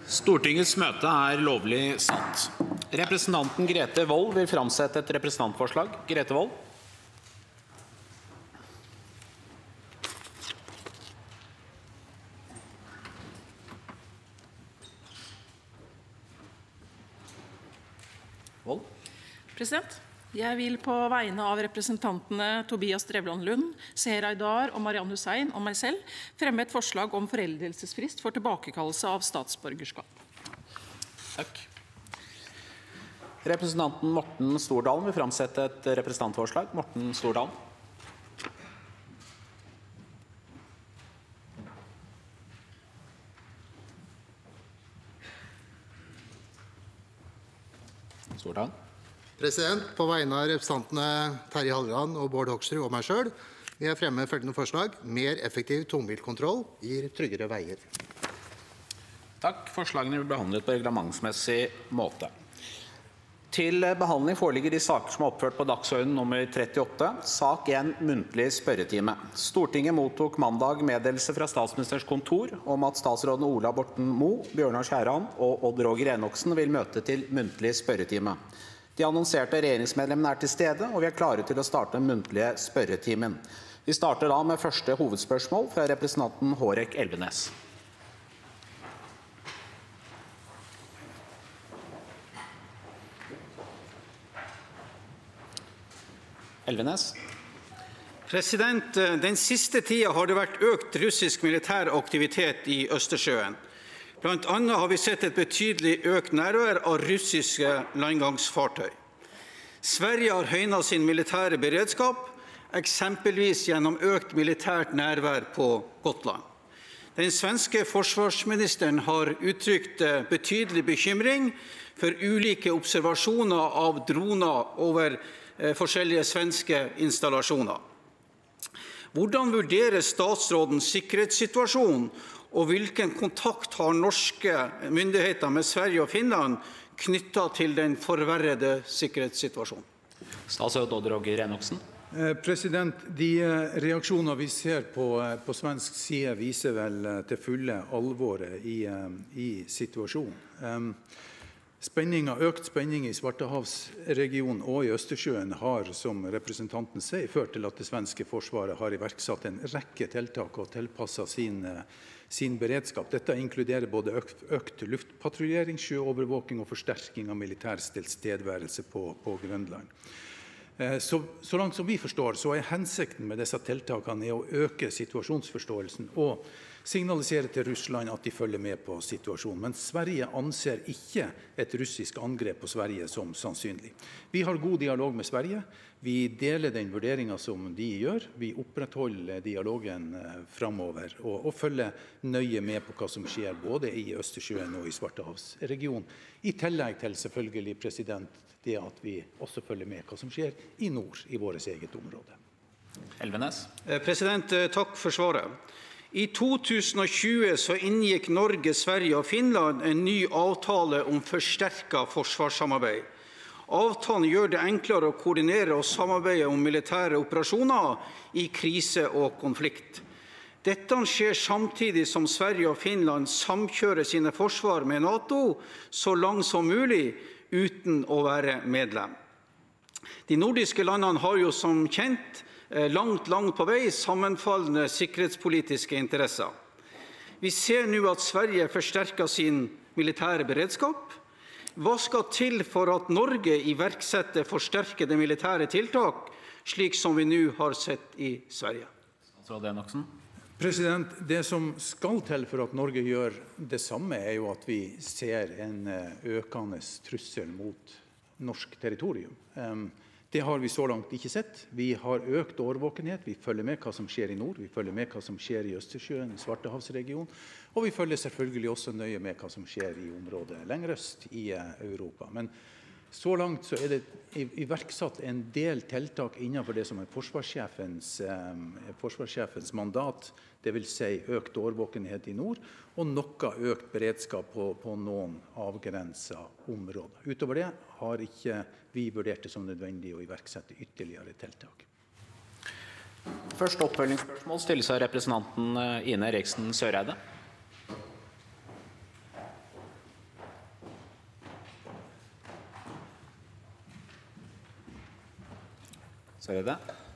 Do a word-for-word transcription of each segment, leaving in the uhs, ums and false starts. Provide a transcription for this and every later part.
Stortingets møte er lovlig satt. Representanten Grete Wold vil framsette et representantforslag. Grete Wold. Wold. President, jeg vil på vegne av representantene Tobias Drevland Lund, Seher Aydar og Marian Hussein og meg selv fremme et forslag om foreldelsesfrist for tilbakekallelse av statsborgerskap. Takk. Representanten Morten Stordalen vil framsette et representantforslag. Morten Stordalen. Stordalen. President, på vegne av representantene Terje Halleland og Bård Hoksrud og meg selv vil jeg fremme følgende forslag: mer effektiv tungbilkontroll gir tryggere veier. Takk. Forslagene blir behandlet på reglementsmessig måte. Til behandling foreligger de saker som er oppført på dagsorden nummer trettiåtte. Sak én, muntlig spørretime. Stortinget mottok mandag meddelelse fra statsministerens kontor om at statsrådene Ola Borten Moe, Bjørnar Skjæran og Odd Roger Enoksen vil møte til muntlig spørretime. De annonserte regjeringsmedlemmene er til stede, og vi er klare til å starte den muntlige spørretimen. Vi starter da med første hovedspørsmål fra representanten Hårek Elvenes. Elvenes. President, den siste tiden har det vært økt russisk militær aktivitet i Østersjøen. Blant annet har vi sett et betydelig økt nærvær av russiske landgangsfartøy. Sverige har høynet sin militære beredskap, eksempelvis gjennom økt militært nærvær på Gotland. Den svenske forsvarsministeren har uttrykt betydelig bekymring for ulike observasjoner av droner over forskjellige svenske installasjoner. Hvordan vurderer statsråden sikkerhetssituasjonen, og hvilken kontakt har norske myndigheter med Sverige og Finland knyttet til den forverrede sikkerhetssituasjonen? Statsråd Odd Roger Enoksen. President, de reaksjoner vi ser på, på svensk side viser vel til fulle alvoret i, i situasjonen. Spenningen, økt spenning i Svartehavsregionen og i Østersjøen har, som representanten sier, ført til at det svenske forsvaret har iverksatt en rekke tiltak og tilpasset sin, sin beredskap. Dette inkluderer både økt, økt luftpatruljering, sjøovervåking og forsterking av militær tilstedeværelse på, på Grønland. Så, så langt som vi forstår, så er hensikten med disse tiltakene å øke situasjonsforståelsen og signalisere til Russland at de følger med på situasjonen. Men Sverige anser ikke et russisk angrep på Sverige som sannsynlig. Vi har god dialog med Sverige. Vi deler den vurderingen som de gjør. Vi opprettholder dialogen fremover og, og følger nøye med på hva som skjer både i Østersjøen og i Svartehavsregionen. I tillegg til selvfølgelig, president, det at vi også følger med hva som skjer i nord, i vårt eget område. Elvenes. President, takk for svaret. I to tusen og tjue så inngikk Norge, Sverige og Finland en ny avtale om forsterket forsvarssamarbeid. Avtalen gjør det enklere å koordinere og samarbeide om militære operasjoner i krise og konflikt. Dette skjer samtidig som Sverige og Finland samkjører sine forsvar med NATO så langt som mulig, uten å være medlem. De nordiske landene har jo som kjent langt, langt på vei sammenfallende sikkerhetspolitiske interesser. Vi ser nå at Sverige forsterker sin militære beredskap. Hva skal til for at Norge iverksetter forsterkede militære tiltak, slik som vi nå har sett i Sverige? Statsråd Enoksen. President, det som skal til for at Norge gjør det samme, er jo at vi ser en økende trussel mot norsk territorium. Det har vi så langt ikke sett. Vi har økt årvåkenhet, vi følger med hva som skjer i nord, vi følger med hva som skjer i Østersjøen, i Svartehavsregionen, og vi følger selvfølgelig også nøye med hva som skjer i området lenger øst i Europa. Men så langt så er det iverksatt en del tiltak innenfor det som er forsvarssjefens, eh, forsvarssjefens mandat, det vil si økt årvåkenhet i nord, og noe økt beredskap på, på noen avgrenset områder. Utover det har ikke vi vurdert det som nødvendig å iverksette ytterligere tiltak. Først oppfølgingsspørsmål stilles av representanten Ine Eriksen Søreide. Søreide.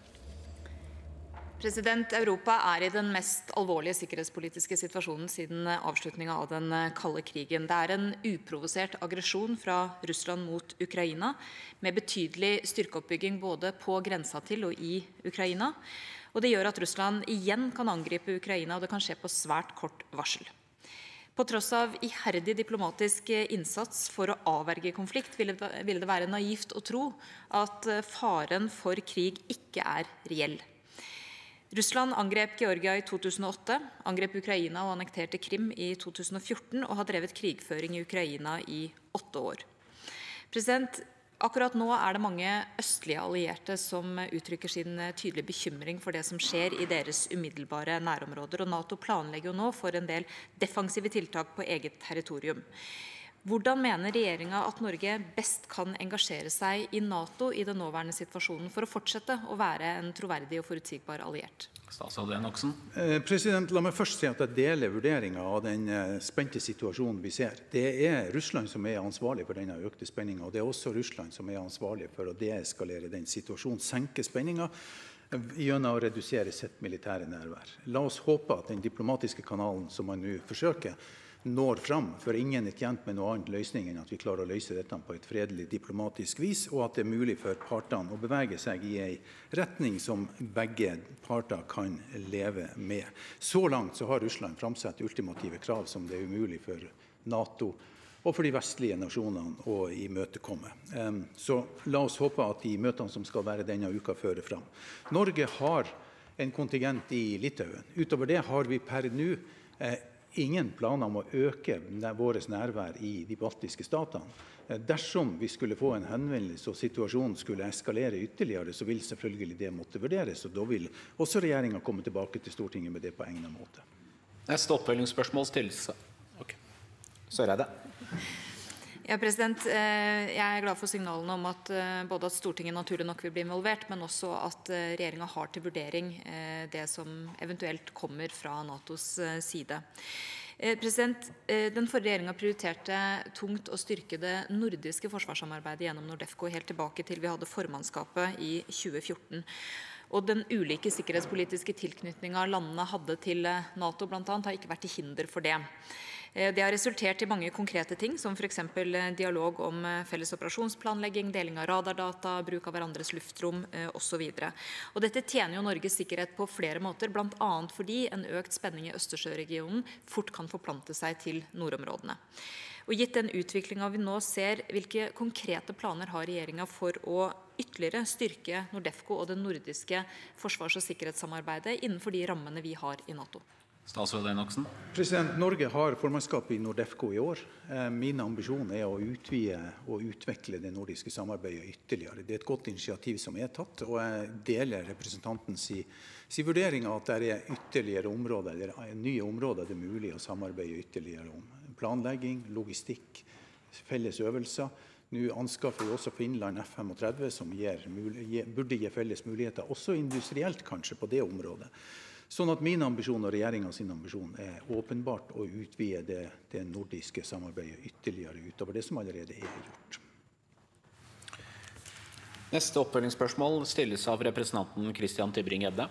President, Europa er i den mest alvorlige sikkerhetspolitiske situasjonen siden avslutningen av den kalde krigen. Det er en uprovosert aggresjon fra Russland mot Ukraina, med betydelig styrkeoppbygging både på grensa til og i Ukraina. Og det gjør at Russland igjen kan angripe Ukraina, og det kan skje på svært kort varsel. På tross av iherdig diplomatisk innsats for å avverge konflikt, ville det være naivt å tro at faren for krig ikke er reell. Russland angrep Georgia i to tusen og åtte, angrep Ukraina og annekterte Krim i to tusen og fjorten og har drevet krigføring i Ukraina i åtte år. President, akkurat nå er det mange østlige allierte som uttrykker sin tydelige bekymring for det som skjer i deres umiddelbare nærområder, og NATO planlegger jo nå for en del defensive tiltak på eget territorium. Hvordan mener regjeringa at Norge best kan engasjere seg i NATO i den nåværende situasjonen for å fortsette å være en troverdig og forutsigbar alliert? Statsråd Enoksen. Eh, president, la meg først si at jeg deler vurderingen av den eh, spente situasjonen vi ser. Det er Russland som er ansvarlig for denne økte spenningen, og det er også Russland som er ansvarlig for å deeskalere den situasjonen, senke spenningen gjennom å redusere sitt militære nærvær. La oss håpe at den diplomatiske kanalen som man nå forsøker, når fram, for ingen er tjent med noe annet løsning enn at vi klarer å løse dette på et fredelig diplomatisk vis, og at det er mulig for partene å bevege seg i en retning som begge parter kan leve med. Så langt så har Russland framsatt ultimative krav som det er umulig for NATO og for de vestlige nasjonene å imøtekomme. Så la oss håpe at de møtene som skal være denne uka fører fram. Norge har en kontingent i Litauen. Utover det har vi per nå eh, ingen planer om å øke vårt nærvær i de baltiske statene. Dersom vi skulle få en henvendelse og situasjonen skulle eskalere ytterligere, så vil selvfølgelig det måtte vurderes, og da vil også regjeringen komme tilbake til Stortinget med det på egnet måte. Neste oppfølgingsspørsmål stilles. Okay. Søreide. Ja, president. Jeg er glad for signalene om at både at Stortinget naturlig nok vil bli involvert, men også at regjeringen har til vurdering det som eventuelt kommer fra NATOs side. President, den forrige regjeringen prioriterte tungt å styrke det nordiske forsvarssamarbeidet gjennom NORDEFCO helt tilbake til vi hadde formannskapet i tjue fjorten. Og den ulike sikkerhetspolitiske tilknytningen landene hadde til NATO blant annet, har ikke vært til hinder for det. Det har resultert i mange konkrete ting, som for eksempel dialog om felles operasjonsplanlegging, deling av radardata, bruk av hverandres luftrom og så videre. Og dette tjener jo Norges sikkerhet på flere måter, blant annet fordi en økt spenning i Østersjøregionen fort kan forplante seg til nordområdene. Og gitt den utviklingen vi nå ser, hvilke konkrete planer har regjeringen for å ytterligere styrke NORDEFCO og det nordiske forsvars- og sikkerhetssamarbeidet innenfor de rammene vi har i NATO? Statsråd Enoksen. President, Norge har formannskapet i NORDEFCO i år. Min ambisjon er å utvide og utvikle det nordiske samarbeidet ytterligere. Det er et godt initiativ som er tatt, og jeg deler representantens si, si vurdering av at det er ytterligere områder, eller nye områder det er mulig å samarbeide ytterligere om. Planlegging, logistikk, felles øvelser. Nå anskaffer vi også Finland F trettifem, som gir, burde gi felles muligheter, også industrielt kanskje på det området. Sånn at min ambisjon og regjeringens ambisjon er åpenbart å utvide det, det nordiske samarbeidet ytterligere utover det som allerede er gjort. Neste oppfølgingsspørsmål stilles av representanten Christian Tybring-Gjedde.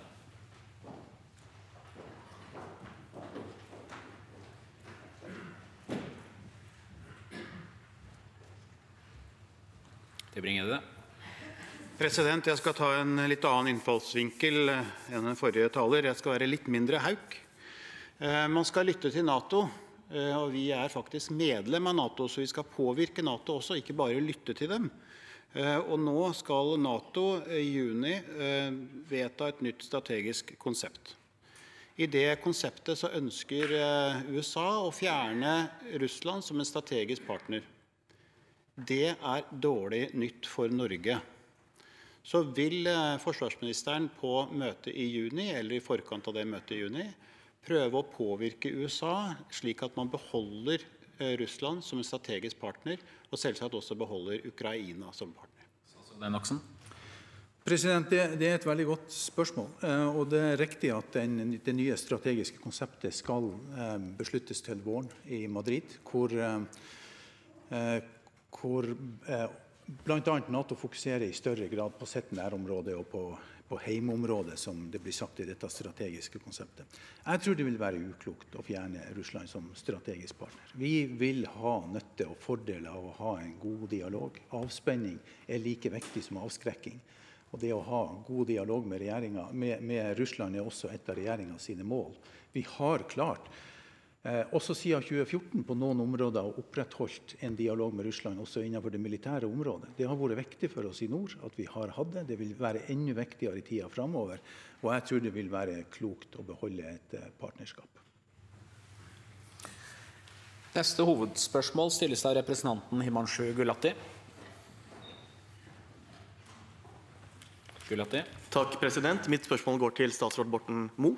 Tybring-Gjedde. President, jeg skal ta en litt annen innfallsvinkel enn den forrige taler. Jeg skal være litt mindre hauk. Man skal lytte til NATO, og vi er faktisk medlem av NATO, så vi skal påvirke NATO også, ikke bare lytte til dem. Og nå skal NATO i juni vedta et nytt strategisk konsept. I det konseptet så ønsker U S A å fjerne Russland som en strategisk partner. Det er dårlig nytt for Norge. Så vil forsvarsministeren på møtet i juni, eller i forkant av det møtet i juni, prøve å påvirke U S A slik at man beholder Russland som en strategisk partner, og selvsagt også beholder Ukraina som partner. Statsråd Enoksen. President, det, det er et veldig godt spørsmål, og det er riktig at den, det nye strategiske konseptet skal besluttes til våren i Madrid, hvor, hvor blant annet NATO fokuserer i større grad på sitt nærområde og på, på heimeområdet, som det blir sagt i dette strategiske konseptet. Jeg tror det vil være uklokt å fjerne Russland som strategisk partner. Vi vil ha nytte og fordeler av å ha en god dialog. Avspenning er like viktig som avskrekking. Og det å ha god dialog med, med, med Russland er også et av regjeringens sine mål. Vi har klart, eh, også siden tjue fjorten på noen områder, opprettholdt en dialog med Russland også innenfor det militære området. Det har vært viktig for oss i nord at vi har hatt det. Det vil være enda viktigere i tiden fremover. Og jeg tror det vil være klokt å beholde et eh, partnerskap. Neste hovedspørsmål stilles av representanten Himanshu Gulati. Gulati. Takk, president. Mitt spørsmål går til statsråd Borten Moe.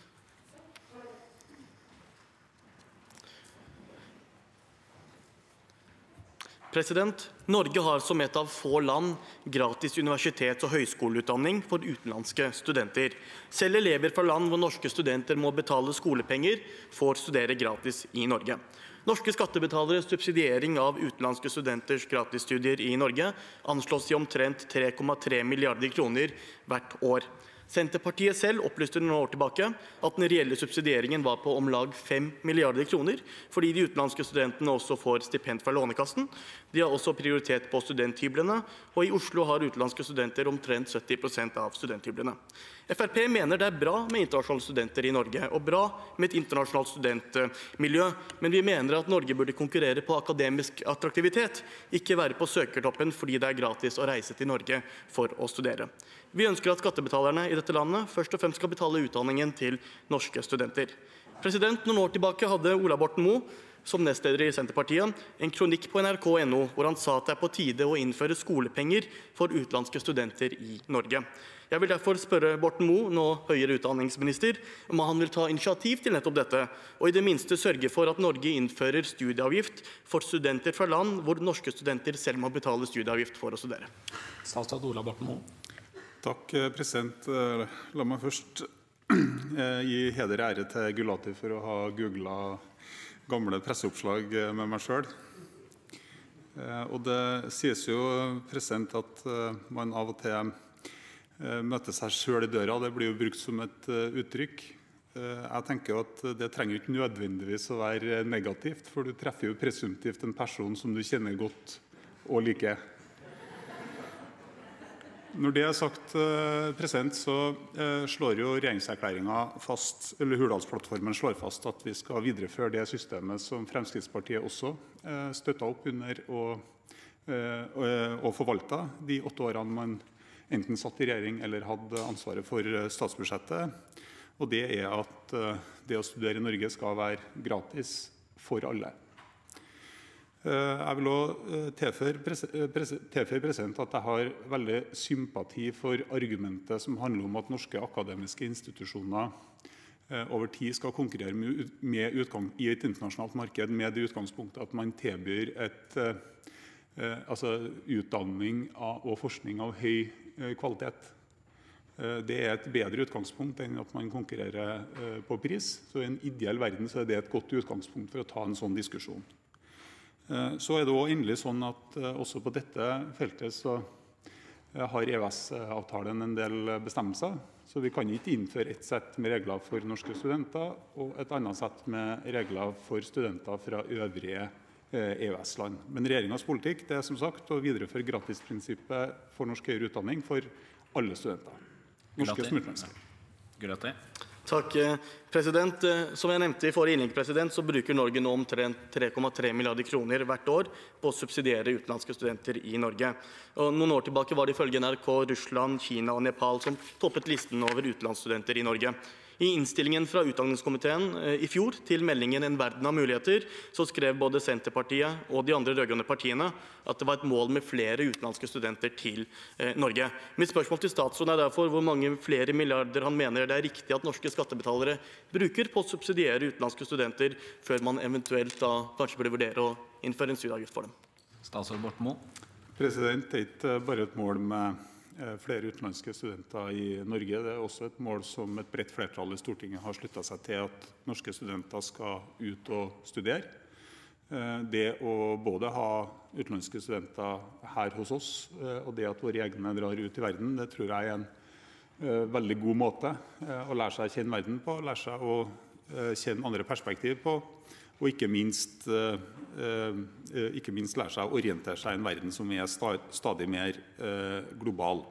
President, Norge har som et av få land gratis universitets- og høyskoleutdanning for utenlandske studenter. Selv elever fra land hvor norske studenter må betale skolepenger, får studere gratis i Norge. Norske skattebetaleres subsidiering av utenlandske studenters gratisstudier i Norge anslås i omtrent tre komma tre milliarder kroner hvert år. Senterpartiet selv opplyste noen år tilbake at den reelle subsidieringen var på om lag fem milliarder kroner, fordi de utenlandske studentene også får stipend fra Lånekassen. De har også prioritet på studenthyblene, og i Oslo har utenlandske studenter omtrent sytti prosent av studenthyblene. Frp mener det er bra med internasjonale studenter i Norge, og bra med et internasjonalt studentmiljø, men vi mener at Norge burde konkurrere på akademisk attraktivitet, ikke være på søkertoppen fordi det er gratis å reise til Norge for å studere. Vi ønsker at skattebetalerne i dette landet først og fremst skal betale utdanningen til norske studenter. President, noen år tilbake hadde Ola Borten Moe, som nestleder i Senterpartiet, en kronikk på N R K punktum N O, hvor han sa at det er på tide å innføre skolepenger for utenlandske studenter i Norge. Jeg vil derfor spørre Borten Moe, nå høyere utdanningsminister, om han vil ta initiativ til nettopp dette, og i det minste sørge for at Norge innfører studieavgift for studenter fra land hvor norske studenter selv må betale studieavgift for å studere. Statsråd Ola Borten Moe. Takk, president. La meg først gi heder og ære til Gulati for å ha googlet gamle presseoppslag med meg selv. Og det sies jo, president, at man av og til møter seg selv i døra. Det blir jo brukt som et uttrykk. Jeg tenker jo at det trenger ikke nødvendigvis å være negativt, for du treffer jo presumptivt en person som du kjenner godt og liker. Når det er sagt, president, så slår jo regjeringserklæringen fast, eller Hurdalsplattformen slår fast at vi skal videreføre det systemet som Fremskrittspartiet også støttet opp under og, og forvaltet de åtte årene man enten satt i regjering eller hadde ansvaret for statsbudsjettet. Og det er at det å studere i Norge skal være gratis for alle. Jeg vil også tilføye president, at jeg har veldig sympati for argumentet som handler om at norske akademiske institusjoner over tid skal konkurrere med, med utgang, i et internasjonalt marked med det utgangspunktet at man tilbyr et, altså utdanning og forskning av høy kvalitet. Det er et bedre utgangspunkt enn at man konkurrerer på pris. Så i en ideell verden så er det et godt utgangspunkt for å ta en sånn diskusjon. Så er det også endelig sånn at også på dette feltet så har E U S-avtalen en del bestemmelser, så vi kan ikke innføre et sett med regler for norske studenter og et annet sett med regler for studenter fra øvrige E U S-land. Men regjeringens politikk det er som sagt å videreføre gratisprinsippet for norsk høyere utdanning for alle studenter. Norske som utenlandske. Gulati. Takk, president. Som jeg nevnte i forrige innlegg, president, så bruker Norge nå omtrent tre komma tre milliarder kroner hvert år på å subsidiere utenlandske studenter i Norge. Og noen år tilbake var det ifølge N R K Russland, Kina og Nepal som toppet listen over utenlandsstudenter i Norge. I innstillingen fra utdanningskomiteen i fjor til meldingen En verden av muligheter, så skrev både Senterpartiet og de andre rødgrønne partiene at det var et mål med flere utenlandske studenter til Norge. Mitt spørsmål til statsråden er derfor hvor mange flere milliarder han mener det er riktig at norske skattebetalere bruker på å subsidiere utenlandske studenter, før man eventuelt da kanskje burde vurdere å innføre en studieavgift for dem. Statsråd Borten Moe. President, det er ikke bare et mål med flere utenlandske studenter i Norge. Det er også et mål som et bredt flertall i Stortinget har sluttet seg til, at norske studenter skal ut og studere. Det å både ha utenlandske studenter her hos oss, og det at våre egne drar ut i verden, det tror jeg er en veldig god måte å lære seg å kjenne verden på, lære seg å kjenne andre perspektiv på, og ikke minst, ikke minst lære seg å orientere seg i en verden som er stadig mer global.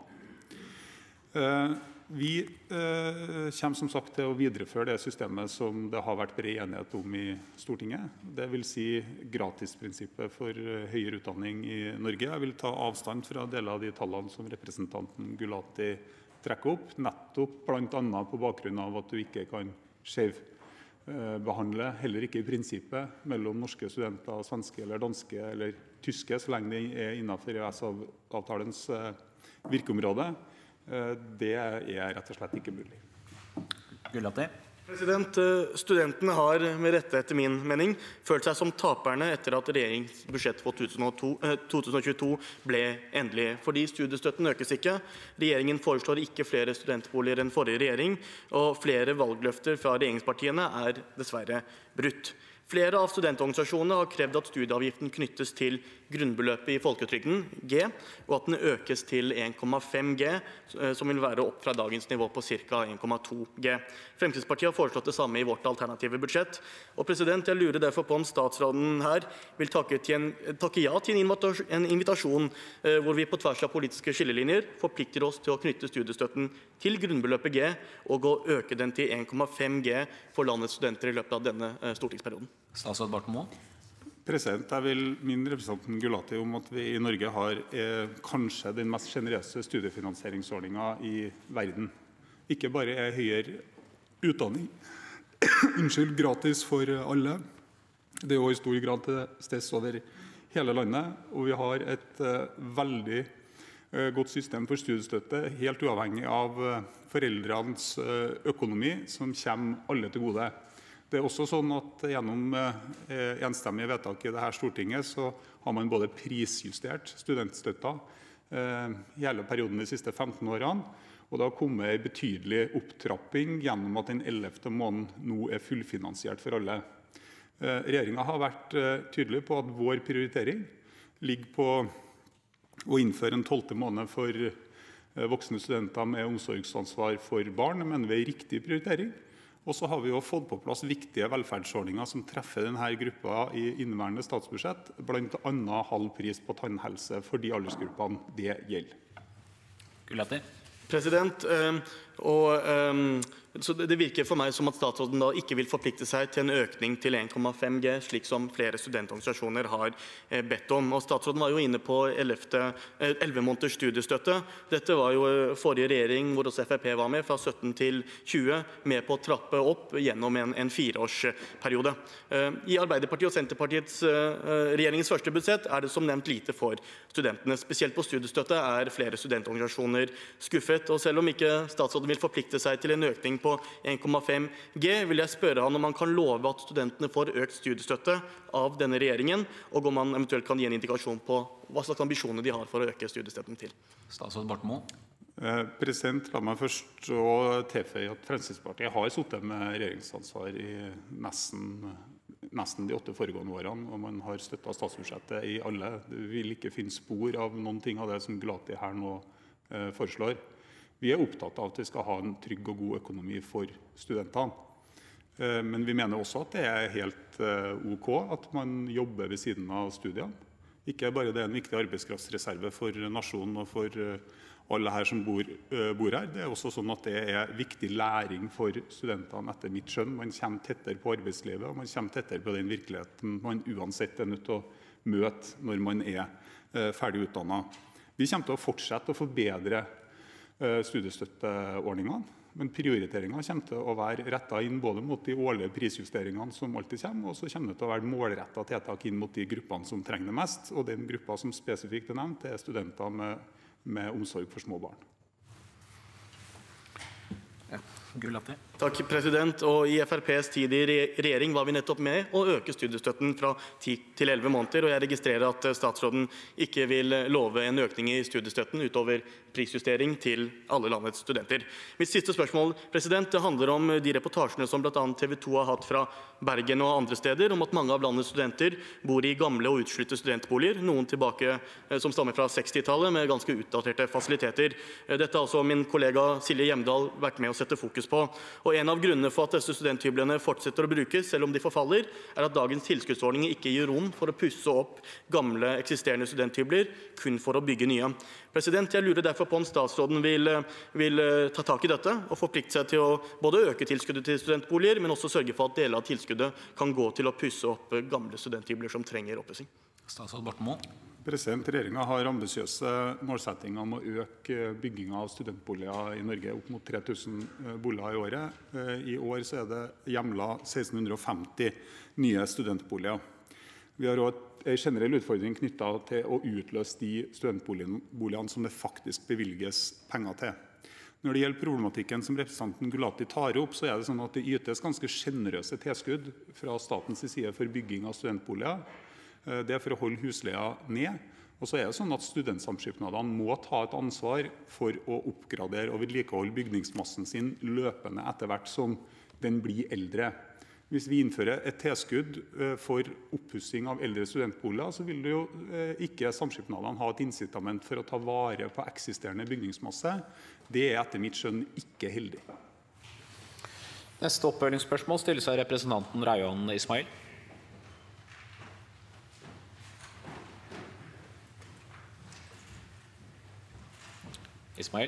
Vi eh, kommer som sagt til å videreføre det systemet som det har vært bred enighet om i Stortinget. Det vil si gratisprinsippet for høyere utdanning i Norge. Jeg vil ta avstand fra deler av de tallene som representanten Gulati trekker opp, nettopp blant annet på bakgrunn av at du ikke kan skjevbehandle, heller ikke i prinsippet, mellom norske studenter, svenske eller danske eller tyske, så lenge det er innenfor E Ø S-avtalens virkeområde. Det er rett og slett ikke mulig. Gulati. President, studentene har med rette etter min mening følt seg som taperne etter at regjeringens budsjett for to tusen og tjueto ble endelig. Fordi studiestøtten økes ikke, regjeringen foreslår ikke flere studentboliger enn forrige regjering, og flere valgløfter fra regjeringspartiene er dessverre brutt. Flere av studentorganisasjonene har krevd at studieavgiften knyttes til grunnbeløpet i folketrygden, G, og at den økes til en komma fem G, som vil være opp fra dagens nivå på ca. en komma to G. Fremskrittspartiet har foreslått det samme i vårt alternative budsjett. Og president, jeg lurer derfor på om statsråden her vil takke, til en, takke ja til en invitasjon, en invitasjon eh, hvor vi på tvers av politiske skillelinjer forplikter oss til å knytte studiestøtten til grunnbeløpet G og å øke den til en komma fem G for landets studenter i løpet av denne eh, stortingsperioden. Statsråd Borten Moe. President, jeg vil minne representanten Gulati om at vi i Norge har eh, kanskje den mest generøse studiefinansieringsordningen i verden. Ikke bare er høyere utdanning unnskyld, gratis for alle, det er også i stor grad til steds over hele landet, og vi har et eh, veldig eh, godt system for studiestøtte, helt uavhengig av eh, foreldrenes eh, økonomi, som kommer alle til gode. Det er også sånn at gjennom eh, enstemmige vedtak i dette Stortinget så har man både prisjustert studentstøtta eh, hele perioden de siste femten årene, og det har kommet en betydelig opptrapping gjennom at den ellevte måneden nå er fullfinansiert for alle. Eh, Regjeringen har vært eh, tydelig på at vår prioritering ligger på å innføre en tolvte måned for eh, voksne studenter med omsorgsansvar for barn. Det mener vi er en riktig prioritering. Og så har vi jo fått på plass viktige velferdsordninger som treffer denne gruppa i inneværende statsbudsjett, blant annet halv pris på tannhelse for de aldersgruppene det gjelder. Gulati. President, øh, og, øh, så det virker for meg som at statsråden da ikke vil forplikte seg til en økning til en komma fem G, slik som flere studentorganisasjoner har eh, bedt om. Og statsråden var jo inne på elleve måneders studiestøtte. Dette var jo forrige regjering, hvor også F F P var med, fra sytten til tjue, med på å trappe opp gjennom en, en fireårsperiode. Eh, I Arbeiderpartiet og Senterpartiets eh, regjeringens første budsjett er det som nevnt lite for studentene. Spesielt på studiestøtte er flere studentorganisasjoner skuffet, og selv om ikke statsråden vil forplikte seg til en økning på en komma fem G, vil jeg spørre han om han kan love at studentene får økt studiestøtte av denne regjeringen, og om han eventuelt kan gi en indikasjon på hva slags ambisjoner de har for å øke studiestøtten til. Statsråd Borten Moe. Eh, president, la meg først å tilføye at Fremskrittspartiet har sittet med regjeringsansvar i nesten, nesten de åtte foregående årene, og man har støttet statsbudsjettet i alle. Du vil ikke finne spor av noen ting av det som Gulati her nå eh, foreslår. Vi er opptatt av at vi skal ha en trygg og god økonomi for studentene. Men vi mener også at det er helt ok at man jobber ved siden av studiene. Ikke bare det er en viktig arbeidskraftsreserve for nasjonen og for alle her som bor, bor her. Det er også sånn at det er viktig læring for studentene etter mitt skjønn. Man kommer tettere på arbeidslivet, og man kommer tettere på den virkeligheten man uansett er nødt til å møte når man er ferdig utdannet. Vi kommer til å fortsette å forbedre studiestøtteordningene, men prioriteringen kommer til å være rettet inn både mot de årlige prisjusteringene som alltid kommer, og så kommer det til å være målrettet tiltak inn mot de gruppene som trenger det mest, og den gruppa som spesifikt er nevnt, er studenter med, med omsorg for små barn. Ja. Gulati. Takk, president. Og I F R P's tid I regjering var vi nettopp med å øke studiestøtten fra ti til elleve måneder, og jeg registrerer at statsråden ikke vil love en økning I studiestøtten utover prisjustering til alle landets studenter. Mitt siste spørsmål, president, det handler om de reportasjene som blant annet T V to har hatt fra Bergen og andre steder, om at mange av landets studenter bor I gamle og utslitte studentboliger, noen tilbake som stammer fra sekstitallet med ganske utdaterte fasiliteter. Dette har også min kollega Silje Hjemdal vært med å sette fokus på. Og en av grunnene for at disse studenthyblene fortsetter å brukes, selv om de forfaller, er at dagens tilskuddsordninger ikke gir rom for å pusse opp gamle eksisterende studenthybler, kun for å bygge nye. President, jeg lurer derfor på om statsråden vil, vil ta tak I dette og forplikte seg til å både øke tilskuddet til studentboliger, men også sørge for at deler av tilskuddet kan gå til å pusse opp gamle studenthybler som trenger oppussing. Statsråd Borten Moe. President, regjeringen har ambisiøse målsettinger om å øke byggingen av studentboliger I Norge opp mot tre tusen boliger I året. I år så er det hjemlet seksten femti nye studentboliger. Vi har også en generell utfordring knyttet til å utløse de studentboligene som det faktisk bevilges penger til. Når det gjelder problematikken som representanten Gulati tar opp, så er det sånn at det ytes ganske generøse tilskudd fra statens side for bygging av studentboliger. Det er for å holde husleia ned. Og så er det sånn at studentsamskipnadene må ta et ansvar for å oppgradere og vedlikeholde bygningsmassen sin løpende etter hvert som den blir eldre. Hvis vi innfører et tilskudd for oppussing av eldre studentboliger, så vil det jo ikke samskipnadene ha et incitament for å ta vare på eksisterende bygningsmasse. Det er etter mitt skjønn ikke heldig. Neste oppfølgingsspørsmål stilles av representanten Rauand Ismail. Ismail.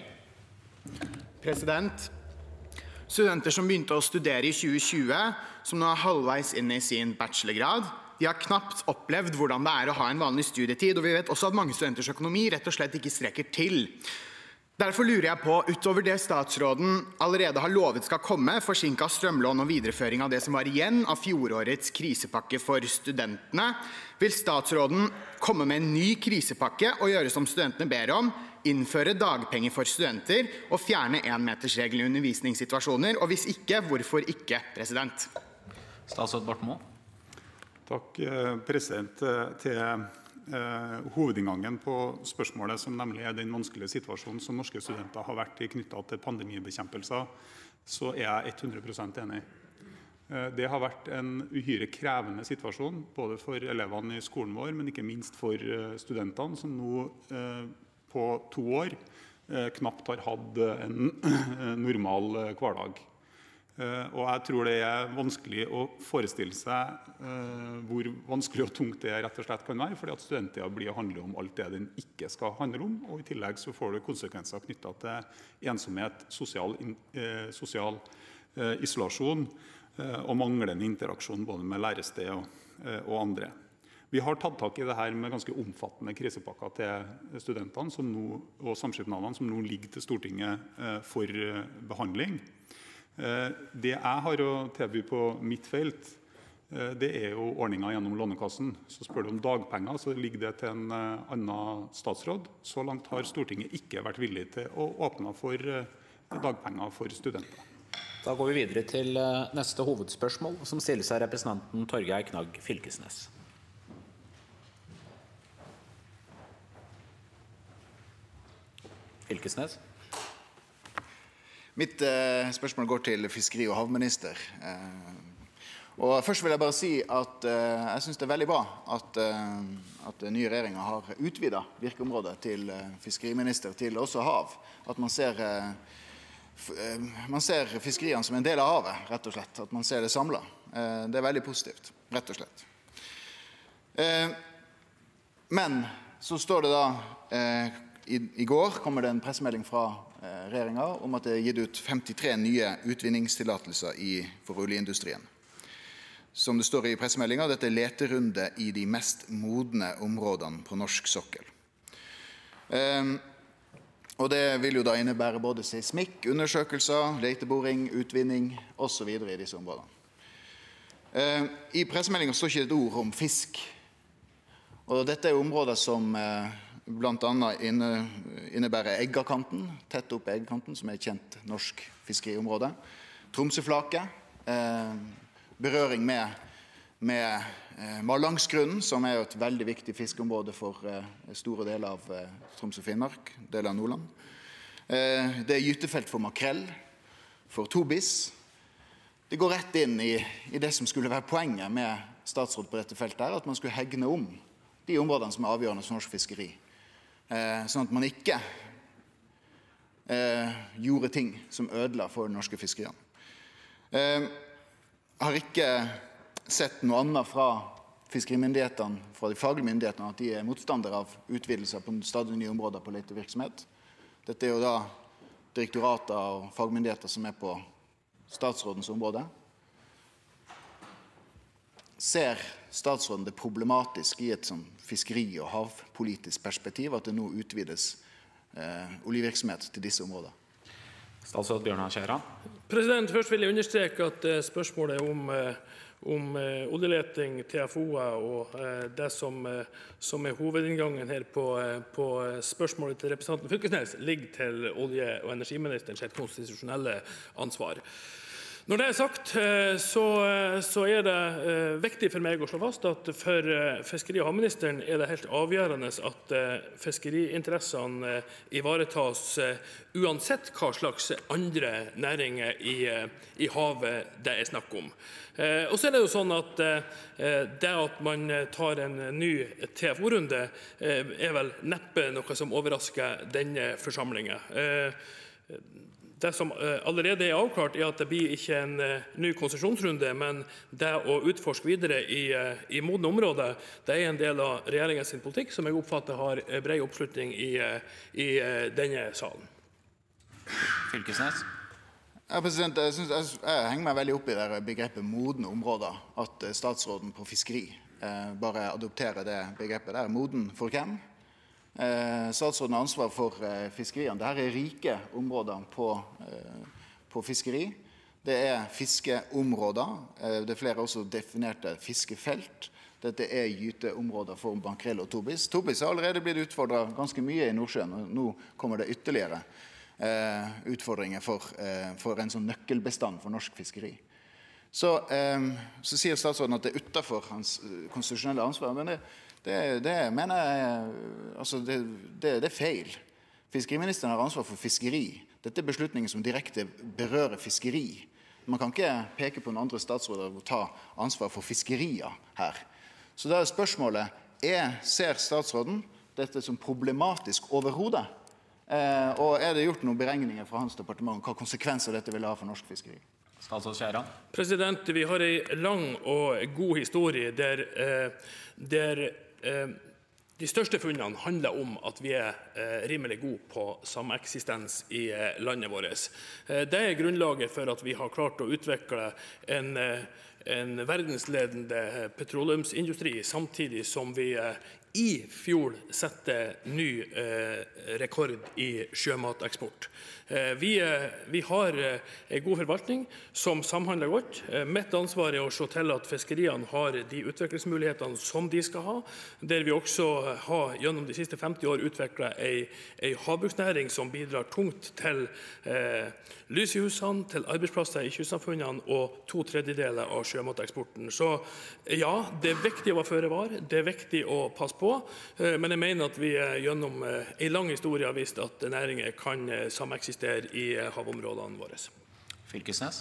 President, studenter som begynte å studere I tjue tjue, som nå er halvveis inn I sin bachelorgrad, de har knapt opplevd hvordan det er å ha en vanlig studietid, og vi vet også at mange studenters økonomi rett og slett ikke strekker til. Derfor lurer jeg på, utover det statsråden allerede har lovet skal komme, forsinket strømlån og videreføring av det som var igjen av fjorårets krisepakke for studentene, vil statsråden komme med en ny krisepakke og gjøre som studentene ber om, innføre dagpenger for studenter og fjerne enmetersregelen I undervisningssituasjoner, og hvis ikke, hvorfor ikke, president? Statsråd Borten Moe. Takk, president. Til eh, hovedinngangen på spørsmålet, som nemlig er den vanskelige situasjonen som norske studenter har vært I knyttet til pandemibekjempelser, så er jeg hundre prosent enig. Eh, det har vært en uhyre krevende situasjon, både for elevene I skolen vår, men ikke minst for studentene, som nå eh, på to år eh, knapt har hatt en normal eh, hverdag. Eh, og jeg tror det er vanskelig å forestille seg eh, hvor vanskelig og tungt det rett og slett kan være, fordi at studenttiden blir å handle om alt det den ikke skal handle om, og I tillegg så får det konsekvenser knyttet til ensomhet, sosial, eh, sosial eh, isolasjon eh, og manglende interaksjon både med lærested og, eh, og andre. Vi har tatt tak I det her med ganske omfattende krisepakker til studentene som nå, og samskipnadene som nå ligger til Stortinget eh, for behandling. Eh, det jeg har å tilby på mitt felt, eh, det er jo ordninger gjennom Lånekassen. Så spør du om dagpenger, så ligger det til en eh, annen statsråd. Så langt har Stortinget ikke vært villig til å åpne for eh, dagpenger for studenter. Da går vi videre til eh, neste hovedspørsmål, som stilles av representanten Torgeir Knag Fylkesnes. Fylkesnes. Mitt eh, spørsmål går til fiskeri- og havminister. Eh, og først vil jeg bare si at eh, jeg synes det er veldig bra at, eh, at den nye regjeringen har utvidet virkeområdet til eh, fiskeriminister til også hav. At man ser, eh, f, eh, man ser fiskeriene som en del av havet, rett og slett. At man ser det samlet. Eh, det er veldig positivt, rett og slett. Eh, men så står det da eh, I, I går kommer det en pressemelding fra eh, regjeringen om at det er gitt ut femtitre nye utvinningstillatelser I, for oljeindustrien. Som det står I pressemeldingen, dette er leterunde I de mest modne områdene på norsk sokkel. Eh, og det vil jo da innebære både seismikk, undersøkelser, leteboring, utvinning og så videre I disse områdene. Eh, I pressemeldingen står ikke et ord om fisk. Og dette er områder som... Eh, blant annet inne, innebærer Eggakanten, tett opp Eggakanten, som er et kjent norsk fiskeriområde. Tromsøflaket, eh, berøring med, med eh, Mallangsgrunnen, som er et veldig viktig fiskeområde for eh, store deler av eh, Troms og Finnmark, deler av Nordland. Eh, det er gytefelt for makrell, for tobis. Det går rett inn i, i det som skulle være poenget med statsråd på dette feltet, her, at man skulle hegne om de områdene som er avgjørende for norsk fiskeri. Eh, sånn at man ikke eh, gjorde ting som ødela for norske fiskeriene. Jeg eh, har ikke sett noe annet fra fiskerimyndighetene, fra de faglige myndighetene, at de er motstandere av utvidelser på stadig nye områder på letevirksomhet. Dette er jo da direktorater og fagmyndigheter som er på statsrådens område. Ser statsråden det problematisk i et sånn fiskeri- og havpolitisk perspektiv at det nå utvides eh, oljevirksomhet til disse områdene? Statsråd Bjørnar Skjæran. President, først vil jeg understreke at eh, spørsmålet om, eh, om eh, oljeleting, T F O-er og eh, det som, eh, som er hovedinngangen her på, eh, på spørsmålet til representanten Fylkesnes, ligger til olje- og energiministerens konstitusjonelle ansvar. Når det er sagt, så, så er det viktig for meg å slå fast at for fiskeri- og havministeren er det helt avgjørende at fiskeriinteressene ivaretas uansett hva slags andre næringer i, i havet det er snakk om. Og så er det jo sånn at det at man tar en ny T F O-runde er vel neppe noe som overrasker denne forsamlingen. Det som allerede er avklart, er at det blir ikke en ny konsesjonsrunde, men det å utforske videre i, i modne områder, det er en del av regjeringens politikk som jeg oppfatter har bred oppslutning i, i denne salen. Fylkesnes. Ja, president, jeg, synes, jeg, jeg henger meg veldig opp i det begrepet modne områder, at statsråden på fiskeri eh, bare adopterer det begrepet. Det er moden for hvem? Eh, statsråden har ansvar for eh, fiskeriene. Dette er rike områder på, eh, på fiskeri. Det er fiskeområder. Eh, det er flere også definerte fiskefelt. Dette er gyteområder for makrell og tobis. Tobis har allerede blitt utfordret ganske mye i Nordsjøen, og nå kommer det ytterligere eh, utfordringer for, eh, for en sånn nøkkelbestand for norsk fiskeri. Så, eh, så sier statsråden at det er utenfor hans konstitusjonelle ansvar, men det Det, det mener jeg, altså det, det, det er feil. Fiskeriministeren har ansvar for fiskeri. Dette er beslutninger som direkte berører fiskeri. Man kan ikke peke på noen andre statsråder og ta ansvar for fiskerier her. Så da er spørsmålet, er, ser statsråden dette som problematisk overhodet? Eh, og er det gjort noen beregninger fra hans departement hva konsekvenser dette vil ha for norsk fiskeri? Statsråd Skjæran. President, vi har en lang og god historie der, eh, der eh, de største funnene handler om at vi er eh, rimelig gode på sameksistens i eh, landet vårt. Eh, det er grunnlaget for at vi har klart å utvikle en, eh, en verdensledende petroleumsindustri, samtidig som vi eh, i fjor sette ny eh, rekord i sjømateksport. Eh, vi, eh, vi har eh, en god forvaltning som samhandler godt. Eh, mitt ansvar er å se til at fiskeriene har de utviklingsmulighetene som de skal ha, der vi også har gjennom de siste femti år utviklet en, en havbruksnæring som bidrar tungt til eh, lys i husene, til arbeidsplasser i kystsamfunnene og to tredjedeler av sjømateksporten. Så ja, det er viktig å være føre var, det er viktig å passe på, men jeg mener at vi gjennom en lang historie har vist at næringer kan sameksistere i havområdene våre. Fylkesnes.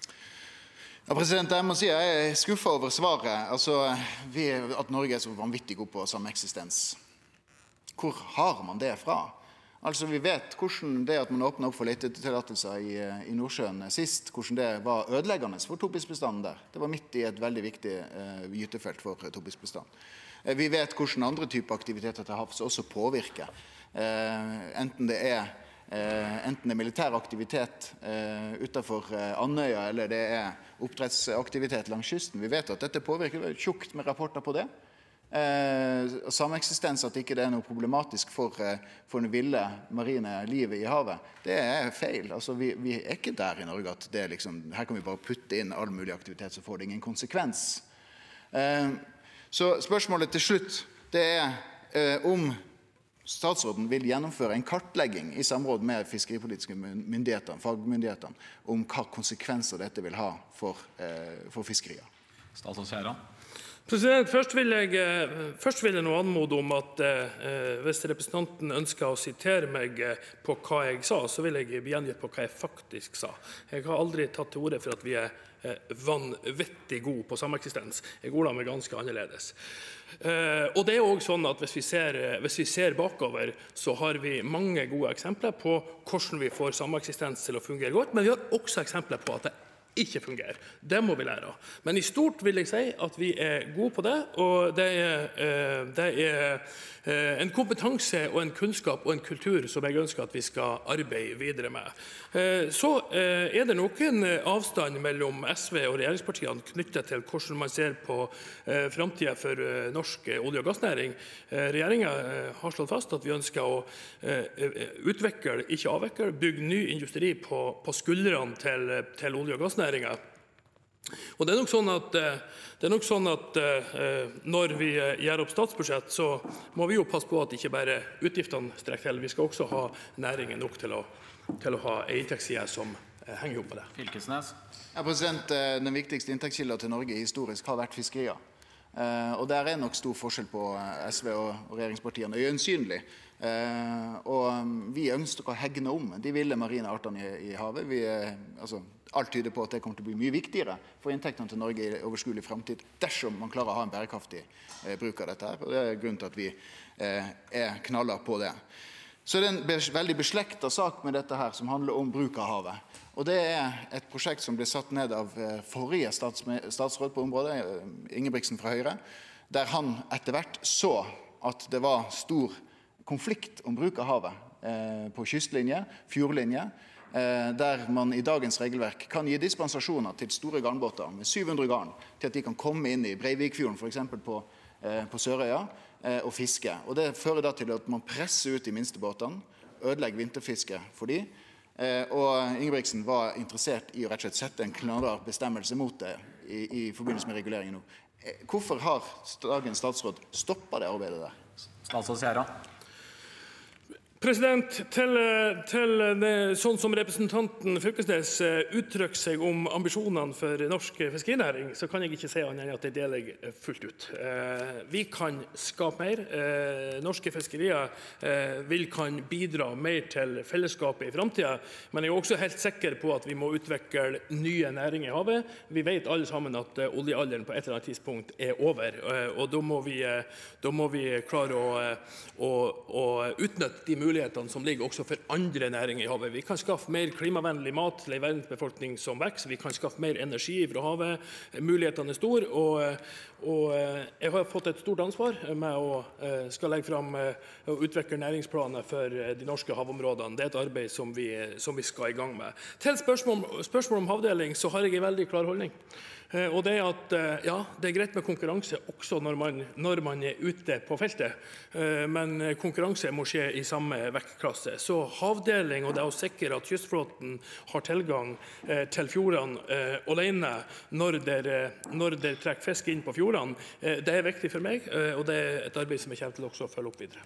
Ja, president, jeg må si jeg er skuffet over svaret. Altså, vi, at Norge er så vanvittig god på sameksistens. Hvor har man det fra? Altså, vi vet hvordan det at man åpnet opp for letetillatelser i, i Nordsjøen sist, hvordan det var ødeleggende for tobisbestanden der. Det var midt i et veldig viktig uh, gytefelt for tobisbestanden. Uh, vi vet hvordan andre typer aktiviteter til havs også påvirker. Uh, enten det er uh, enten det er militær aktivitet uh, utenfor uh, Andøya, eller det er oppdrettsaktivitet langs kysten. Vi vet at dette påvirker tjukt med rapporter på det. Eh, sameksistens, at ikke det er noe problematisk for, eh, for den ville marine livet i havet, det er feil. Altså, vi, vi er ikke der i Norge at det liksom, her kan vi bare putte inn all mulig aktivitet, så får det ingen konsekvens. Eh, så spørsmålet til slutt, det er eh, om statsråden vil gjennomføre en kartlegging i samråd med fiskeripolitiske myndigheter, fagmyndighetene, om hva konsekvenser dette vil ha for, eh, for fiskerier. Statsråd Skjæran. President, først vil jeg, først vil jeg nå anmode om at eh, hvis representanten ønsker å sitere meg på hva jeg sa, så vil jeg gjengi på hva jeg faktisk sa. Jeg har aldri tatt til orde for at vi er eh, vanvittig gode på sameksistens. Jeg ordla meg ganske annerledes. Eh, og det er også sånn at hvis vi, ser, hvis vi ser bakover, så har vi mange gode eksempler på hvordan vi får sameksistens til å fungere godt, men vi har også eksempler på at det ikke fungerer. Det må vi lære av. Men i stort vil jeg si at vi er gode på det, og det er, det er en kompetanse og en kunnskap og en kultur som jeg ønsker at vi skal arbeide videre med. Så er det noen avstand mellom S V og regjeringspartiene knyttet til hvordan man ser på fremtiden for norsk olje- og gassnæring. Regjeringen har slått fast at vi ønsker å utvikle, ikke avvikle, bygge ny industri på, på skuldrene til, til olje- og gassnæring. Og det er nok sånn at, det er nok sånn at når vi gjør opp statsbudsjett, så må vi jo passe på at ikke bare utgiftene strekker til. Vi skal også ha næringen nok til å, til å ha en inntektsside som henger opp på det. Fylkesnes. Ja, president, den viktigste inntektskilden til Norge historisk har vært fiskerier. Og der er nok stor forskjell på S V og regjeringspartiene, øyensynlig. Og vi ønsker å hegne om de ville marine artene i, i havet. Vi, altså, alt tyder på at det kommer til å bli mye viktigere for inntektene til Norge i overskuelig fremtid, dersom man klarer å ha en bærekraftig eh, bruk av dette her. Og det er grunnen til at vi eh, er knaller på det. Så er det en bes veldig beslektet sak med dette her, som handler om bruk av havet. Og det er et prosjekt som ble satt ned av eh, forrige stats statsråd på området, eh, Ingebrigtsen fra Høyre, der han etter hvert så at det var stor konflikt om bruk av havet eh, på kystlinje, fjordlinje, der man i dagens regelverk kan gi dispensasjoner til store garnbåter med syv hundre garn, til at de kan komme inn i Breivikfjorden, for eksempel på, eh, på Sørøya, eh, og fiske. Og det fører da til at man presser ut de minste båtene, ødelegger vinterfiske for de, eh, og Ingebrigtsen var interessert i å rett og slett sette en klar bestemmelse mot det i, i forbindelse med reguleringen nå. Eh, hvorfor har dagens statsråd stoppet det arbeidet der? Statsråd Skjæran. President, til, til det, sånn som representanten Fylkesnes uttrykker seg om ambisjonene for norsk fiskerinæring, så kan jeg ikke si annet enn at det deler jeg fullt ut. Eh, vi kan skape mer. Eh, norske fiskerier eh, vil kan bidra mer til fellesskapet i fremtiden, men jeg er også helt sikker på at vi må utvikle nye næringer i havet. Vi vet alle sammen at uh, oljealderen på et eller annet tidspunkt er over, uh, og da må vi, uh, da må vi klare å, uh, å, å utnytte de mulighetene mulighetene som ligger også for andre næringer i havet. Vi kan skaffe mer klimavennlig mat til en verdensbefolkning som vokser. Vi kan skaffe mer energi fra havet. Mulighetene er store, og, og jeg har fått et stort ansvar med å skal legge fram og utvikle næringsplaner for de norske havområdene. Det er et arbeid som vi, som vi skal i gang med. Til spørsmål, spørsmål om havdeling så har jeg en veldig klar holdning. Og det er at ja, det er greit med konkurranse også når man, når man er ute på feltet, men konkurranse må skje i samme vektklasse. Så havdeling og det å sikre at kystflåten har tilgang til fjordene alene når der, når der trekker fisk inn på fjordene, det er viktig for meg, og det er et arbeid som jeg kommer til også å følge opp videre.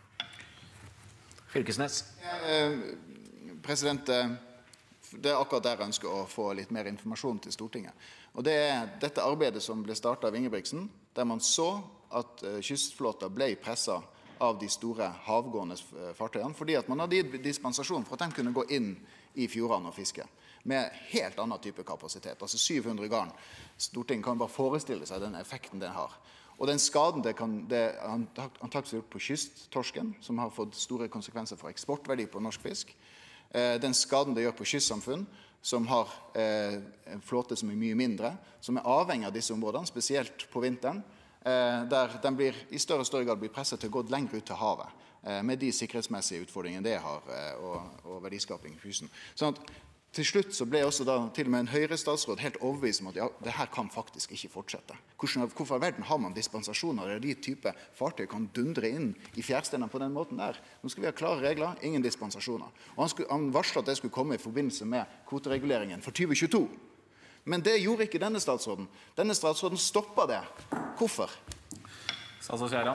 Fylkesnes. Ja, president, det er akkurat der jeg ønsker å få litt mer informasjon til Stortinget. Og det er dette arbeidet som ble startet av Ingebrigtsen, der man så at kystflåten ble presset av de store havgående fartøyene, fordi at man hadde gitt dispensasjon for at de kunne gå inn i fjordene og fiske, med helt annen type kapasitet, altså syv hundre garn. Stortinget kan bare forestille seg den effekten den har. Og den skaden det kan det antakelig gjort på kysttorsken, som har fått store konsekvenser for eksportverdi på norsk fisk, den skaden det gjør på kystsamfunn, som har eh, en flåte som er mye mindre, som er avhengig av disse områdene, spesielt på vinteren, eh, der den blir, i større og større grad blir presset til å gå lenger ut til havet, eh, med de sikkerhetsmessige utfordringene det har, eh, og, og verdiskaping i kysten. Sånn at til slutt så ble også da til og med en Høyre-statsråd helt overbevist om at ja, det her kan faktisk ikke fortsette. Hvordan, hvorfor i verden har man dispensasjoner der de type fartøy kan dundre inn i fjærsteinene på den måten der? Nå skal vi ha klare regler, ingen dispensasjoner. Og han, skulle, han varslet at det skulle komme i forbindelse med kvotereguleringen for tjue tjueto. Men det gjorde ikke denne statsråden. Denne statsråden stoppet det. Hvorfor? Statsråd Skjæran.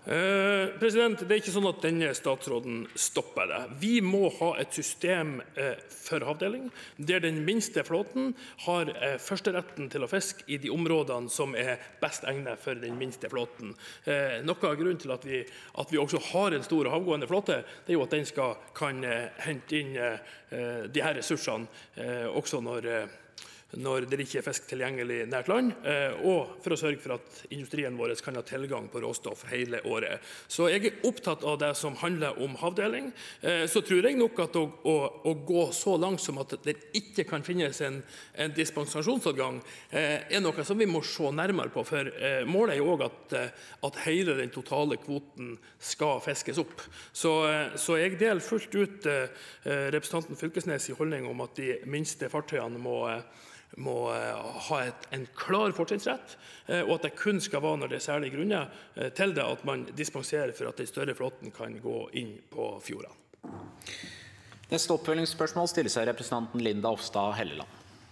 Eh, president, det er ikke sånn at denne statsråden stopper det. Vi må ha et system eh, for havdeling, der den minste flåten har eh, førsteretten til å fiske i de områdene som er best egnet for den minste flåten. Eh, noe av grunnen til at vi, at vi også har en stor havgående flåte, det er jo at den skal, kan eh, hente inn eh, de her ressursene eh, også når eh, når det ikke er fisk tilgjengelig nært land, og for å sørge for at industrien vår kan ha tilgang på råstoff hele året. Så jeg er opptatt av det som handler om havdeling. Så tror jeg nok at å, å, å gå så langt som at det ikke kan finnes en, en dispensasjonsadgang, er noe som vi må se nærmere på, for målet er jo også at, at hele den totale kvoten skal fiskes opp. Så, så jeg deler fullt ut representanten Fylkesnes' holdning om at de minste fartøyene må må ha et, en klar fortrinnsrett, og at det kun skal være når det er særlige grunner til det at man dispenserer for at den større flåten kan gå inn på fjordene. Neste oppfølgingsspørsmål stiller seg representanten Linda Hofstad Helleland.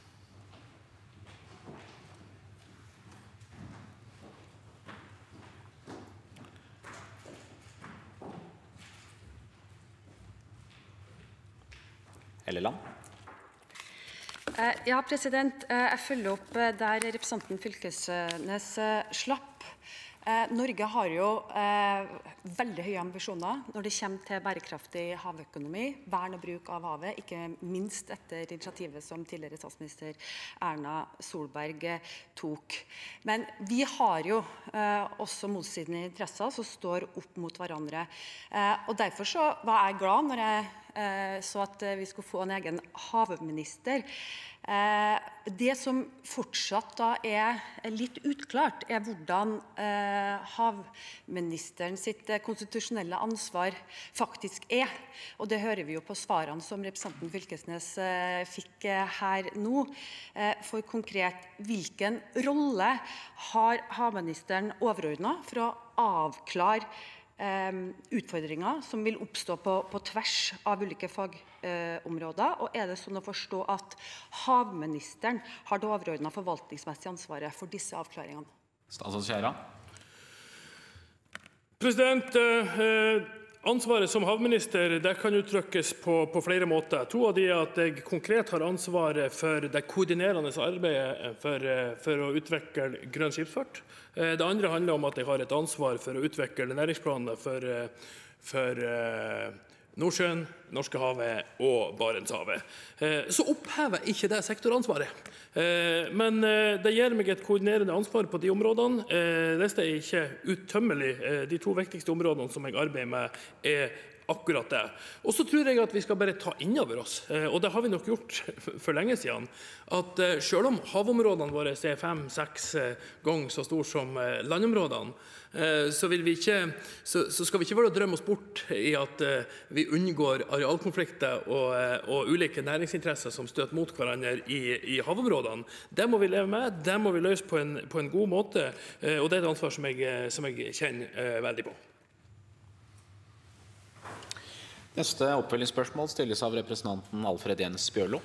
Helleland. Ja, president. Jeg følger opp der representanten Fylkesnes slapp. Norge har jo veldig høye ambisjoner når det kommer til bærekraftig havøkonomi, vern og bruk av havet, ikke minst etter initiativet som tidligere statsminister Erna Solberg tok. Men vi har jo også motstridende interesser som står opp mot hverandre. Og derfor så var jeg glad når jeg så at vi skulle få en egen havminister. Det som fortsatt da er litt utklart, er hvordan havministeren sitt konstitusjonelle ansvar faktisk er. Og det hører vi jo på svarene som representanten Fylkesnes fikk her nå. For konkret, hvilken rolle har havministeren overordnet for å avklare utfordringer som vil oppstå på, på tvers av ulike fagområder, og er det sånn å forstå at havministeren har det overordnede forvaltningsmessige ansvaret for disse avklaringene? Statsråd Skjæran. President, eh, ansvaret som havminister det kan uttrykkes på, på flere måter. To av de er at jeg konkret har ansvaret for det koordinerende arbeidet for, for å utvikle grønn skipsfart. Det andre handler om at jeg har et ansvar for å utvikle næringsplaner for, for Nordsjøen, Norskehavet og Barentshavet. Så opphever ikke det sektoransvaret. Men det gir meg et koordinerende ansvar på de områdene. Dette er ikke uttømmelig. De to viktigste områdene som jeg arbeider med er akkurat det. Og så tror jeg at vi skal bare ta inn over oss, og det har vi nok gjort for lenge siden, at selv om havområdene våre er fem-seks ganger så store som landområdene, så, vil vi ikke, så, så skal vi ikke bare drømme oss bort i at vi unngår arealkonflikter og, og ulike næringsinteresser som støter mot hverandre i, i havområdene. Det må vi leve med, det må vi løse på en, på en god måte, og det er et ansvar som jeg, som jeg kjenner veldig på. Neste oppfølgingsspørsmål stilles av representanten Alfred Jens Bjørlo.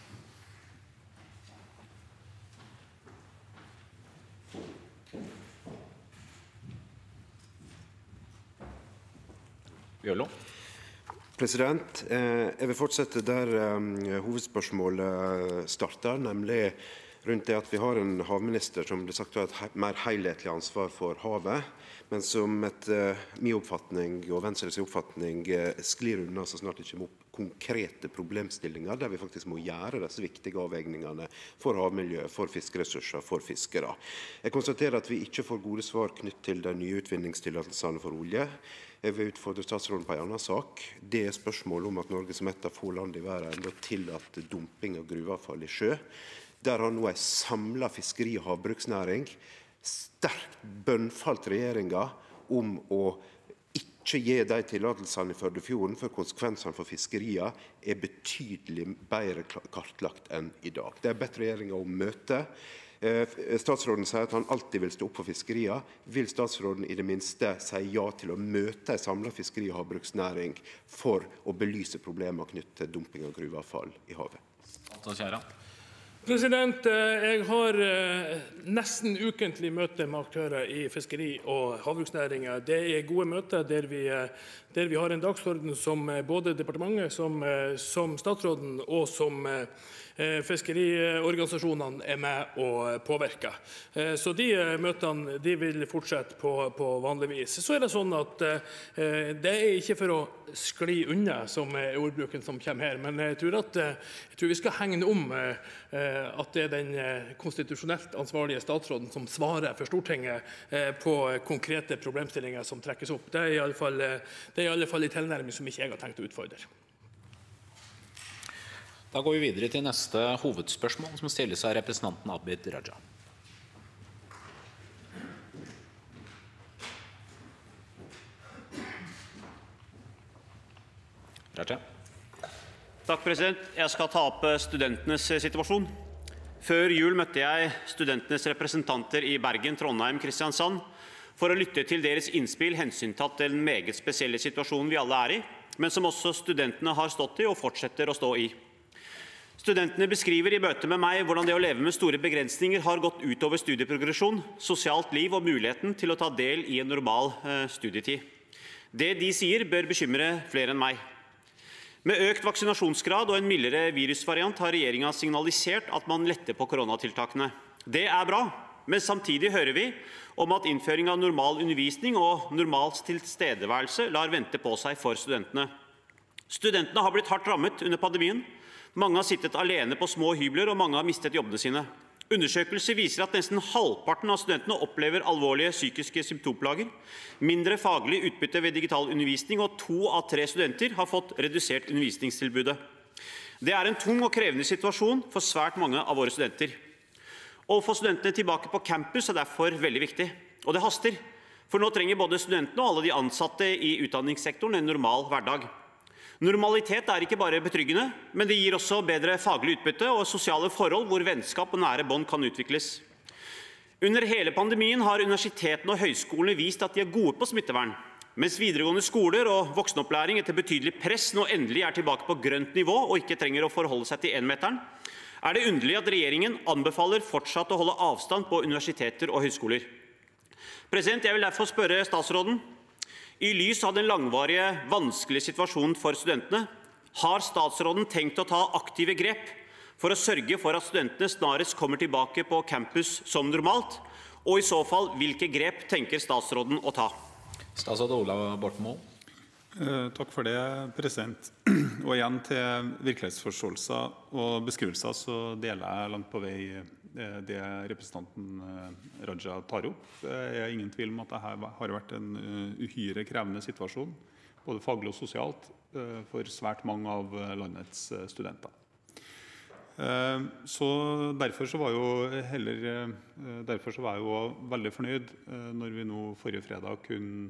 Bjørlo. President, jeg vil fortsette der hovedspørsmålet starter, nemlig rundt det at vi har en havminister som blir sagt har et mer helhetlig ansvar for havet, men som etter min oppfatning og Venstres oppfatning sklir unna så snart det kommer opp konkrete problemstillinger der vi faktisk må gjøre disse viktige avveigningene for havmiljø, for fiskeressurser, for fiskere. Jeg konstaterer at vi ikke får gode svar knyttet til de nye utvinningstillatelsene for olje. Jeg vil utfordre statsråden på en annen sak. Det er spørsmål om at Norge som et av få land i verden tillater dumping av gruveavfall i sjø. Der har nå en samlet fiskeri- og havbruksnæring sterkt bønnfalt regjeringa om å ikke gi de tillatelsene i Førdefjorden, for konsekvensene for fiskeria er betydelig bedre kartlagt enn i dag. Det er bedt regjeringa om møte. Statsråden sier at han alltid vil stå opp for fiskeria. Vil statsråden i det minste si ja til å møte en samlet fiskeri- og havbruksnæring for å belyse problemer knyttet til dumping av gruveavfall i havet? Statsråd Skjæran. President, jeg har nesten ukentlig møte med aktører i fiskeri- og havbruksnæringen. Det er gode møter der vi, der vi har en dagsorden som både departementet, som, som statsråden og som fiskeriorganisasjonene er med og påvirker. Så de møtene de vil fortsette på, på vanlig vis. Så er det sånn at det er ikke for å skli unna, som er ordbruken som kommer her, men jeg tror, at, jeg tror vi skal hegne om at det er den konstitusjonelt ansvarlige statsråden som svarer for Stortinget på konkrete problemstillinger som trekkes opp. Det er i alle fall, det er i alle fall en tilnærming som ikke jeg har tenkt å utfordre. Da går vi videre til neste hovedspørsmål, som stilles av representanten Abid Raja. Raja. Takk, president. Jeg skal ta opp studentenes situasjon. Før jul møtte jeg studentenes representanter i Bergen, Trondheim, Kristiansand for å lytte til deres innspill hensyntatt den meget spesielle situasjonen vi alle er i, men som også studentene har stått i og fortsetter å stå i. Studentene beskriver i møte med meg hvordan det å leve med store begrensninger har gått utover studieprogresjon, sosialt liv og muligheten til å ta del i en normal eh, studietid. Det de sier bør bekymre flere enn meg. Med økt vaksinasjonsgrad og en mildere virusvariant har regjeringen signalisert at man letter på koronatiltakene. Det er bra, men samtidig hører vi om at innføring av normal undervisning og normal tilstedeværelse lar vente på seg for studentene. Studentene har blitt hardt rammet under pandemien. Mange har sittet alene på små hybler, og mange har mistet jobbene sine. Undersøkelser viser at nesten halvparten av studentene opplever alvorlige psykiske symptomplager, mindre faglig utbytte ved digital undervisning, og to av tre studenter har fått redusert undervisningstilbudet. Det er en tung og krevende situasjon for svært mange av våre studenter. Å få studentene tilbake på campus er derfor veldig viktig, og det haster. For nå trenger både studentene og alle de ansatte i utdanningssektoren en normal hverdag. Normalitet er ikke bare betryggende, men det gir også bedre faglig utbytte og sosiale forhold hvor vennskap og nære bånd kan utvikles. Under hele pandemien har universitetene og høyskolene vist at de er gode på smittevern, mens videregående skoler og voksenopplæring etter betydelig press nå endelig er tilbake på grønt nivå og ikke trenger å forholde seg til énmeteren, er det underlig at regjeringen anbefaler fortsatt å holde avstand på universiteter og høyskoler. President, jeg vil derfor spørre statsråden, i lys av den langvarige, vanskelige situasjonen for studentene, har statsråden tenkt å ta aktive grep for å sørge for at studentene snarest kommer tilbake på campus som normalt, og i så fall, hvilke grep tenker statsråden å ta? Statsråd Ola Borten Moe. Eh, takk for det, president. Og igjen til virkelighetsforståelser og beskrivelser, så deler jeg langt på vei det representanten Raja tar opp. Det er ingen tvil om at dette har vært en uhyre krevende situasjon, både faglig og sosialt, for svært mange av landets studenter. Så derfor så var jo heller, derfor så var jeg jo veldig fornøyd når vi nå forrige fredag kunne,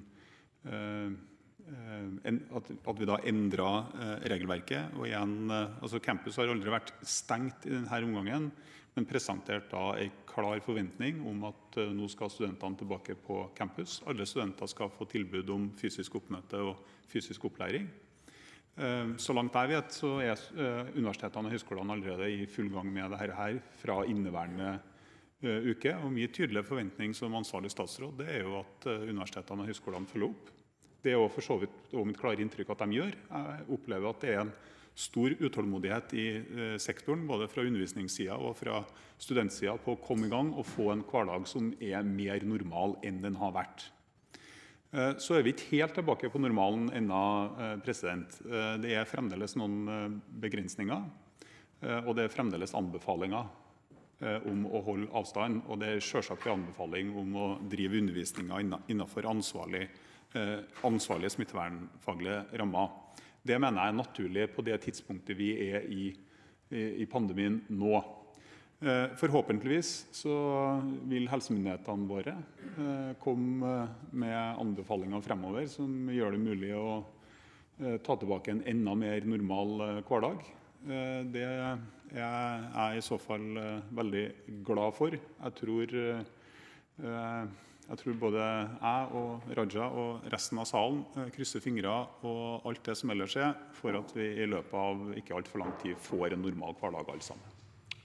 at, at vi da endret regelverket, og igjen, altså campus har aldri vært stengt i denne omgangen, men presentert da en klar forventning om at uh, nå skal studentene tilbake på campus. Alle studenter skal få tilbud om fysisk oppmøte og fysisk opplæring. Uh, så langt jeg vet, så er uh, universitetene og høyskolene allerede i full gang med dette her fra inneværende uh, uke. Og min tydelige forventning som ansvarlig statsråd, det er jo at uh, universitetene og høyskolene følger opp. Det er jo for så vidt og mitt klare inntrykk at de gjør. Jeg opplever at det er en stor utålmodighet i eh, sektoren, både fra undervisningssiden og fra studentsiden, på å komme i gang og få en hverdag som er mer normal enn den har vært. Eh, så er vi ikke helt tilbake på normalen ennå, eh, president. Eh, det er fremdeles noen eh, begrensninger, eh, og det er fremdeles anbefalinger eh, om å holde avstand, og det er selvsagt en anbefaling om å drive undervisningen innenfor ansvarlig, eh, ansvarlige smittevernfaglige rammer. Det mener jeg er naturlig på det tidspunktet vi er i, i pandemien nå. Eh, forhåpentligvis så vil helsemyndighetene våre eh, komme med anbefalinger fremover som gjør det mulig å eh, ta tilbake en enda mer normal eh, hverdag. Eh, det er jeg i så fall eh, veldig glad for. Jeg tror eh, Jeg tror både jeg og Raja og resten av salen krysser fingre og alt det som ellers er, for at vi i løpet av ikke alt for lang tid får en normal hverdag alle sammen.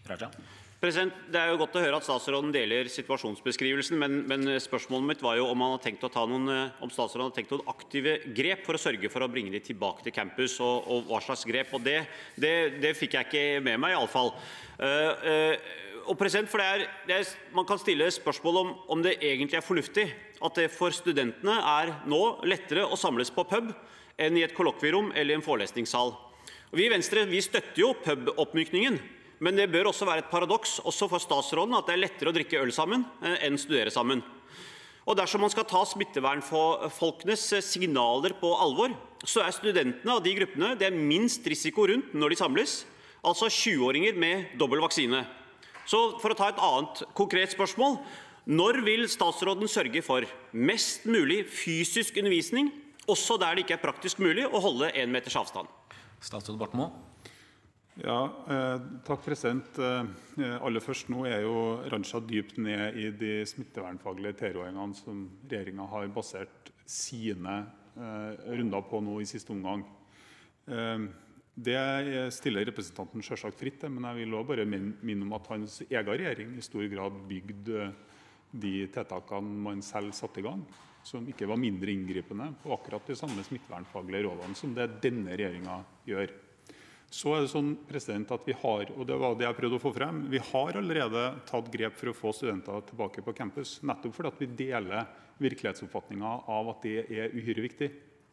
President, Det er jo godt å høre at statsråden deler situasjonsbeskrivelsen, men, men spørsmålet mitt var jo om, han har tenkt å ta noen, om statsråden har tenkt noen aktive grep for å sørge for å bringe de tilbake til campus, og, og hva slags grep. Og det, det, det fikk jeg ikke med meg, i alle fall. Uh, uh, og president, for det er, det er, Man kan stille spørsmål om, om det egentlig er fornuftig at det for studentene er nå lettere å samles på pub enn i et kollokvierom eller en forelesningssal. Og vi i Venstre vi støtter jo pub-oppmykningen, men det bør også være et paradoks også for statsråden at det er lettere å drikke øl sammen enn studere sammen. Og dersom man skal ta smittevernfolkenes signaler på alvor, så er studentene av de gruppene det er minst risiko rundt når de samles, altså tjue-åringer med dobbel vaksine. Så for å ta et annet konkret spørsmål, når vil statsråden sørge for mest mulig fysisk undervisning, også der det ikke er praktisk mulig å holde en meters avstand? Statsråd Borten Moe. Ja, eh, takk president. Eh, aller først nå er jo Raja dypt ned i de smittevernfaglige tilrådingene som regjeringen har basert sine eh, runder på nå i siste omgang. Eh, det stiller representanten selvsagt fritt til, men jeg vil også bare minne om at hans egen regjering i stor grad bygde de tiltakene man selv satte i gang, som ikke var mindre inngripende på akkurat de samme smittevernfaglige rådene som det denne regjeringen gjør. Så er det sånn president, at vi har, og det var det jeg prøvde å få frem, vi har allerede tatt grep for å få studenter tilbake på campus, nettopp fordi at vi deler virkelighetsoppfatningen av at det er uhyre viktig.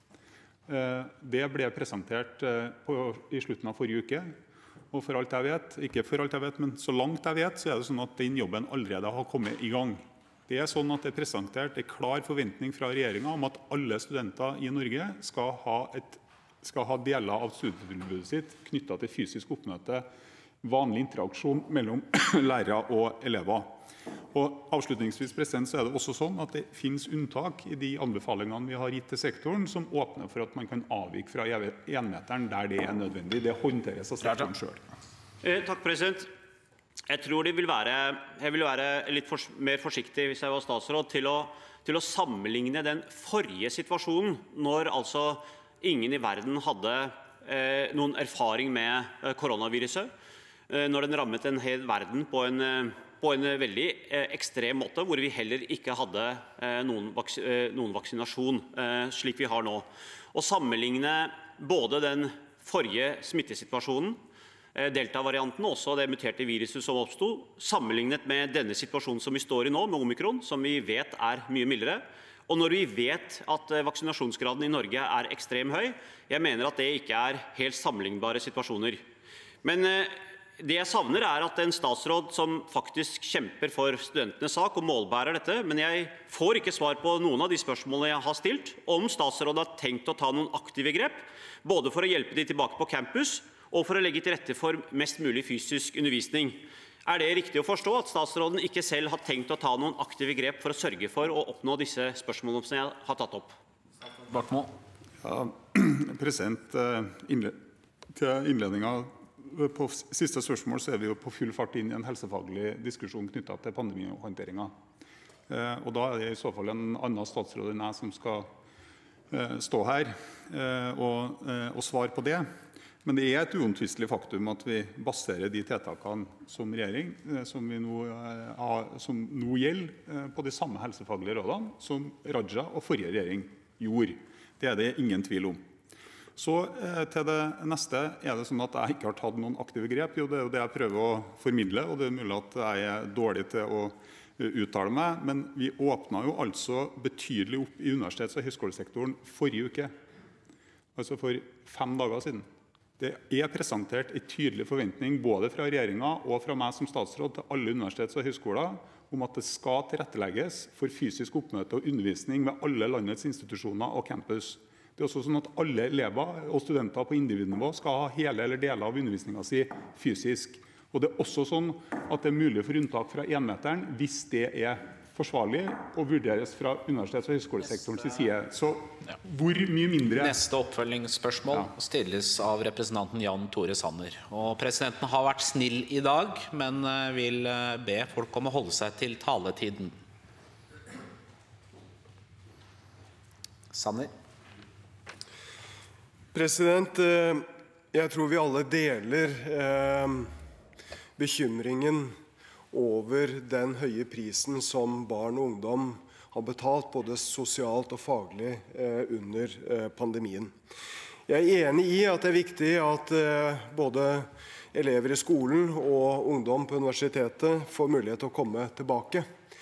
Det ble presentert på, i slutten av forrige uke, og for alt jeg vet, ikke for alt jeg vet, men så langt jeg vet, så er det sånn at den jobben allerede har kommet i gang. Det er sånn at det er presentert en klar forventning fra regjeringen om at alle studenter i Norge skal ha et skal ha deler av studietilbudet sitt knyttet til fysisk oppmøte, vanlig interaksjon mellom lærere og elever. Og avslutningsvis president, så er det også sånn at det finnes unntak i de anbefalingene vi har gitt til sektoren, som åpner for at man kan avvike fra enmeteren der det er nødvendig. Det håndteres av sektoren selv. Eh, takk, president. Jeg tror det vil være, jeg vil være litt for, mer forsiktig hvis jeg var statsråd til å, til å sammenligne den forrige situasjonen, når altså ingen i verden hadde eh, noen erfaring med eh, koronaviruset, eh, når den rammet en hel verden på en, eh, på en veldig eh, ekstrem måte, hvor vi heller ikke hadde eh, noen, vaks eh, noen vaksinasjon, eh, slik vi har nå. Å sammenligne både den forrige smittesituasjonen, eh, delta-varianten, og også det muterte viruset som oppstod, sammenlignet med denne situasjonen som vi står i nå, med omikron, som vi vet er mye mildere. Og når vi vet at vaksinasjonsgraden i Norge er ekstrem høy, jeg mener at det ikke er helt sammenlignbare situasjoner. Men det jeg savner er at en statsråd som faktisk kjemper for studentenes sak og målbærer dette, men jeg får ikke svar på noen av de spørsmålene jeg har stilt, om statsråden har tenkt å ta noen aktive grep, både for å hjelpe de tilbake på campus og for å legge til rette for mest mulig fysisk undervisning. Er det riktig å forstå at statsråden ikke selv har tenkt å ta noen aktive grep for å sørge for å oppnå disse spørsmålene som jeg har tatt opp? Borten Moe. Ja, president, til innledningen på siste spørsmål så er vi jo på full fart inn i en helsefaglig diskusjon knyttet til pandemihåndteringen. Og da er det i så fall en annen statsråd enn jeg som skal stå her og, og svare på det. Men det er et uomtvistelig faktum at vi baserer de tiltakene som regjering, som, vi nå, som nå gjelder på de samme helsefaglige rådene som Raja og forrige regjering gjorde. Det er det ingen tvil om. Så til det neste, er det sånn at jeg ikke har tatt noen aktive grep? Jo, det er jo det jeg prøver å formidle, og det er mulig at jeg er dårlig til å uttale meg, men vi åpnet jo altså betydelig opp i universitets- og høyskolesektoren forrige uke, altså for fem dager siden. Det er presentert en tydelig forventning både fra regjeringen og fra meg som statsråd til alle universitets- og høyskoler om at det skal tilrettelegges for fysisk oppmøte og undervisning ved alle landets institusjoner og campus. Det er også sånn at alle elever og studenter på individnivå skal ha hele eller deler av undervisningen si fysisk. Og det er også sånn at det er mulig for unntak fra enmeteren hvis det er forsvarlig og vurderes fra universitets- og høyskolesektorens side. Så hvor mye mindre... Neste oppfølgingsspørsmål ja. stilles av representanten Jan Tore Sanner. Og presidenten har vært snill i dag, men vil be folk om å holde seg til taletiden. Sanner. President, jeg tror vi alle deler eh, bekymringen over den høye prisen som barn og ungdom har betalt både sosialt og faglig under pandemien. Jeg er enig i at det er viktig at både elever i skolen og ungdom på universitetet får mulighet til å komme tilbake.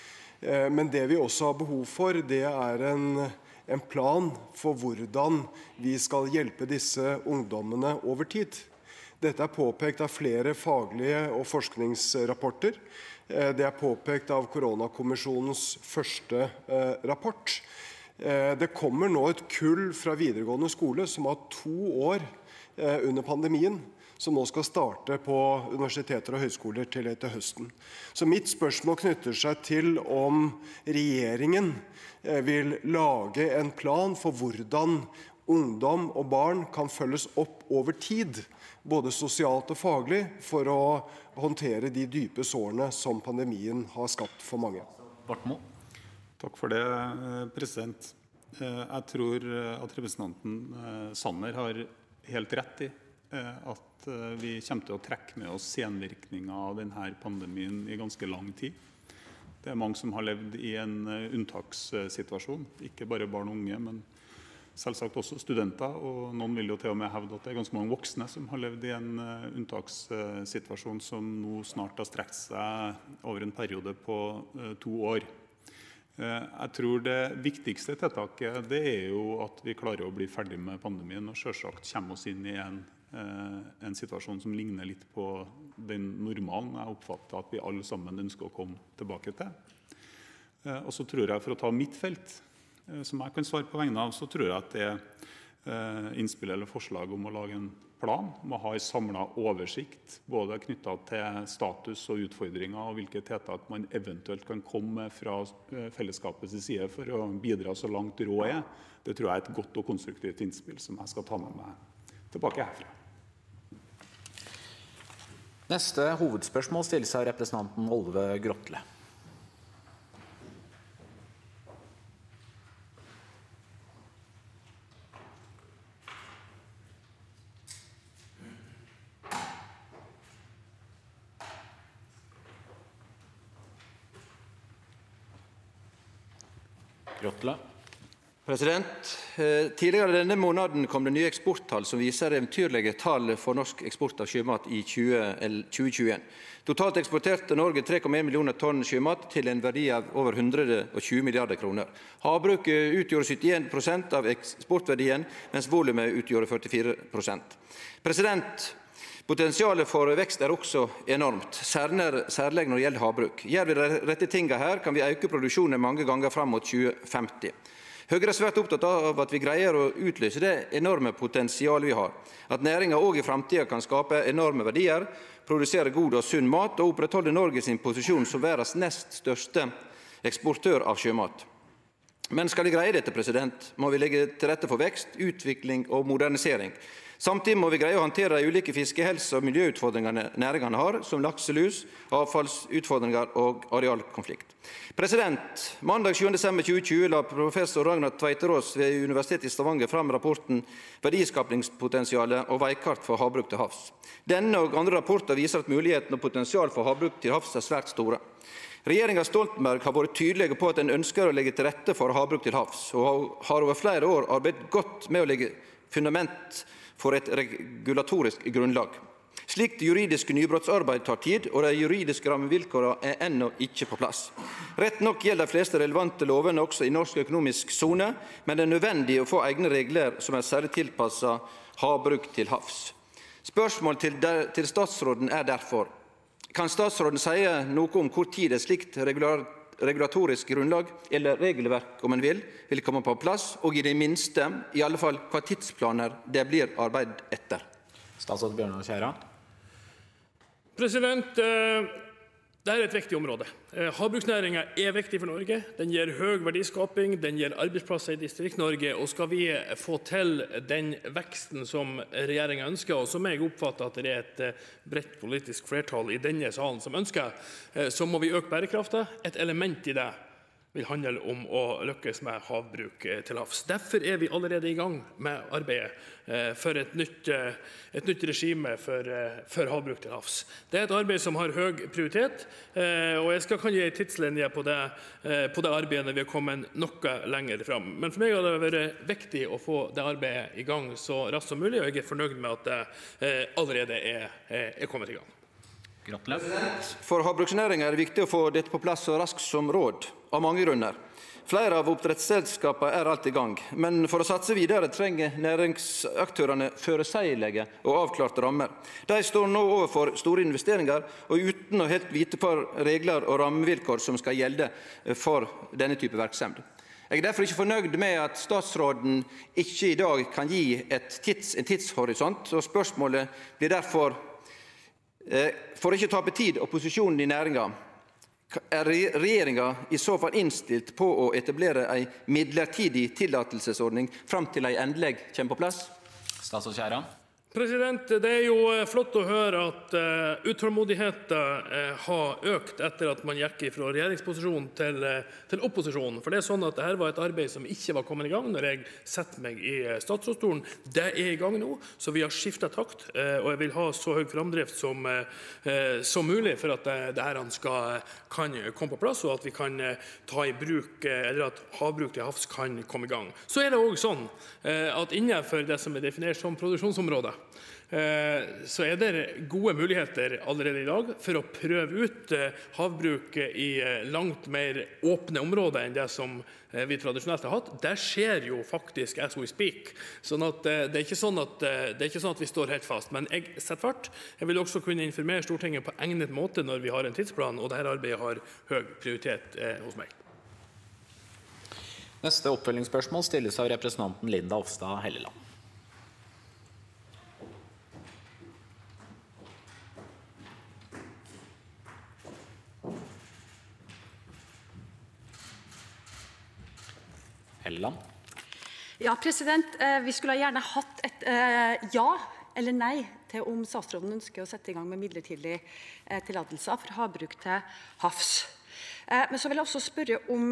Men det vi også har behov for, det er en, en plan for hvordan vi skal hjelpe disse ungdommene over tid. Dette er påpekt av flere faglige og forskningsrapporter. Det er påpekt av koronakommisjonens første rapport. Det kommer nå et kull fra videregående skole som har to år under pandemien, som nå skal starte på universiteter og høyskoler til etter høsten. Så mitt spørsmål knytter seg til om regjeringen vil lage en plan for hvordan ungdom og barn kan følges opp over tid, både sosialt og faglig, for å håndtere de dype sårene som pandemien har skapt for mange. Bartmo. Takk for det, president. Jeg tror at representanten Sanner har helt rett i at vi kommer til å trekke med oss senvirkninger av denne pandemien i ganske lang tid. Det er mange som har levd i en unntakssituasjon, ikke bare barn og unge, men selvsagt også studenter, og noen vil jo til og med hevde at det er ganske mange voksne som har levd i en unntakssituasjon som nå snart har strekt seg over en periode på to år. Jeg tror det viktigste tiltaket det er jo at vi klarer å bli ferdig med pandemien og selvsagt kommer oss inn i en, en situasjon som ligner litt på den normalen jeg oppfatter at vi alle sammen ønsker å komme tilbake til. Og så tror jeg, for å ta mitt felt, som jeg kan svare på vegne av, så tror jeg at det er innspill eller forslag om å lage en plan, om å ha en samlet oversikt, både knyttet til status og utfordringer, og hvilke tiltak man eventuelt kan komme med fra fellesskapets side for å bidra så langt råd er. Det tror jeg er et godt og konstruktivt innspill som jeg skal ta med meg tilbake herfra. Neste hovedspørsmål stilles av representanten Olve Grotle. President, tidligere denne måneden kom det nye eksporttall som viser eventyrlige tall for norsk eksport av sjømat i tjue tjueen. Totalt eksporterte Norge tre komma en millioner tonn sjømat til en verdi av over hundre og tjue milliarder kroner. Havbruket utgjorde syttien prosent av eksportverdien, mens volumet utgjorde førtifire prosent. President, potensialet for vekst er også enormt, særlig når det gjelder havbruk. Gjør vi de rette tingene her, kan vi øke produksjonen mange ganger fram mot tjue femti. Høyre er svært opptatt av at vi greier å utløse det enorme potensialet vi har. At næringen også i fremtiden kan skape enorme verdier, produsere god og sunn mat og opprettholde Norge sin posisjon som verdens nest største eksportør av sjømat. Men skal vi greie dette, president, må vi legge til rette for vekst, utvikling og modernisering. Samtidig må vi greie å håndtere de ulike fiskehelse- og miljøutfordringene næringene har, som lakselus, avfallsutfordringer og arealkonflikt. President, mandag sjuende desember tjue tjue la professor Ragnar Tveiterås ved Universitetet i Stavanger fram rapporten «Verdiskapingspotensialet og veikart for havbruk til havs». Denne og andre rapporter viser at muligheten og potensial for havbruk til havs er svært store. Regjeringen Stoltenberg har vært tydelige på at den ønsker å legge til rette for havbruk til havs, og har over flere år arbeidet godt med å legge fundament for et regulatorisk grunnlag. Slikt juridisk nybrottsarbeid tar tid, og de juridiske rammevilkårene er ennå ikke på plass. Rett nok gjelder de fleste relevante lovene også i norsk økonomisk zone, men det er nødvendig å få egne regler som er særlig tilpasset havbruk til havs. Spørsmål til, til statsråden er derfor, kan statsråden si noe om hvor tid et slikt regular regulatorisk grunnlag, eller regelverk om en vil, vil komme på plass, og i det minste, i alle fall, hva tidsplaner det blir arbeid etter? Statsråd Bjørnar Skjæran. President, det er et viktig område. Havbruksnæringen er viktig for Norge. Den gir høy verdiskaping, den gir arbeidsplasser i Distrikt-Norge, og skal vi få til den veksten som regjeringen ønsker, og som jeg oppfatter at det er et bredt politisk flertall i denne salen som ønsker, så må vi øke bærekraften. Et element i det vil handle om å lykkes med havbruk til havs. Derfor er vi allerede i gang med arbeidet for et nytt, et nytt regime for, for havbruk til havs. Det er et arbeid som har høy prioritet, og jeg skal kan gi en tidslinje på det, på det arbeidet når vi har kommet noe lenger frem. Men for meg har det vært viktig å få det arbeidet i gang så raskt som mulig, og jeg er fornøyd med at det allerede er, er kommet i gang. Gratulerer. For havbruksnæringen er det viktig å få dette på plass så raskt som råd, av mange grunner. Flere av oppdrettsselskapene er alt i gang, men for å satse videre trenger næringsaktørene forutsigelige og avklarte rammer. De står nå overfor store investeringer, og uten å helt vite hva regler og rammevilkår som skal gjelde for denne type virksomhet. Jeg er derfor ikke fornøyd med at statsråden ikke i dag kan gi et tids, en tidshorisont, og spørsmålet blir derfor For ikke tape tid og posisjonen i næringen, er regjeringen i så fall innstilt på å etablere en midlertidig tillatelsesordning frem til en endelig kommer på plass? Statsråd Skjæran. President, det er jo flott å høre at uh, utålmodigheten uh, har økt etter at man gikk fra regjeringsposisjon til, uh, til opposisjon. For det er sånn at dette var et arbeid som ikke var kommet i gang når jeg setter meg i uh, statsrådsstolen. Det er i gang nå, så vi har skiftet takt, uh, og jeg vil ha så høy framdrift som, uh, som mulig for at uh, dette skal, kan komme på plass, og at vi kan uh, ta i bruk, uh, eller at havbruk til havs kan komme i gang. Så er det også sånn uh, at innenfor det som er definert som produksjonsområde, så er det gode muligheter allerede i dag for å prøve ut havbruk i langt mer åpne områder enn det som vi tradisjonelt har hatt. Det skjer jo faktisk as we speak, sånn at det er ikke sånn at, det er ikke sånn at vi står helt fast. Men jeg setter fart. Jeg vil også kunne informere Stortinget på egnet måte når vi har en tidsplan, og dette arbeidet har høy prioritet hos meg. Neste oppfølgingsspørsmål stilles av representanten Linda Hofstad Helleland. Helleland. Ja, president. Vi skulle gjerne hatt et eh, ja eller nei til om statsråden ønsker å sette i gang med midlertidige eh, tillatelser for havbruk til havs. Eh, men så vil jeg også spørre om,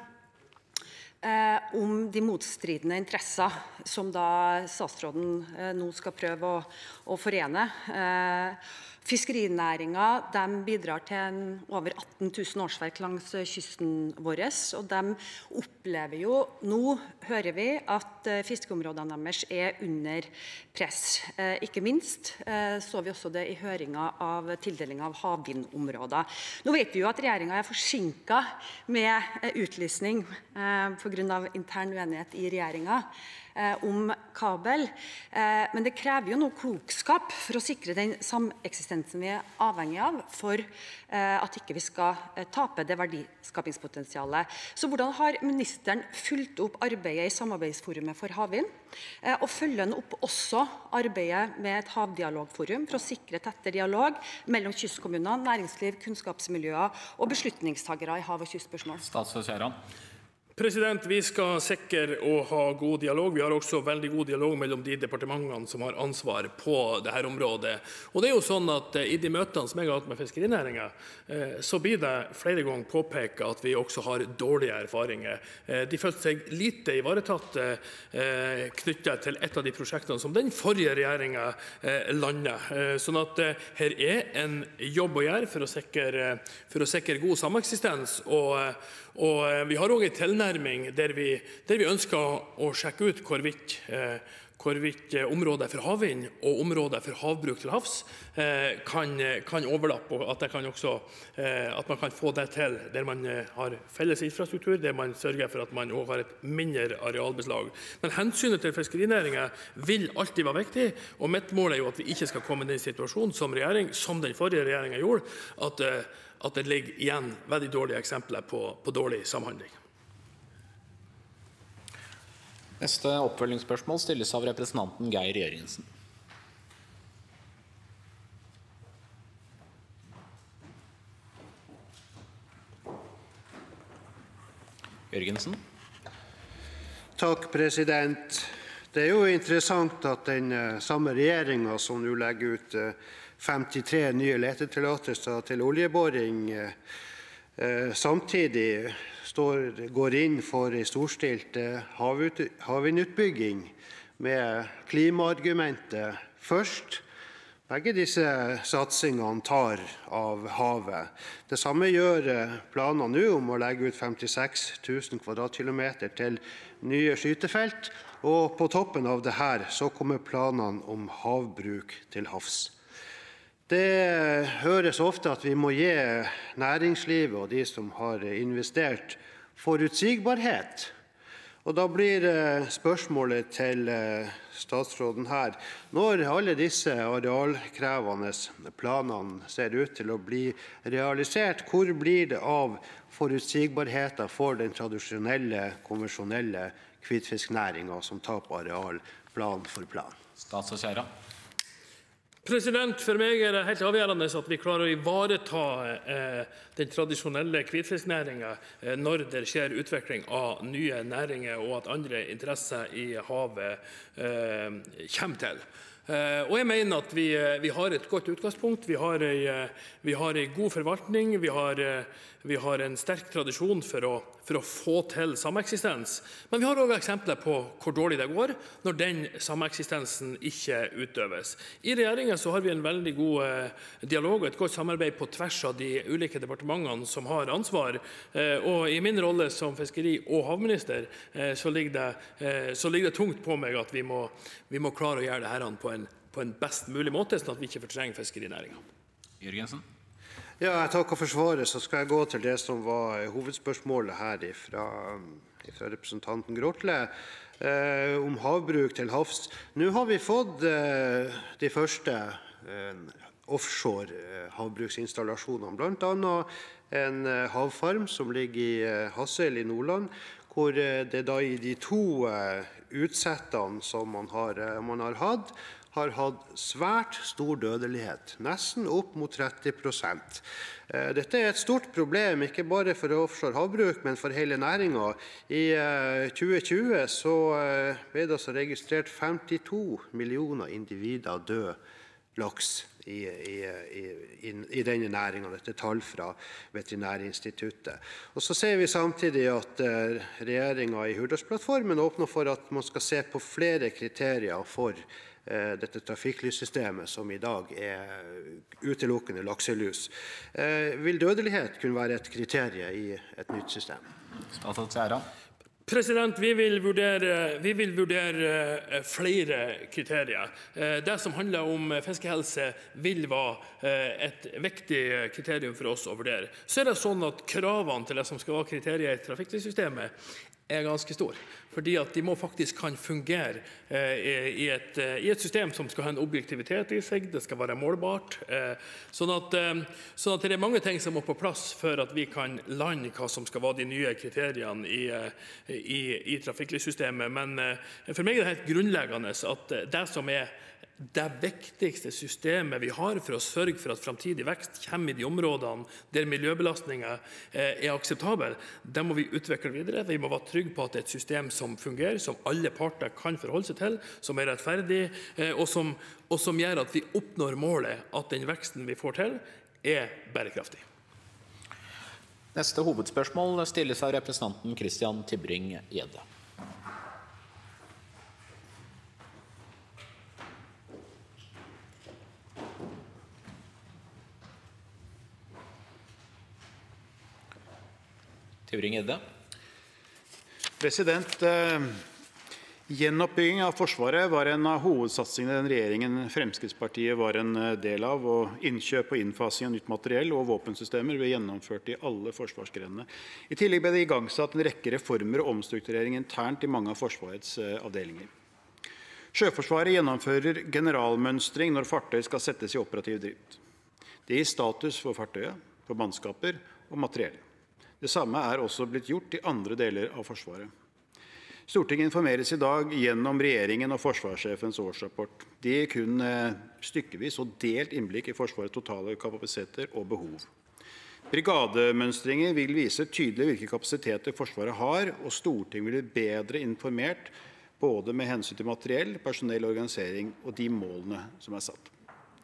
eh, om de motstridende interesser som da statsråden eh, nå skal prøve å, å forene. Eh, Fiskerinæringen de bidrar til en over atten tusen årsverk langs kysten vår, og de opplever jo, nå hører vi, at fiskeområdene deres er under press. Eh, ikke minst eh, så vi også det i høringen av tildeling av havvindområder. Nå vet vi jo at regjeringen er forsinket med eh, utlysning eh, på grunn av intern uenighet i regjeringen om kabel, men det krever jo noe klokskap for å sikre den sameksistensen vi er avhengig av for at ikke vi skal tape det verdiskapingspotensialet. Så hvordan har ministeren fulgt opp arbeidet i samarbeidsforumet for havvind, og følger han opp også arbeidet med et havdialogforum for å sikre tettere dialog mellom kystkommunene, næringsliv, kunnskapsmiljøer og beslutningstagere i hav- og kystspørsmål? Statsråd Skjæran. President, vi skal sikre å ha god dialog. Vi har også veldig god dialog mellom de departementene som har ansvar på dette området. Og det er jo sånn at i de møtene som jeg har hatt med fiskerinæringen, så blir det flere ganger påpekt at vi også har dårlige erfaringer. De følte seg lite ivaretatt knyttet til et av de prosjektene som den forrige regjeringen landet. Sånn at her er en jobb å gjøre for å sikre, for å sikre god sameksistens, og Og vi har også en tilnærming der vi, der vi ønsker å sjekke ut hvorvidt, eh, hvorvidt områder for havvind og områder for havbruk til havs eh, kan, kan overlappe, og at, det kan også, eh, at man kan få det til der man har felles infrastruktur, der man sørger for at man også har et mindre arealbeslag. Men hensynet til fiskerinæringen vil alltid være viktig, og mitt mål er jo at vi ikke skal komme i den situasjonen som regjering, som den forrige regjeringen gjorde, at eh, at det ligger igjen veldig dårlige eksempler på, på dårlig samhandling. Neste oppfølgingsspørsmål stilles av representanten Geir Jørgensen. Jørgensen. Takk, president. Det er jo interessant at den samme regjeringen som nå legger ut femtitre nye letetillatelser til oljeboring, samtidig står, går inn for en storstilt havvindutbygging med klimaargumentet først. Begge disse satsingene tar av havet. Det samme gjør planene nå om å legge ut femtiseks tusen kvadratkilometer til nye skytefelt, og på toppen av det her så kommer planene om havbruk til havs. Det høres ofte at vi må gi næringslivet og de som har investert forutsigbarhet. Og da blir spørsmålet til statsråden her, når alle disse arealkrevende planene ser ut til å bli realisert, hvor blir det av forutsigbarheten for den tradisjonelle, konvensjonelle hvitfisknæringen som taper areal plan for plan? Statsråd Skjæra. President, For meg er det helt avgjørende at vi klarer å ivareta eh, den tradisjonelle hvitfisknæringen eh, når det skjer utvikling av nye næringer og at andre interesser i havet eh, kommer til. Eh, og jeg mener at vi, vi har et godt utgangspunkt, vi har en, vi har en god forvaltning, vi har, vi har en sterk tradisjon for å, for å få til sameksistens. Men vi har også eksempler på hvor dårlig det går når den sameksistensen ikke utøves. I regjeringen så har vi en veldig god eh, dialog og et godt samarbeid på tvers av de ulike departementene som har ansvar. Eh, og i min rolle som fiskeri- og havminister eh, så, ligger det, eh, så ligger det tungt på meg at vi må, vi må klare å gjøre det her på en, på en best mulig måte, sånn at vi ikke fortrenger fiskerinæringen. Jørgensen. Ja, jeg takker for svaret. Så skal jeg gå til det som var hovedspørsmålet her fra, fra representanten Grotle, eh, om havbruk til havs. Nå har vi fått eh, de første eh, offshore eh, havbruksinstallasjonene, blant annet en eh, havfarm som ligger i eh, Hadsel i Nordland, hvor eh, det da i de to eh, utsettene som man har, eh, man har hatt, har hatt svært stor dødelighet, nesten opp mot tretti prosent. Dette er et stort problem, ikke bare for offshore havbruk, men for hele næringen. I tjue tjue så ble det altså registrert femtito millioner individer død laks i, i, i, i denne næringen. Dette er tall fra Veterinærinstituttet. Og så ser vi samtidig at regjeringen i Hurdalsplattformen åpner for at man skal se på flere kriterier for dette trafikklyssystemet som i dag er utelukkende lakselus. Vil dødelighet kunne være et kriterium i et nytt system? Statsråd Skjæra. President, vi vil, vurdere, vi vil vurdere flere kriterier. Det som handler om fiskehelse vil være et viktig kriterium for oss å vurdere. Så er det sånn at kravene til det som skal være kriterier i trafikklyssystemet er ganske stor, fordi at de må faktisk kan fungere eh, i, et, eh, i et system som skal ha en objektivitet i seg, det skal være målbart, eh, sånn, at, eh, sånn at det er mange ting som må på plass for at vi kan lande hva som skal være de nye kriteriene i, i, i trafikklyssystemet. Men eh, for meg er det helt grunnleggende at det som er det viktigste systemet vi har for å sørge for at fremtidig vekst kommer i de områdene der miljøbelastningen er akseptabel, det må vi utvikle videre. Vi må være trygge på at det er et system som fungerer, som alle parter kan forholde seg til, som er rettferdig, og som, og som gjør at vi oppnår målet at den veksten vi får til, er bærekraftig. Neste hovedspørsmål stilles av representanten Christian Tybring-Gjedde. Tybring-Gjedde. President, eh, gjenoppbygging av Forsvaret var en av hovedsatsingene den regjeringen Fremskrittspartiet var en del av, og innkjøp og innfasing av nytt materiell og våpensystemer ble gjennomført i alle forsvarsgrenene. I tillegg ble det igangsatt en rekke reformer og omstrukturering internt i mange av Forsvarets eh, avdelinger. Sjøforsvaret gjennomfører generalmønstring når fartøy skal settes i operativ drift. Det gir status for fartøyet, for mannskaper og materiell. Det samme er også blitt gjort i andre deler av Forsvaret. Stortinget informeres i dag gjennom regjeringen og forsvarssjefens årsrapport. Det gir kun stykkevis og delt innblikk i Forsvarets totale kapasiteter og behov. Brigademønstringer vil vise tydelig hvilke kapasiteter Forsvaret har, og Stortinget vil bli bedre informert både med hensyn til materiell, personell og organisering og de målene som er satt.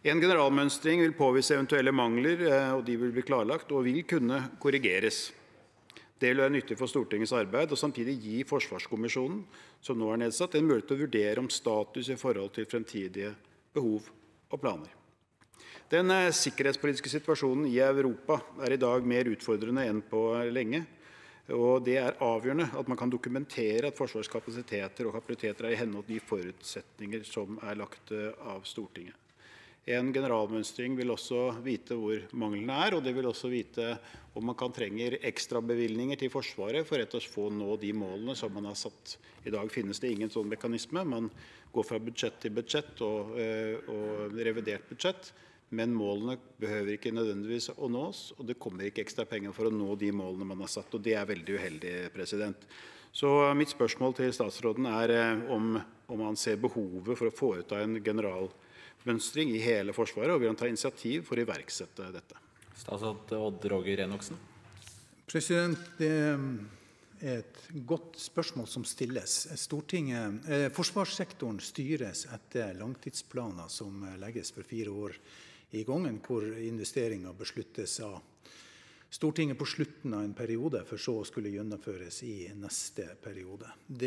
En generalmønstring vil påvise eventuelle mangler, og de vil bli klarlagt og vil kunne korrigeres. Det vil være nyttig for Stortingets arbeid, og samtidig gi Forsvarskommisjonen, som nå er nedsatt, en mulighet til å vurdere om status i forhold til fremtidige behov og planer. Den sikkerhetspolitiske situasjonen i Europa er i dag mer utfordrende enn på lenge, og det er avgjørende at man kan dokumentere at Forsvarets kapasiteter og kapabiliteter er i henhold til de forutsetninger som er lagt av Stortinget. En generalmønstring vil også vite hvor manglene er, og det vil også vite om man kan trenger ekstra bevilgninger til Forsvaret for rett og slett få nå de målene som man har satt. I dag finnes det ingen sånn mekanisme. Man går fra budsjett til budsjett og, og revidert budsjett, men målene behøver ikke nødvendigvis å nås, og det kommer ikke ekstra penger for å nå de målene man har satt, og det er veldig uheldig, president. Så mitt spørsmål til statsråden er om, om han ser behovet for å foreta en generalmønstring i hele Forsvaret, og vil han ta initiativ for å iverksette dette? Statsråd Odd Roger Enoksen. President, det er et godt spørsmål som stilles. Stortinget, eh, Forsvarssektoren styres etter langtidsplaner som legges for fire år i gangen, hvor investeringer besluttes av Stortinget på slutten av en periode, for så å skulle gjennomføres i neste periode. Det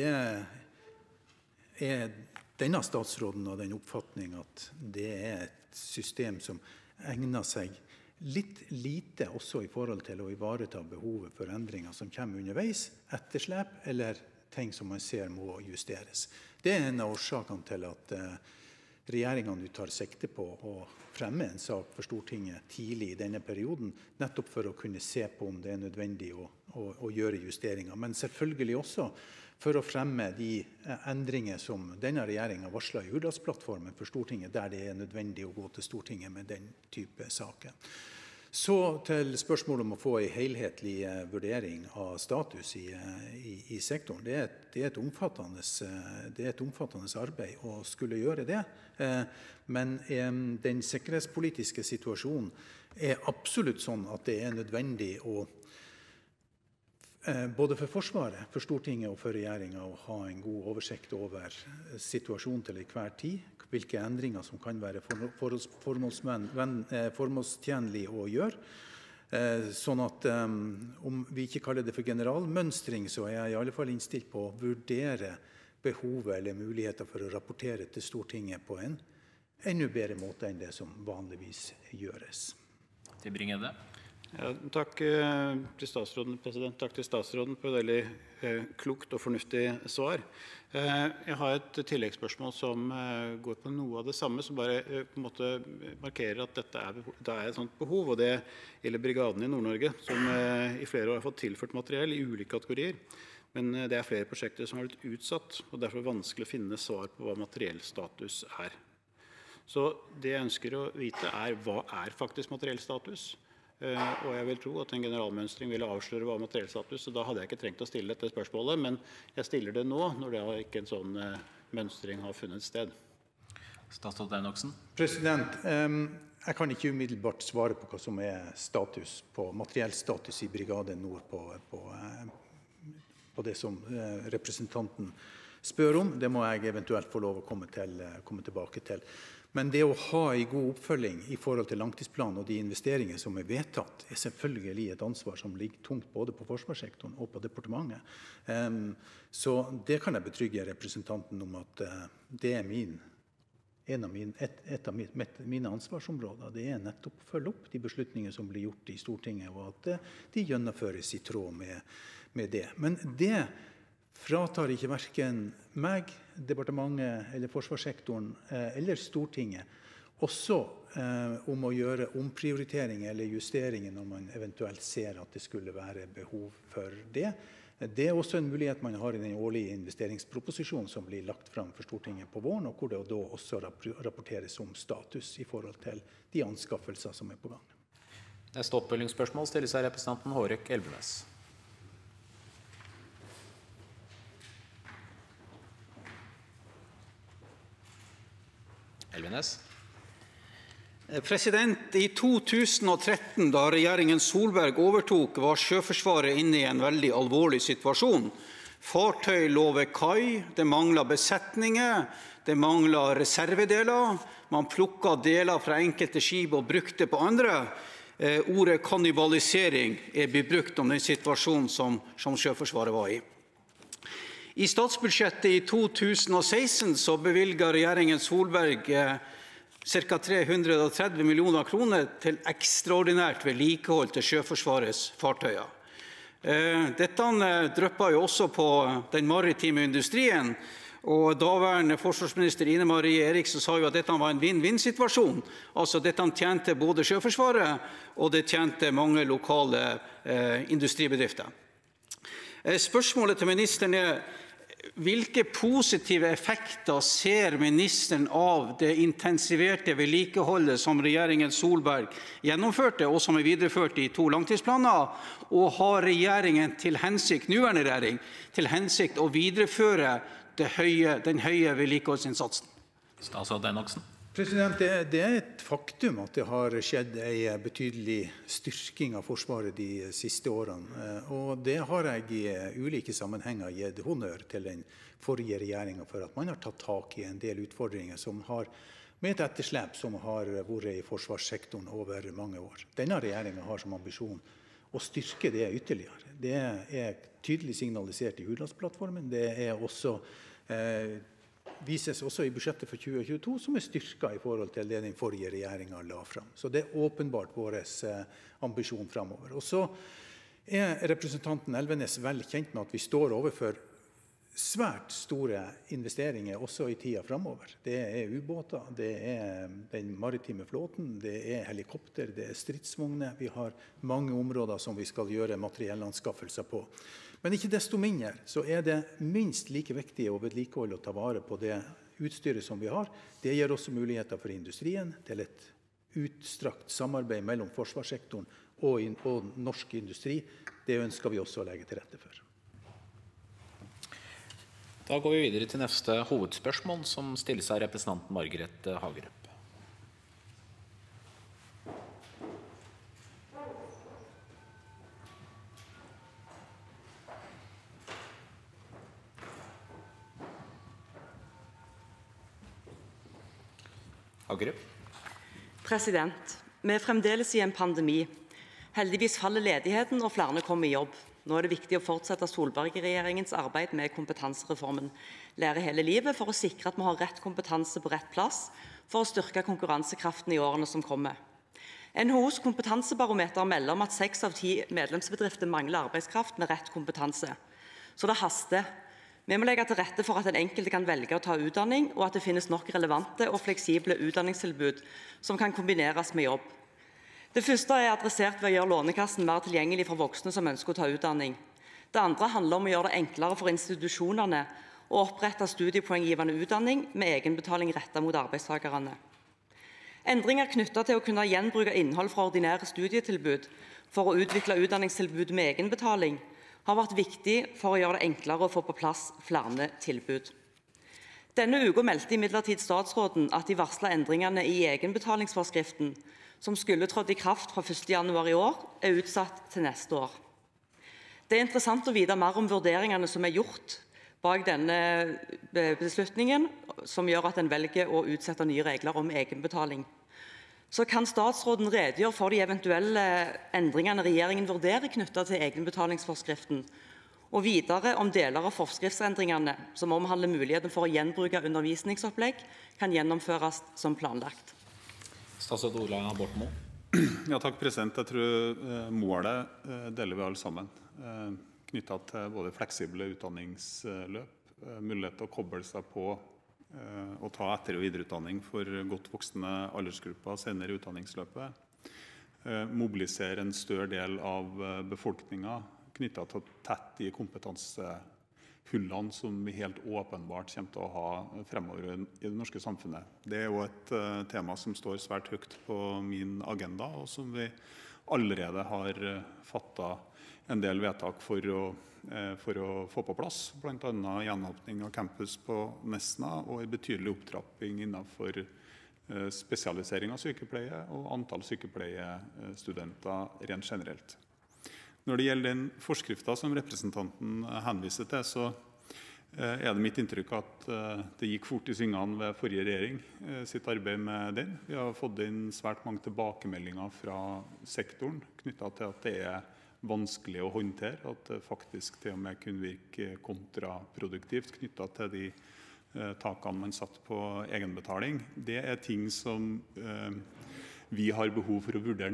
er denne statsråden av den oppfatning at det er et system som egner seg litt lite også i forhold til å ivareta behovet for endringer som kommer underveis, etterslep eller ting som man ser må justeres. Det er en av årsakene til at regjeringen nå tar sikte på å fremme en sak for Stortinget tidlig i denne perioden, nettopp for å kunne se på om det er nødvendig å, å, å gjøre justeringer. Men selvfølgelig også for å fremme de endringer som denne regjeringen varslet i Hurdalsplattformen for Stortinget, der det er nødvendig å gå til Stortinget med den type saker. Så til spørsmålet om å få en helhetlig vurdering av status i, i, i sektoren. Det er, det, er et omfattende, det er et omfattende arbeid å skulle gjøre det. Men den sikkerhetspolitiske situasjonen er absolutt sånn at det er nødvendig å både for Forsvaret, for Stortinget og for regjeringen å ha en god oversikt over situasjonen til hver tid, hvilke endringer som kan være formålstjenlig å gjøre. Sånn at om vi ikke kaller det for generalmønstring, så er jeg i alle fall innstilt på å vurdere behovet eller muligheter for å rapportere til Stortinget på en enda bedre måte enn det som vanligvis gjøres. Til Bring-Edde. Ja, takk til statsråden, president. Takk til statsråden på et veldig eh, klokt og fornuftig svar. Eh, jeg har et tilleggsspørsmål som eh, går på noe av det samme, som bare eh, på en måte markerer at dette er, det er et sånt behov, og det gjelder brigaden i Nord-Norge, som eh, i flere år har fått tilført materiell i ulike kategorier. Men eh, det er flere prosjekter som har blitt utsatt, og derfor er det vanskelig å finne svar på hva materiellstatus er. Så det jeg ønsker å vite er, hva er faktisk materiellstatus? Uh, og jeg vil tro at en generalmønstring ville avsløre hva materiellstatus, så da hadde jeg ikke trengt å stille dette spørsmålet, men jeg stiller det nå, når det ikke en sånn uh, mønstring har funnet sted. Statsråd Enoksen. President, um, jeg kan ikke umiddelbart svare på hva som er status på materiellstatus i Brigade Nord på, på, uh, på det som uh, representanten spør om. Det må jeg eventuelt få lov å komme, til, uh, komme tilbake til. Men det å ha en god oppfølging i forhold til langtidsplanen og de investeringer som er vedtatt, er selvfølgelig et ansvar som ligger tungt både på forsvarssektoren og på departementet. Um, så det kan jeg betrygge representanten om at uh, det er min, en av min, et, et av mine, mine ansvarsområder. Det er nettopp å følge opp de beslutninger som blir gjort i Stortinget, og at uh, de gjennomføres i tråd med, med det. Men det fratar ikke hverken meg, departementet eller forsvarssektoren eh, eller Stortinget også eh, om å gjøre omprioriteringer eller justeringer når man eventuelt ser at det skulle være behov for det. Det er også en mulighet man har i den årlige investeringsproposisjonen som blir lagt frem for Stortinget på våren, og hvor det da også rapporteres om status i forhold til de anskaffelser som er på gang. Neste oppfølgingsspørsmål stilles av representanten Hårek Elvenes. Elvenes. President, i to tusen og tretten, da regjeringen Solberg overtok, var Sjøforsvaret inne i en veldig alvorlig situasjon. Fartøy lå ved kai, det manglet besetninger, det manglet reservedeler, man plukket deler fra enkelte skip og brukte på andre. Eh, ordet kannibalisering er blitt brukt om den situasjonen som, som Sjøforsvaret var i. I statsbudsjettet i to tusen og seksten så bevilget regjeringen Solberg eh, ca. tre hundre og tretti millioner kroner til ekstraordinært vedlikehold til Sjøforsvarets fartøyer. Eh, dette eh, dryppet jo også på den maritime industrien, og daværende forsvarsminister Ine Marie Eriksen sa jo at dette var en vinn-vinn-situasjon. Altså dette tjente både Sjøforsvaret, og det tjente mange lokale eh, industribedrifter. Eh, spørsmålet til ministeren er, hvilke positive effekter ser ministeren av det intensiverte vedlikeholdet som regjeringen Solberg gjennomførte, og som er videreført i to langtidsplaner, og har regjeringen til hensikt, nåværende regjering, til hensikt å videreføre det høye, den høye vedlikeholdsinnsatsen? Statsråd Enoksen. President, det, det er et faktum at det har skjedd en betydelig styrking av Forsvaret de siste årene. Og det har jeg i ulike sammenhenger gitt honnør til den forrige regjeringen for at man har tatt tak i en del utfordringer som har med et etterslep som har vært i forsvarssektoren over mange år. Denne regjeringen har som ambisjon å styrke det ytterligere. Det er tydelig signalisert i Hurdalsplattformen. Det er også eh, vises også i budsjettet for tjue tjueto, som er styrket i forhold til det den forrige regjeringen la frem. Så det er åpenbart vår ambisjon fremover. Og så er representanten Elvenes vel kjent med at vi står overfor svært store investeringer også i tida fremover. Det er ubåter, det er den maritime flåten, det er helikopter, det er stridsvogner. Vi har mange områder som vi skal gjøre materiellanskaffelser på. Men ikke desto mindre så er det minst like viktig å vedlikeholde og ta vare på det utstyret som vi har. Det gir også muligheter for industrien til et utstrakt samarbeid mellom forsvarssektoren og, og norsk industri. Det ønsker vi også å legge til rette for. Da går vi videre til neste hovedspørsmål, som stilles av representanten Margret Hagerup. Hagerup. President, vi er fremdeles i en pandemi. Heldigvis faller ledigheten, og flere kommer i jobb. Nå er det viktig å fortsette Solberg-regjeringens arbeid med kompetansereformen Lære hele livet, for å sikre at vi har rett kompetanse på rett plass, for å styrke konkurransekraften i årene som kommer. N H O's kompetansebarometer melder om at seks av ti medlemsbedrifter mangler arbeidskraft med rett kompetanse. Så det haster. Vi må legge til rette for at den enkelte kan velge å ta utdanning, og at det finnes nok relevante og fleksible utdanningstilbud som kan kombineres med jobb. Det første er adressert ved å gjøre Lånekassen mer tilgjengelig for voksne som ønsker å ta utdanning. Det andre handler om å gjøre det enklere for institusjonene å opprette studiepoenggivende utdanning med egenbetaling rettet mot arbeidstakerne. Endringer knyttet til å kunne gjenbruke innhold fra ordinære studietilbud for å utvikle utdanningstilbud med egenbetaling har vært viktig for å gjøre det enklere å få på plass flere tilbud. Denne uka meldte imidlertid statsråden at de varslet endringene i egenbetalingsforskriften, som skulle trådt i kraft fra første januar i år, er utsatt til neste år. Det er interessant å vite mer om vurderingene som er gjort bak denne beslutningen, som gjør at en velger å utsette nye regler om egenbetaling. Så kan statsråden redegjøre for de eventuelle endringene regjeringen vurderer knyttet til egenbetalingsforskriften, og videre om deler av forskriftsendringene som omhandler muligheten for å gjenbruke undervisningsopplegg kan gjennomføres som planlagt? Statsråd Ola Borten Moe. Ja, takk, president. Jeg tror målet deler vi alle sammen, knyttet til både fleksible utdanningsløp, mulighet til å koble seg på og ta etter- og videreutdanning for godt voksne aldersgrupper senere i utdanningsløpet, mobilisere en større del av befolkningen knyttet til å tette de kompetansehullene som vi helt åpenbart kommer til å ha fremover i det norske samfunnet. Det er jo et tema som står svært høyt på min agenda, og som vi allerede har fattet en del vedtak for å, for å få på plass, blant annet gjenåpning av campus på Nesna og en betydelig opptrapping innenfor spesialisering av sykepleie og antall sykepleiestudenter rent generelt. Når det gjelder den forskriften som representanten henviser til, så er det mitt inntrykk at det gikk fort i svingene ved forrige regjering sitt arbeid med den. Vi har fått inn svært mange tilbakemeldinger fra sektoren knyttet til at det er vanskelig å håndtere, at det faktisk til og med kunne virke kontraproduktivt knyttet til de takene man satt på egenbetaling. Det er ting som vi har behov for å vurdere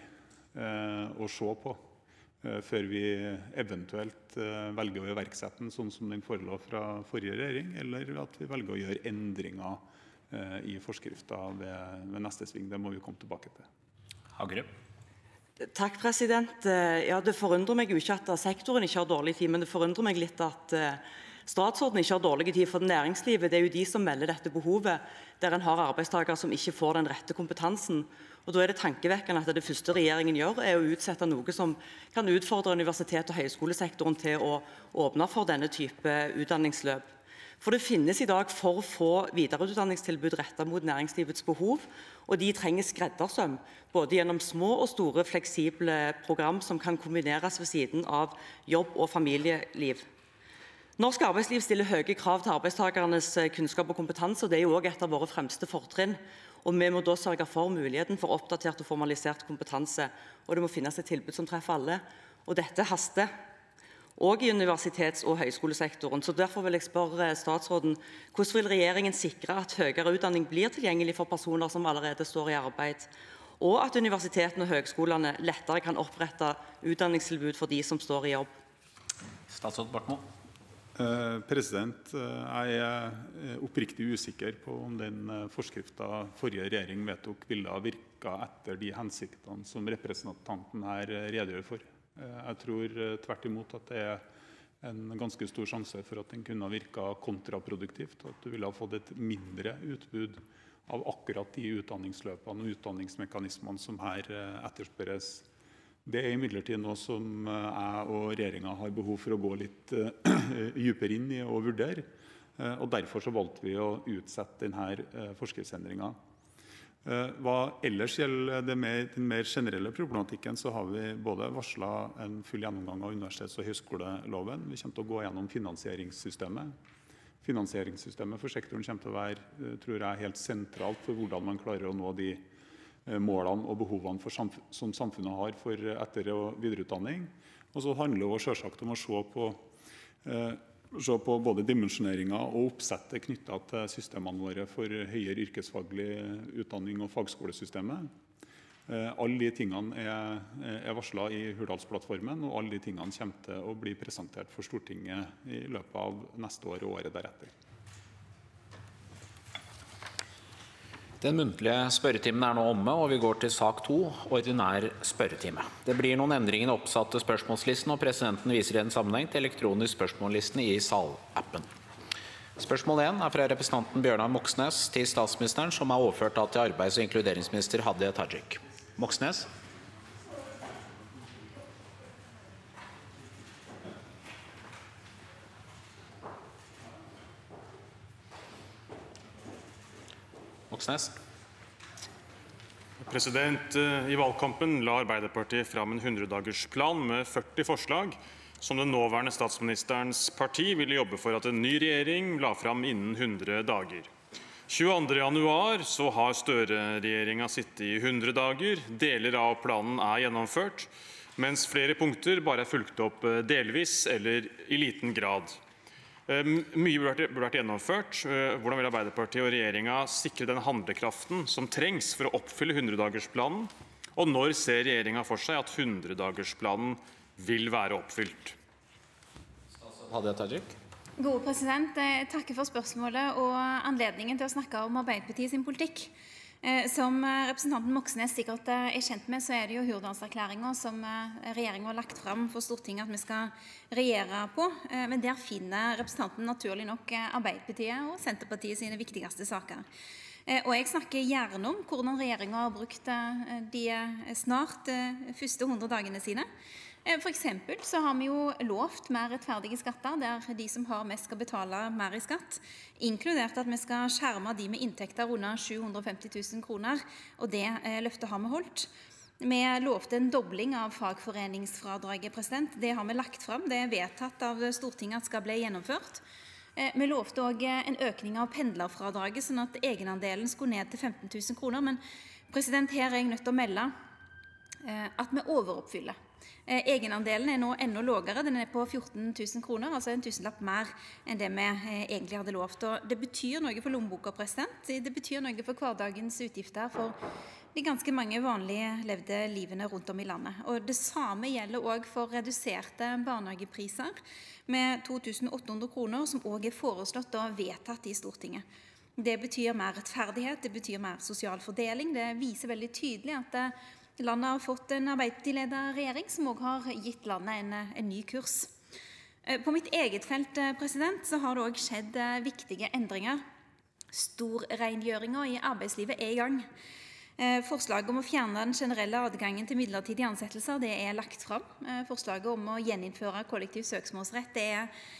nærmere og se på før vi eventuelt velger å iverksette den sånn som den forelå fra forrige regjering, eller at vi velger å gjøre endringer i forskriften ved, ved neste sving. Det må vi komme tilbake til. Hagerup. Takk, president. Ja, det forundrer meg jo ikke at sektoren ikke har dårlig tid, men det forundrer meg litt at statsråden ikke har dårlig tid for næringslivet. Det er jo de som melder dette behovet, der en har arbeidstakere som ikke får den rette kompetansen. Og da er det tankevekkende at det første regjeringen gjør, er å utsette noe som kan utfordre universitet- og høyskolesektoren til å åpne for denne type utdanningsløp. For det finnes i dag for få videreutdanningstilbud rettet mot næringslivets behov, og de trenger skreddersøm, både gjennom små og store fleksible program som kan kombineres ved siden av jobb og familieliv. Norsk arbeidsliv stiller høye krav til arbeidstakernes kunnskap og kompetanse, og det er jo også et av våre fremste fortrinn. Og vi må da sørge for muligheten for oppdatert og formalisert kompetanse, og det må finnes et tilbud som treffer alle. Og dette haster, og i universitets- og høyskolesektoren. Så derfor vil jeg spørre statsråden, hvordan vil regjeringen sikre at høyere utdanning blir tilgjengelig for personer som allerede står i arbeid, og at universitetene og høyskolene lettere kan opprette utdanningstilbud for de som står i jobb? Statsråd Borten Moe. Eh, president, jeg er oppriktig usikker på om den forskriften forrige regjering vedtok ville ha virket etter de hensiktene som representanten her redegjør for. Jeg tror tvert imot at det er en ganske stor sjanse for at den kunne ha virket kontraproduktivt, og at du ville ha fått et mindre utbud av akkurat de utdanningsløpene og utdanningsmekanismene som her etterspørres. Det er imidlertid noe som jeg og regjeringen har behov for å gå litt dypere inn i og vurdere, og derfor så valgte vi å utsette denne forskriftsendringen. Hva ellers gjelder det mer, den mer generelle problematikken, så har vi både varslet en full gjennomgang av universitets- og høyskoleloven. Vi kommer til å gå gjennom finansieringssystemet. Finansieringssystemet for sektoren kommer til å være, tror jeg, helt sentralt for hvordan man klarer å nå de målene og behovene for samf som samfunnet har for etter- og videreutdanning. Og så handler det også selvsagt om å se på eh, se på både dimensjoneringer og oppsettet knyttet til systemene våre for høyere yrkesfaglig utdanning og fagskolesystemet. Alle de tingene er, er varslet i Hurdalsplattformen, og alle de tingene kommer til å bli presentert for Stortinget i løpet av neste år og året deretter. Den muntlige spørretimen er nå omme, og vi går til sak to, ordinær spørretime. Det blir noen endringer i den oppsatte spørsmålslisten, og presidenten viser i den sammenheng til elektronisk spørsmålslisten i salappen. Spørsmål én er fra representanten Bjørnar Moxnes til statsministeren, som er overført til arbeids- og inkluderingsminister Hadia Tajik. Moxnes. Moxnes. President, I valgkampen la Arbeiderpartiet fram en hundredagersplan med førti forslag som den nåværende statsministerens parti ville jobbe for at en ny regjering la fram innen hundre dager. tjueandre januar så har Støre-regjeringen sittet i hundre dager. Deler av planen er gjennomført, mens flere punkter bare er fulgt opp delvis eller i liten grad. Mye burde vært gjennomført. Hvordan vil Arbeiderpartiet og regjeringen sikre den handlekraften som trengs for å oppfylle hundredagersplanen? Og når ser regjeringen for seg at hundredagersplanen vil være oppfylt? Hadia Tajik. God president, jeg takker for spørsmålet og anledningen til å snakke om Arbeiderpartiet sin politikk. Som representanten Moxnes sikkert er kjent med, så er det jo Hurdalserklæringen som regjeringen har lagt fram for Stortinget at vi skal regjere på. Men der finner representanten naturlig nok Arbeiderpartiet og Senterpartiet sine viktigste saker. Og jeg snakker gjerne om hvordan regjeringen har brukt de snart første hundre dagene sine. For eksempel så har vi jo lovt mer rettferdige skatter, der de som har mest skal betale mer i skatt, inkludert at vi skal skjerme de med inntekter under sju hundre og femti tusen kroner, og det løftet har vi holdt. Vi lovte en dobling av fagforeningsfradraget. Det har vi lagt fram. Det er vedtatt av Stortinget at skal bli gjennomført. Vi lovte også en økning av pendlerfradraget, sånn at egenandelen skulle ned til femten tusen kroner. Men her er jeg nødt til å melde at vi overoppfyller. Egenandelen er nå enda lavere, den er på fjorten tusen kroner, altså en tusenlapp mer enn det vi egentlig hadde lovt. Og det betyr noe for lommeboka, det betyr noe for hverdagens utgifter for de ganske mange vanlige levde livene rundt om i landet. Og det samme gjelder også for reduserte barnehagepriser med to tusen åtte hundre kroner, som også er foreslått og vedtatt i Stortinget. Det betyr mer rettferdighet, det betyr mer sosial fordeling. Det viser veldig tydelig at landet har fått en Arbeiderparti-ledet regjering som også har gitt landet en, en ny kurs. På mitt eget felt president, så har det også skjedd viktige endringer. Storrengjøringen i arbeidslivet er i gang. Forslaget om å fjerne den generelle adgangen til midlertidige ansettelser, det er lagt fram. Forslaget om å gjeninnføre kollektiv søksmålsrett, det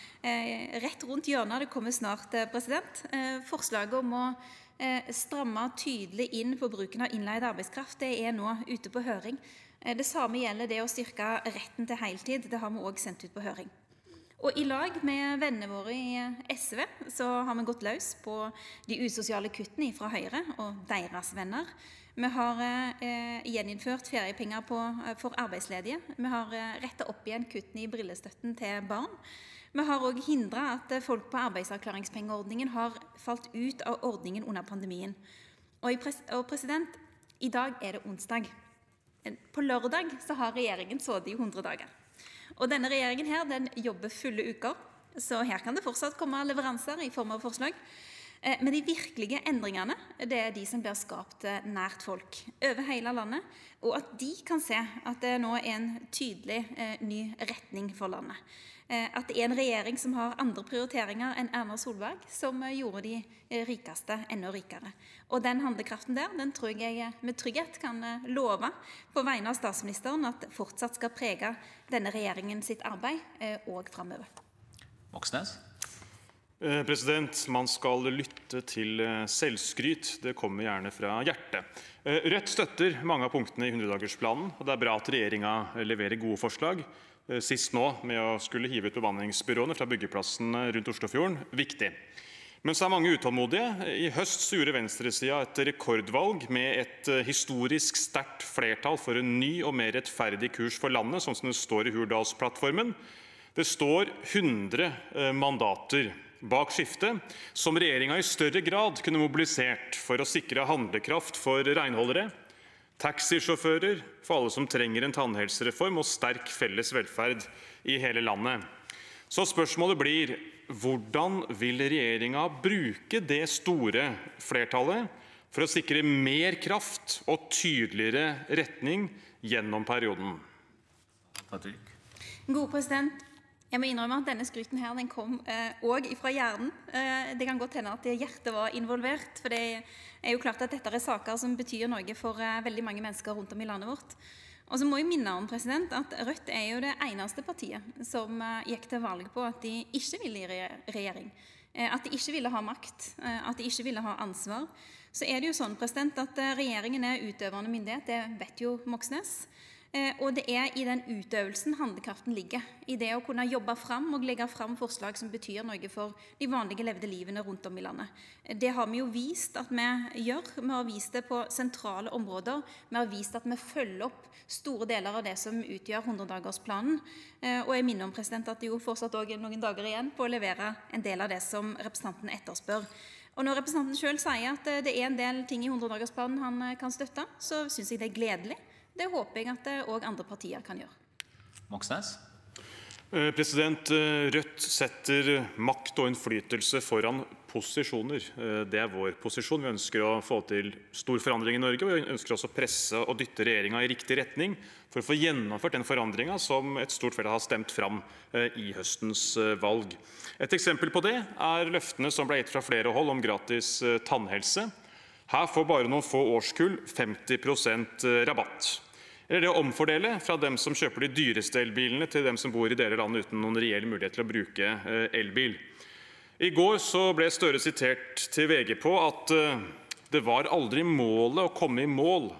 er rett rundt hjørnet, det kommer snart, president. Forslaget om å stramme tydelig inn på bruken av innleid arbeidskraft, det er nå ute på høring. Det samme gjelder det å styrke retten til heltid, det har vi også sendt ut på høring. Og i lag med vennene våre i S V så har vi gått løs på de usosiale kuttene fra Høyre og deres venner. Vi har eh, gjeninnført feriepenger på, for arbeidsledige. Vi har eh, rettet opp igjen kuttene i brillestøtten til barn. Vi har også hindret at folk på arbeidsavklaringspengeordningen har falt ut av ordningen under pandemien. Og, i pres og president, i dag er det onsdag. På lørdag så har regjeringen sittet i hundre dager. Og denne regjeringen her, den jobber fulle uker, så her kan det fortsatt komme leveranser i form av forslag. Men de virkelige endringene, det er de som blir skapt nært folk over hele landet, og at de kan se at det nå er en tydelig eh, ny retning for landet. Eh, at det er en regjering som har andre prioriteringer enn Erna Solberg, som eh, gjorde de rikeste enda rikere. Og den handlekraften der, den tror jeg med trygghet kan eh, love på vegne av statsministeren at fortsatt skal prege denne regjeringen sitt arbeid eh, og fremover. Moxnes? Eh, president, man skal lytte til eh, selvskryt. Det kommer gjerne fra hjertet. Eh, Rødt støtter mange av punktene i hundredagersplanen, og det er bra at regjeringen leverer gode forslag. Eh, sist nå med å skulle hive ut bemanningsbyråene fra byggeplassen rundt Oslofjorden. Viktig. Men så er mange utålmodige. I høst så gjorde venstresida et rekordvalg med et historisk sterkt flertall for en ny og mer rettferdig kurs for landet, sånn som det står i Hurdalsplattformen. Det står hundre mandater bak skiftet, som regjeringen i større grad kunne mobilisert for å sikre handlekraft for renholdere, taxisjåfører, for alle som trenger en tannhelsereform og sterk felles velferd i hele landet. Så spørsmålet blir, hvordan vil regjeringen bruke det store flertallet for å sikre mer kraft og tydeligere retning gjennom perioden? God president. Jeg må innrømme at denne skryten her, den kom eh, også fra hjernen. Eh, det kan godt hende at hjertet var involvert, for det er jo klart at dette er saker som betyr noe for eh, veldig mange mennesker rundt om i landet vårt. Og så må jeg minne om president, at Rødt er jo det eneste partiet som eh, gikk til valg på at de ikke ville i regjering, eh, at de ikke ville ha makt, eh, at de ikke ville ha ansvar. Så er det jo sånn president, at eh, regjeringen er utøvende myndighet, det vet jo Moxnes. Eh, og det er i den utøvelsen handlekraften ligger, i det å kunne jobbe fram og legge fram forslag som betyr noe for de vanlige levde livene rundt om i landet. Det har vi jo vist at vi gjør, vi har vist det på sentrale områder, vi har vist at vi følger opp store deler av det som utgjør hundredagersplanen, eh, og jeg minner om president at det jo fortsatt også er noen dager igjen på å levere en del av det som representanten etterspør. Og når representanten selv sier at det er en del ting i hundredagersplanen han kan støtte, så synes jeg det er gledelig. Det håper jeg at også andre partier kan gjøre. Moxnes? Eh, president, Rødt setter makt og innflytelse foran posisjoner. Eh, det er vår posisjon. Vi ønsker å få til stor forandring i Norge, og vi ønsker også å presse og dytte regjeringen i riktig retning for å få gjennomført den forandringen som et stort flertall har stemt fram eh, i høstens eh, valg. Et eksempel på det er løftene som ble gitt fra flere hold om gratis eh, tannhelse. Her får bare noen få årskull femti prosent rabatt. Eller det å omfordele fra dem som kjøper de dyreste elbilene til dem som bor i deler av landet uten noen reell mulighet til å bruke elbil. I går så ble Støre sitert til V G på at det var aldri målet å komme i mål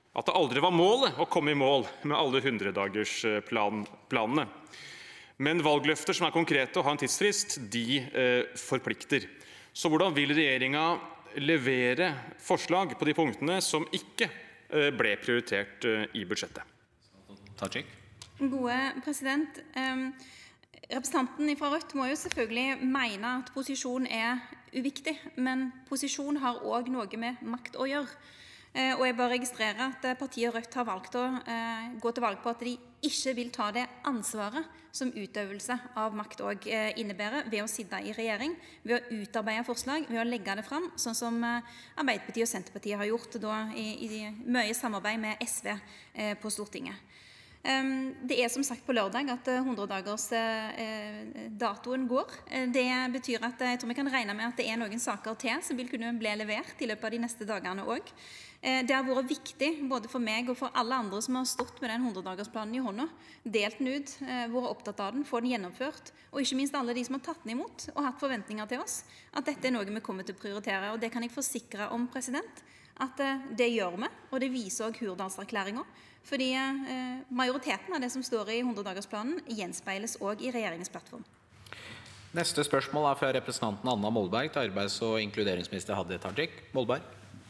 at det aldri var målet å komme i mål med alle hundredagersplanene. Men valgløfter som er konkrete og har en tidsfrist, de eh, forplikter. Så hvordan vil regjeringen levere forslag på de punktene som ikke eh, ble prioritert eh, i budsjettet? Tajik. Gode president. Um, representanten fra Rødt må jo selvfølgelig mene at posisjon er uviktig, men posisjon har også noe med makt å gjøre. Uh, og jeg bare registrerer at partiet Rødt har valgt å uh, gå til valg på at de ikke vil ta det ansvaret som utøvelse av makt også uh, innebærer ved å sitte i regjering, ved å utarbeide forslag, ved å legge det frem, sånn som uh, Arbeiderpartiet og Senterpartiet har gjort da, i, i mye samarbeid med S V uh, på Stortinget. Um, det er som sagt på lørdag at hundre-dagers-datoen uh, går. Uh, det betyr at uh, jeg tror vi kan regne med at det er noen saker til som vil kunne bli levert i løpet av de neste dagene også. Uh, det har vært viktig både for meg og for alle andre som har stått med den hundre-dagersplanen i hånda, delt den ut, uh, vært opptatt av den, få den gjennomført, og ikke minst alle de som har tatt den imot og hatt forventninger til oss, at dette er noe vi kommer til å prioritere. Og det kan jeg forsikre om, president, at uh, det gjør vi, og det viser også Hurdalserklæringen. Fordi eh, majoriteten av det som står i hundre-dagersplanen gjenspeiles også i regjeringens plattform. Neste spørsmål er fra representanten Anna Molberg til arbeids- og inkluderingsminister Hadia Tajik. Molberg.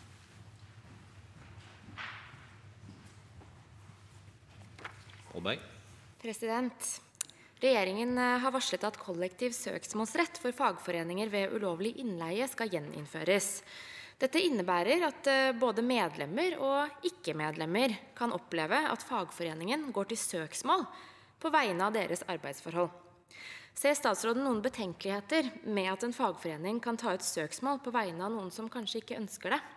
Molberg. President, regjeringen har varslet at kollektiv søksmålsrett for fagforeninger ved ulovlig innleie skal gjeninnføres. Dette innebærer at både medlemmer og ikke-medlemmer kan oppleve at fagforeningen går til søksmål på vegne av deres arbeidsforhold. Ser statsråden noen betenkeligheter med at en fagforening kan ta ut søksmål på vegne av noen som kanskje ikke ønsker det?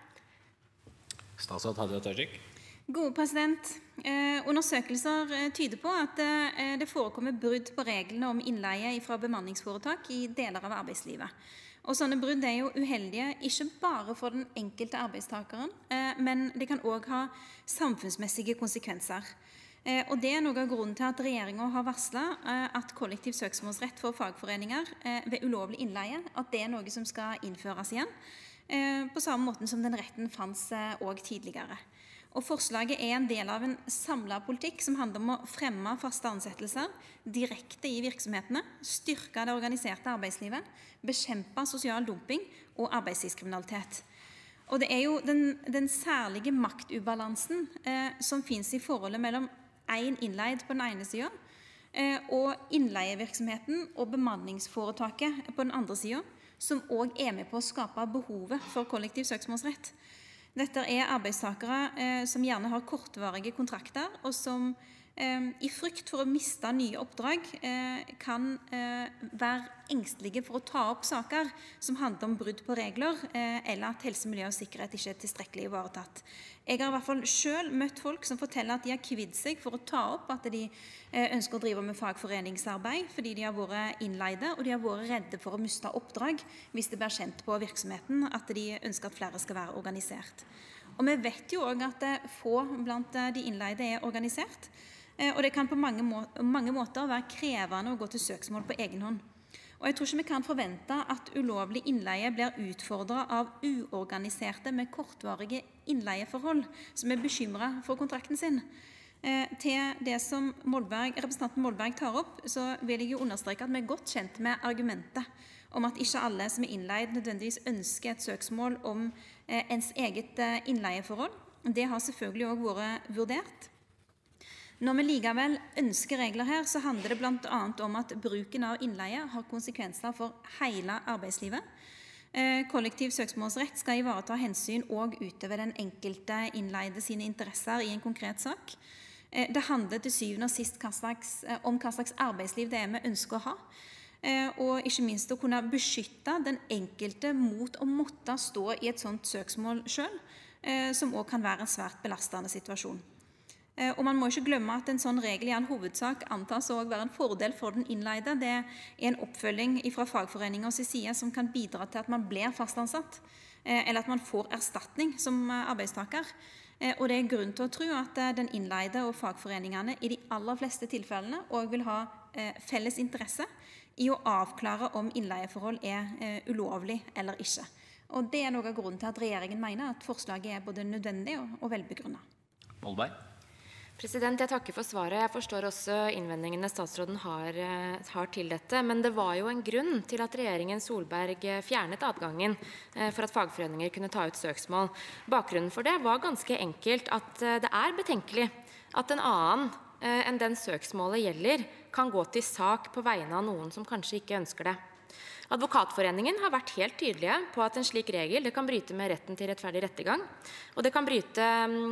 Statsråd Hadia Tajik. Gode president. Eh, undersøkelser tyder på at eh, det forekommer brudd på reglene om innleie fra bemanningsforetak i deler av arbeidslivet. Og sånne brudd er jo uheldige, ikke bare for den enkelte arbeidstakeren, eh, men det kan også ha samfunnsmessige konsekvenser. Eh, og det er noe av grunnen til at regjeringen har varslet eh, at kollektiv søksmålsrett for fagforeninger eh, ved ulovlig innleie, at det er noe som skal innføres igjen, eh, på samme måte som den retten fanns eh, også tidligere. Og forslaget er en del av en samlet politikk som handler om å fremme faste ansettelser direkte i virksomhetene, styrke det organiserte arbeidslivet, bekjempe sosial dumping og arbeidslivskriminalitet. Og det er jo den, den særlige maktubalansen eh, som finnes i forholdet mellom en innleid på den ene siden eh, og innleievirksomheten og bemanningsforetaket på den andre siden, som også er med på å skape behovet for kollektiv søksmålsrett. Dette er arbeidstakere eh, som gjerne har kortvarige kontrakter, og som eh, i frykt for å miste nye oppdrag eh, kan eh, være engstelige for å ta opp saker som handler om brudd på regler, eh, eller at helse, miljø og sikkerhet ikke er tilstrekkelig ivaretatt. Jeg har i hvert fall selv møtt folk som forteller at de har kvidd seg for å ta opp at de eh, ønsker å drive med fagforeningsarbeid, fordi de har vært innleide, og de har vært redde for å miste oppdrag hvis det blir kjent på virksomheten at de ønsker at flere skal være organisert. Og vi vet jo også at få blant de innleide er organisert, og det kan på mange, må mange måter være krevende å gå til søksmål på egen hånd. Og jeg tror ikke vi kan forvente at ulovlig innleie blir utfordret av uorganiserte med kortvarige innleieforhold som er bekymret for kontrakten sin. Eh, til det som Molberg, representanten Molberg tar opp, så vil jeg jo understreke at vi er godt kjent med argumentet om at ikke alle som er innleid nødvendigvis ønsker et søksmål om eh, ens eget eh, innleieforhold. Det har selvfølgelig også vært vurdert. Når vi likevel ønsker regler her, så handler det blant annet om at bruken av innleie har konsekvenser for hele arbeidslivet. Eh, kollektiv søksmålsrett skal ivareta hensyn og utover den enkelte innleide sine interesser i en konkret sak. Eh, det handler til syvende og sist hva slags, eh, om hva slags arbeidsliv det er vi ønsker å ha. Eh, og ikke minst å kunne beskytte den enkelte mot å måtte stå i et sånt søksmål selv, eh, som også kan være en svært belastende situasjon. Og man må ikke glemme at en sånn regel i all hovedsak antas å være en fordel for den innleide. Det er en oppfølging fra fagforeningers side som kan bidra til at man blir fastansatt, eller at man får erstatning som arbeidstaker. Og det er grunn til å tro at den innleide og fagforeningene i de aller fleste tilfellene også vil ha felles interesse i å avklare om innleieforhold er ulovlig eller ikke. Og det er noe av grunnen til at regjeringen mener at forslaget er både nødvendig og velbegrunnet. Molberg. President, jeg takker for svaret. Jeg forstår også innvendingene statsråden har, har til dette, men det var jo en grunn til at regjeringen Solberg fjernet adgangen for at fagforeninger kunne ta ut søksmål. Bakgrunnen for det var ganske enkelt at det er betenkelig at en annen enn den søksmålet gjelder kan gå til sak på vegne av noen som kanskje ikke ønsker det. Advokatforeningen har vært helt tydelige på at en slik regel det kan bryte med retten til rettferdig rettergang, og det kan bryte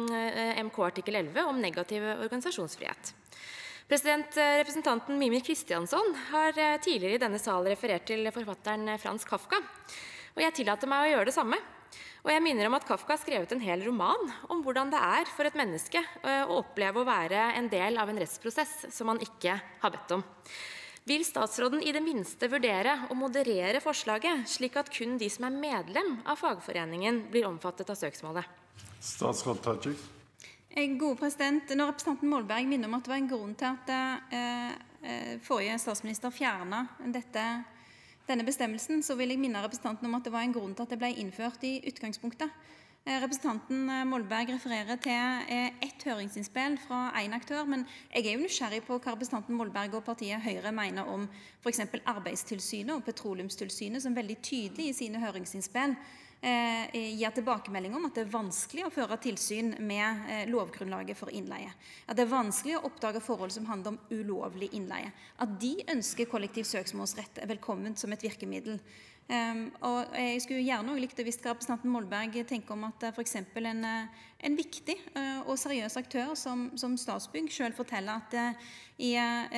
M K artikkel elleve om negativ organisasjonsfrihet. President, representanten Mímir Kristjánsson har tidligere i denne sal referert til forfatteren Franz Kafka, og jeg tillater meg å gjøre det samme. Og jeg minner om at Kafka har skrevet en hel roman om hvordan det er for et menneske å oppleve å være en del av en rettsprosess som man ikke har bedt om. Vil statsråden i det minste vurdere å moderere forslaget, slik at kun de som er medlem av fagforeningen blir omfattet av søksmålet? Statsråd Tajik. God president, når representanten Molberg minner om at det var en grunn til at eh, forrige statsminister fjernet dette, denne bestemmelsen, så vil jeg minne representanten om at det var en grunn til at det ble innført i utgangspunktet. Representanten Molberg refererer til ett høringsinnspill fra en aktør, men jeg er jo nysgjerrig på hva representanten Molberg og partiet Høyre mener om for eksempel Arbeidstilsynet og Petroleumstilsynet, som veldig tydelig i sine høringsinnspill eh, gir tilbakemelding om at det er vanskelig å føre tilsyn med eh, lovgrunnlaget for innleie. At det er vanskelig å oppdage forhold som handler om ulovlig innleie. At de ønsker kollektiv søksmålsrett velkommen som et virkemiddel. Um, og jeg skulle gjerne også likt å visst hva representanten Molberg tenker om at for eksempel en, en viktig uh, og seriøs aktør som, som Statsbygg selv forteller at uh, i,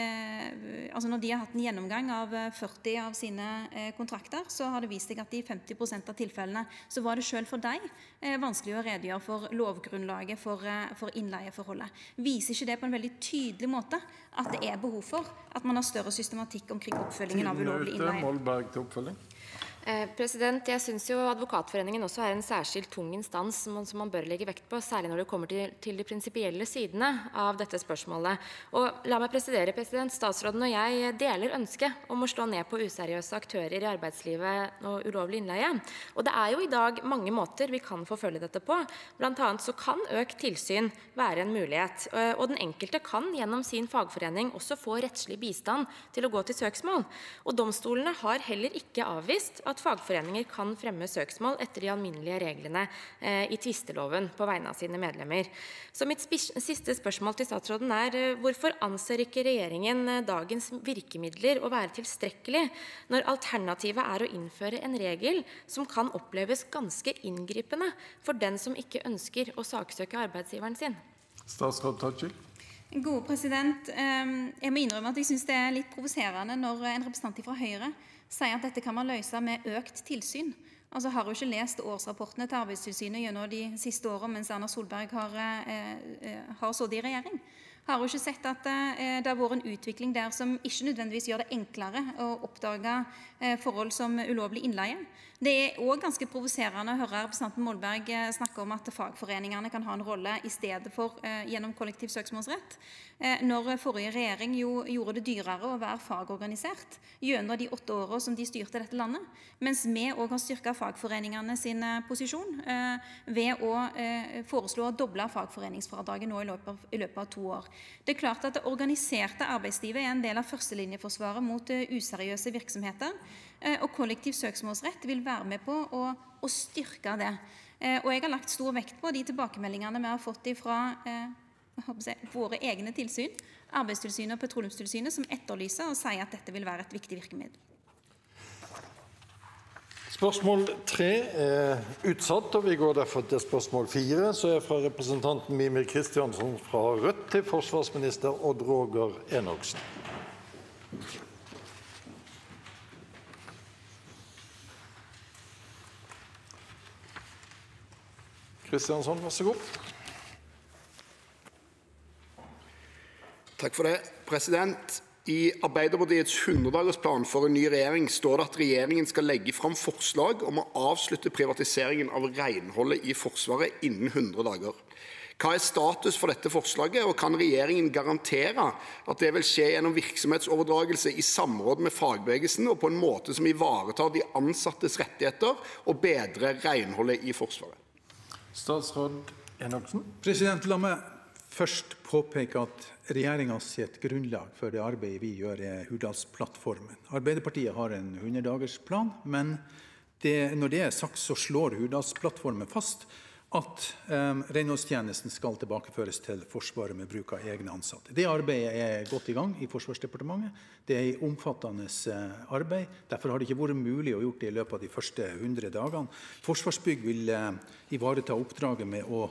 uh, altså når de har hatt en gjennomgang av førti av sine uh, kontrakter, så har det vist seg at i femti prosent av tilfellene så var det selv for deg uh, vanskelig å redegjøre for lovgrunnlaget for, uh, for innleieforholdet. Viser ikke det på en veldig tydelig måte at det er behov for at man har større systematikk omkring oppfølgingen av ulovlig innleie? Molberg til oppfølging. Eh, president, jeg synes jo Advokatforeningen også er en særskilt tung instans som man, som man bør legge vekt på, særlig når det kommer til, til de prinsipielle sidene av dette spørsmålet. Og la meg presidere, president, statsråden og jeg deler ønsket om å slå ned på useriøse aktører i arbeidslivet og ulovlig innleie. Og det er jo i dag mange måter vi kan forfølge dette på. Blant annet så kan økt tilsyn være en mulighet, og den enkelte kan gjennom sin fagforening også få rettslig bistand til å gå til søksmål. Og domstolene har heller ikke avvist at fagforeninger kan fremme søksmål etter de alminnelige reglene eh, i tvisteloven på vegne av sine medlemmer. Så mitt siste spørsmål til statsråden er, eh, hvorfor anser ikke regjeringen eh, dagens virkemidler å være tilstrekkelig, når alternativet er å innføre en regel som kan oppleves ganske inngripende for den som ikke ønsker å saksøke arbeidsgiveren sin? Statsråd Tajik. God president, jeg må innrømme at jeg synes det er litt provoserende når en representant fra Høyre sier at dette kan man løse med økt tilsyn. Altså har hun ikke lest årsrapportene til Arbeidstilsynet gjennom de siste årene mens Erna Solberg har, eh, har sittet i regjering? Har hun ikke sett at eh, det har vært en utvikling der som ikke nødvendigvis gjør det enklere å oppdage eh, forhold som ulovlig innleie? Det er også ganske provoserende å høre representanten Molberg snakke om at fagforeningene kan ha en rolle i stedet for eh, gjennom kollektiv søksmålsrett. Eh, når forrige regjering jo gjorde det dyrere å være fagorganisert gjennom de åtte årene som de styrte dette landet, mens vi også har styrket fagforeningene sin posisjon eh, ved å eh, foreslå å doble fagforeningsfradraget nå i løpet, av, i løpet av to år. Det er klart at det organiserte arbeidslivet er en del av førstelinjeforsvaret mot uh, useriøse virksomheter, uh, og kollektiv søksmålsrett vil være med på å, å styrke det. Uh, og jeg har lagt stor vekt på de tilbakemeldingene vi har fått fra uh, våre egne tilsyn, Arbeidstilsynet og Petroleumstilsynet, som etterlyser og sier at dette vil være et viktig virkemiddel. Spørsmål tre er utsatt, og vi går derfor til spørsmål fire, som er fra representanten Mímir Kristjánsson fra Rødt til forsvarsminister Odd Roger Enoksen. Kristjánsson, vær så god. Takk for det, president. I Arbeiderpartiets hundredagersplan for en ny regjering står det at regjeringen skal legge fram forslag om å avslutte privatiseringen av renholdet i Forsvaret innen hundre dager. Hva er status for dette forslaget, og kan regjeringen garantere at det vil skje gjennom virksomhetsoverdragelse i samråd med fagbevegelsen og på en måte som ivaretar de ansattes rettigheter og bedrer renholdet i Forsvaret? Statsråd Enoksen. President, la meg først påpeke at regjeringen sitt grunnlag for det arbeidet vi gjør er Hurdalsplattformen. Arbeiderpartiet har en hundre-dagersplan, men det, når det er sagt, så slår Hurdalsplattformen fast at um, renholdstjenesten skal tilbakeføres til Forsvaret med bruk av egne ansatte. Det arbeidet er godt i gang i Forsvarsdepartementet. Det er et omfattende uh, arbeid. Derfor har det ikke vært mulig å gjøre det i løpet av de første hundre dagene. Forsvarsbygg vil uh, ivareta oppdraget med å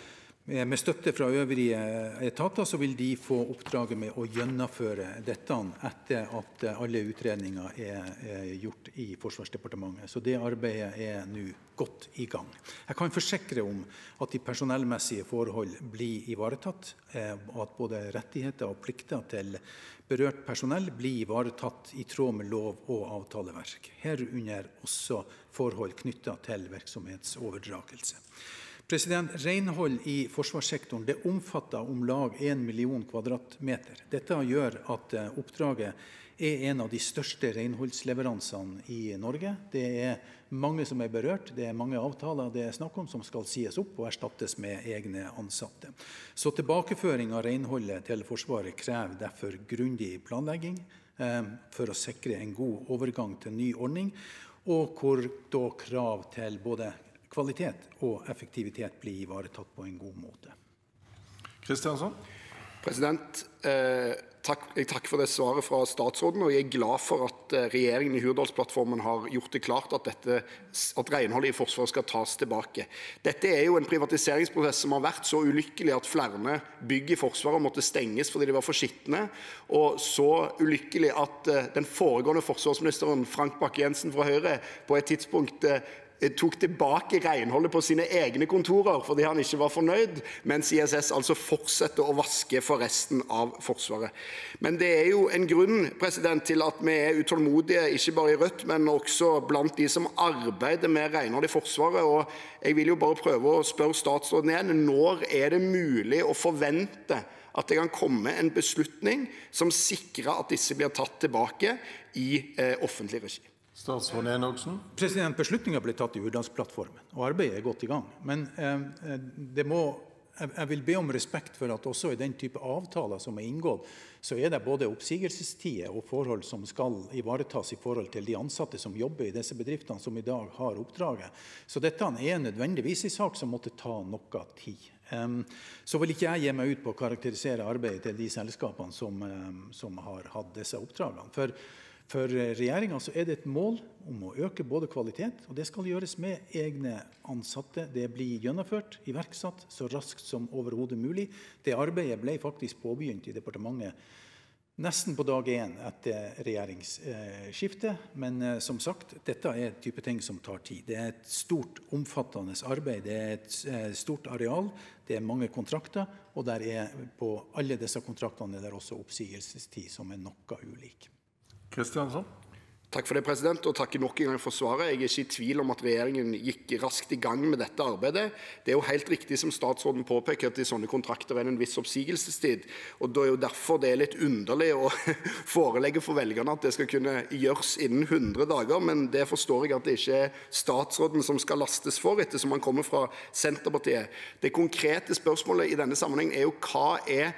Med støtte fra øvrige etater så vil de få oppdraget med å gjennomføre dette etter at alle utredninger er, er gjort i Forsvarsdepartementet. Så det arbeidet er nå godt i gang. Jeg kan forsikre om at de personellmessige forhold blir ivaretatt, og at både rettigheter og plikter til berørt personell blir ivaretatt i tråd med lov og avtaleverk. Herunder også forhold knyttet til virksomhetsoverdragelse. President, renhold i forsvarssektoren det omfatter om lag en million kvadratmeter. Dette gjør at oppdraget er en av de største renholdsleveransene i Norge. Det er mange som er berørt, det er mange avtaler det er snakk om som skal sies opp og erstattes med egne ansatte. Så tilbakeføring av renholdet til Forsvaret krever derfor grundig planlegging eh, for å sikre en god overgang til ny ordning, og hvor da krav til både kvalitet og effektivitet blir ivaretatt på en god måte. Kristiansson? President, eh, takk, jeg takker for det svaret fra statsråden, og jeg er glad for at eh, regjeringen i Hurdalsplattformen har gjort det klart at, dette, at renholdet i Forsvaret skal tas tilbake. Dette er jo en privatiseringsprosess som har vært så ulykkelig at flere bygg i Forsvaret måtte stenges fordi de var for skitne, og så ulykkelig at eh, den foregående forsvarsministeren Frank Bakke-Jensen fra Høyre på et tidspunkt eh, tok tilbake renholdet på sine egne kontorer fordi han ikke var fornøyd, mens I S S altså fortsetter å vaske for resten av Forsvaret. Men det er jo en grunn, president, til at vi er utålmodige, ikke bare i Rødt, men også blant de som arbeider med renhold i Forsvaret. Og jeg vil jo bare prøve å spørre statsråden igjen, når er det mulig å forvente at det kan komme en beslutning som sikrer at disse blir tatt tilbake i eh, offentlig regi? Statsråd Enoksen. President, beslutningen ble tatt i Hurdalsplattformen, og arbeidet er godt i gang. Men eh, det må, jeg vil be om respekt for at også i den type avtaler som er inngått, så er det både oppsigelsestider og forhold som skal ivaretas i forhold til de ansatte som jobber i disse bedriftene som i dag har oppdraget. Så dette er nødvendigvis en sak som måtte ta noe tid. Um, så vil ikke jeg gi meg ut på å karakterisere arbeidet til de selskapene som, um, som har hatt disse oppdragene. For For regjeringen så er det et mål om å øke både kvalitet, og det skal gjøres med egne ansatte. Det blir gjennomført, iverksatt så raskt som overhodet mulig. Det arbeidet ble faktisk påbegynt i departementet nesten på dag én etter regjeringsskiftet, men som sagt, dette er et type ting som tar tid. Det er et stort, omfattende arbeid, det er et stort areal, det er mange kontrakter, og der er på alle disse kontraktene er det også oppsigelsestid som er noe ulik. Kristiansson? Takk for det, president, og takk nok en gang for svaret. Jeg er ikke i tvil om at regjeringen gikk raskt i gang med dette arbeidet. Det er jo helt riktig som statsråden påpeker at i sånne kontrakter er en viss oppsigelsestid, og det er jo derfor det er litt underlig å forelegge for velgerne at det skal kunne gjøres innen hundre dager, men det forstår jeg at det ikke er statsråden som skal lastes for, ettersom han kommer fra Senterpartiet. Det konkrete spørsmålet i denne sammenheng er jo hva er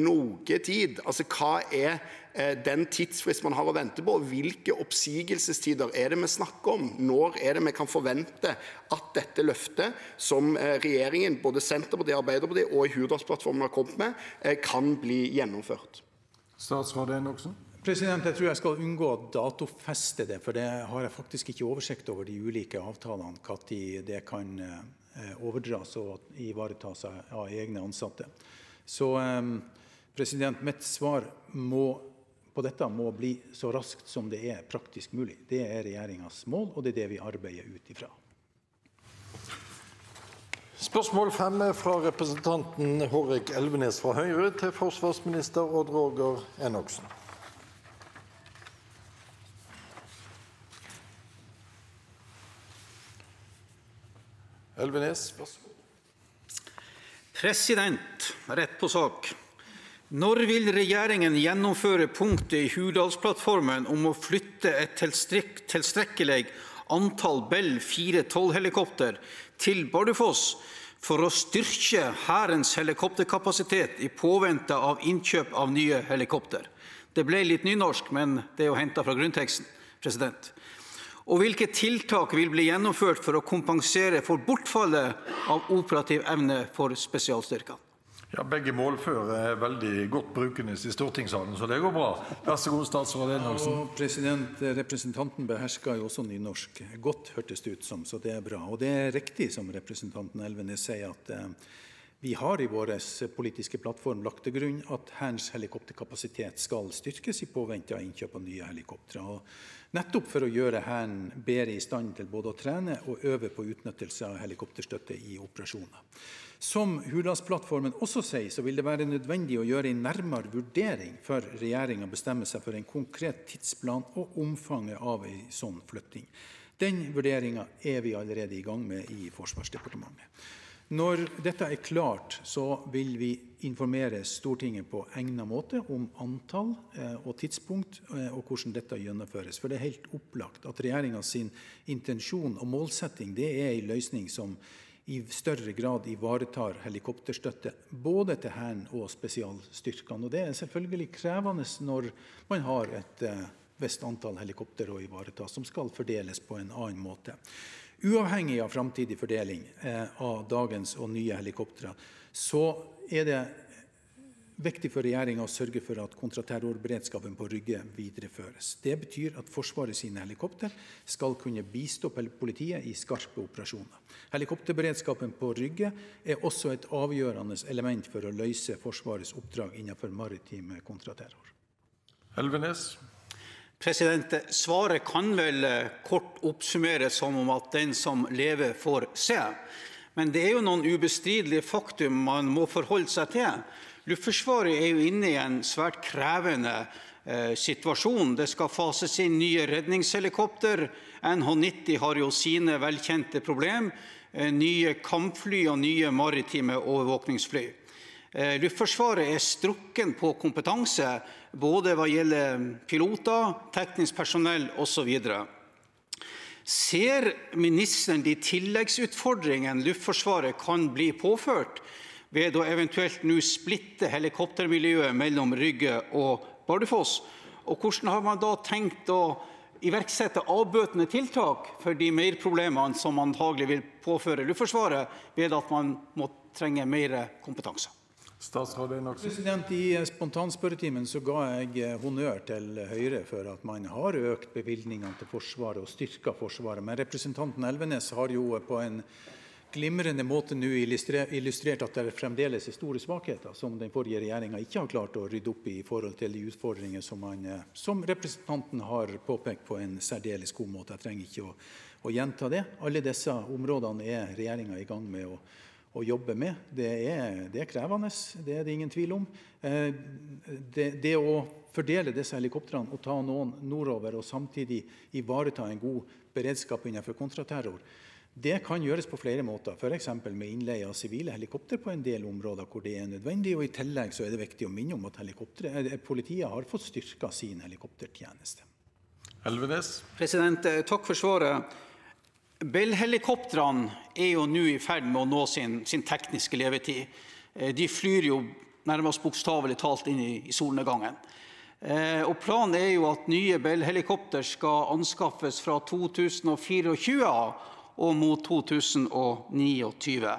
noe tid, altså hva er eh, den tidsfrist man har å vente på, hvilke oppsigelsestider er det vi snakker om, når er det vi kan forvente at dette løftet som eh, regjeringen, både Senterpartiet, Arbeiderpartiet og i Hurdalsplattformen har kommet med, eh, kan bli gjennomført. Statsråd Enoksen? President, jeg tror jeg skal unngå å datofeste det, for det har jeg faktisk ikke oversikt over de ulike avtalene, hva det kan eh, overdras og ivaretas av egne ansatte. Så president, mitt svar må, på dette må bli så raskt som det er praktisk mulig. Det er regjeringens mål, og det er det vi arbeider ut ifra. Spørsmål fem er fra representanten Hårek Elvenes fra Høyre til forsvarsminister Odd Roger Enoksen. Elvenes, vær så god. President, rett på sak. Når vil regjeringen gjennomføre punktet i Hurdalsplattformen om å flytte et tilstrek- tilstrekkelig antall Bell fire tolv-helikopter til Bardufoss for å styrke Hærens helikopterkapasitet i påvente av innkjøp av nye helikopter. Det ble litt nynorsk, men det er jo hentet fra grunnteksten, president. Og hvilke tiltak vil bli gjennomført for å kompensere for bortfallet av operativ evne for spesialstyrkene? Ja, begge målføre er veldig godt brukendes i stortingssalen, så det går bra. Vær så god, statsråd Enoksen. Ja, president, representanten behersker jo også nynorsk. Godt hørtes det ut som, så det er bra. Og det er riktig som representanten Elvenes sier, at eh, vi har i vår politiske plattform lagt til grunn at Hærens helikopterkapasitet skal styrkes i påvente av innkjøp av nye helikoptre. Og nettopp for å gjøre Hæren bedre i stand til både å trene og øve på utnyttelse av helikopterstøtte i operasjoner. Som Hurdalsplattformen også sier, så vil det være nødvendig å gjøre en nærmere vurdering før regjeringen bestemmer seg for en konkret tidsplan og omfanget av en sånn flytting. Den vurderingen er vi allerede i gang med i Forsvarsdepartementet. Når dette er klart, så vil vi informere Stortinget på egnet måte om antall eh, og tidspunkt eh, og hvordan dette gjennomføres. For det er helt opplagt at regjeringens intensjon og målsetting det er en løsning som i større grad ivaretar helikopterstøtte både til Hæren og spesialstyrkene. Og det er selvfølgelig krevende når man har et eh, visst antall helikopter å ivareta som skal fordeles på en annen måte. Uavhengig av framtidig fordeling eh, av dagens og nye helikoptre, så er det viktig for regjeringen å sørge for at kontraterrorberedskapen på Rygge videreføres. Det betyr at Forsvaret sine helikopter skal kunne bistå politiet i skarpe operasjoner. Helikopterberedskapen på Rygge er også et avgjørende element for å løse Forsvarets oppdrag innenfor maritime kontraterror. Elvenes. President, svaret kan vel kort oppsummeres som om at den som lever får se. Men det er jo noen ubestridelige faktum man må forholde seg til. Luftforsvaret er jo inne i en svært krevende eh, situasjon. Det skal fases inn nye redningshelikopter. N H nitti har jo sine velkjente problem. Eh, nye kampfly og nye maritime overvåkningsfly. Eh, Luftforsvaret er strukken på kompetanse, både hva gjelder piloter, teknisk personell og så videre. Ser ministeren de tilleggsutfordringene Luftforsvaret kan bli påført ved å eventuelt nå splitte helikoptermiljøet mellom Rygge og Bardufoss? Og hvordan har man da tenkt å iverksette avbøtende tiltak for de merproblemene som antagelig vil påføre Luftforsvaret ved at man må trenge mer kompetanse? Statsråd Enoksen. President, I spontanspørretimen så ga jeg honnør til Høyre for at man har økt bevilgningene til Forsvaret og styrket Forsvaret. Men representanten Elvenes har jo på en glimrende måte nå illustrert at det fremdeles er store svakheter som den forrige regjeringen ikke har klart å rydde opp i i forhold til de utfordringer som, man, som representanten har påpekt på en særdeles god måte. Jeg trenger ikke å, å gjenta det. Alle disse områdene er regjeringen i gang med å å jobbe med. Det er, det er krevende, det er det ingen tvil om. Det, det å fordele disse helikoptrene og ta noen nordover og samtidig ivareta en god beredskap innenfor kontraterror, det kan gjøres på flere måter, for eksempel med innleie av sivile helikopter på en del områder hvor det er nødvendig, og i tillegg så er det viktig å minne om at politiet har fått styrket sin helikoptertjeneste. Elvenes. President, takk for svaret. Bell-helikoptrene er jo nå i ferd med å nå sin, sin tekniske levetid. De flyr jo nærmest bokstavelig talt inn i, i solnedgangen. Eh, og planen er jo at nye Bell-helikopter skal anskaffes fra to tusen tjuefire og mot to tusen tjueni.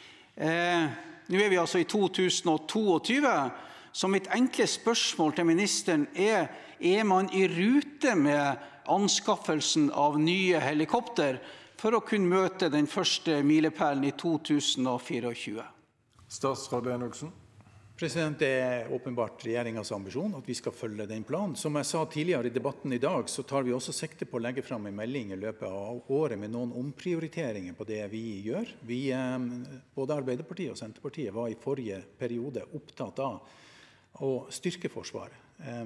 Eh, nå er vi altså i to tusen tjueto, så mitt enkle spørsmål til ministeren er, er man i rute med anskaffelsen av nye helikopter for å kunne møte den første milepælen i to tusen tjuefire? Statsråd Enoksen. President, det er åpenbart regjeringens ambisjon at vi skal følge den planen. Som jeg sa tidligere i debatten i dag, så tar vi også sikte på å legge frem en melding i løpet av året med noen omprioriteringer på det vi gjør. Vi, både Arbeiderpartiet og Senterpartiet var i forrige periode opptatt av å styrke Forsvaret.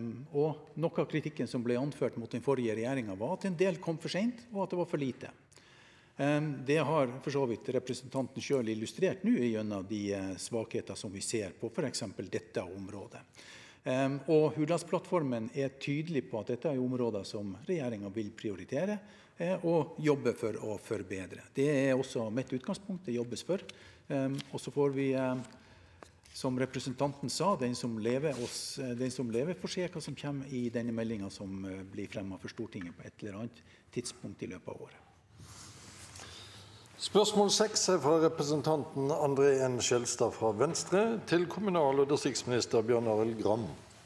Og noe av kritikken som ble anført mot den forrige regjeringen var at en del kom for sent, og at det var for lite. Det har for så vidt representanten selv illustrert nå gjennom de svakheter som vi ser på for eksempel dette området. Og Hurdalsplattformen er tydelig på at dette er områder som regjeringen vil prioritere. og jobbe for å forbedre. Det er også mitt utgangspunkt, det jobbes for. Og så får vi, som representanten sa, den som lever, oss, den som lever får se hva som kommer i denne meldingen som blir fremmet for Stortinget på et eller annet tidspunkt i løpet av året. Spørsmål seks er fra representanten André N. Skjelstad fra Venstre til kommunal- og distriktsminister Bjørn Arild Gram.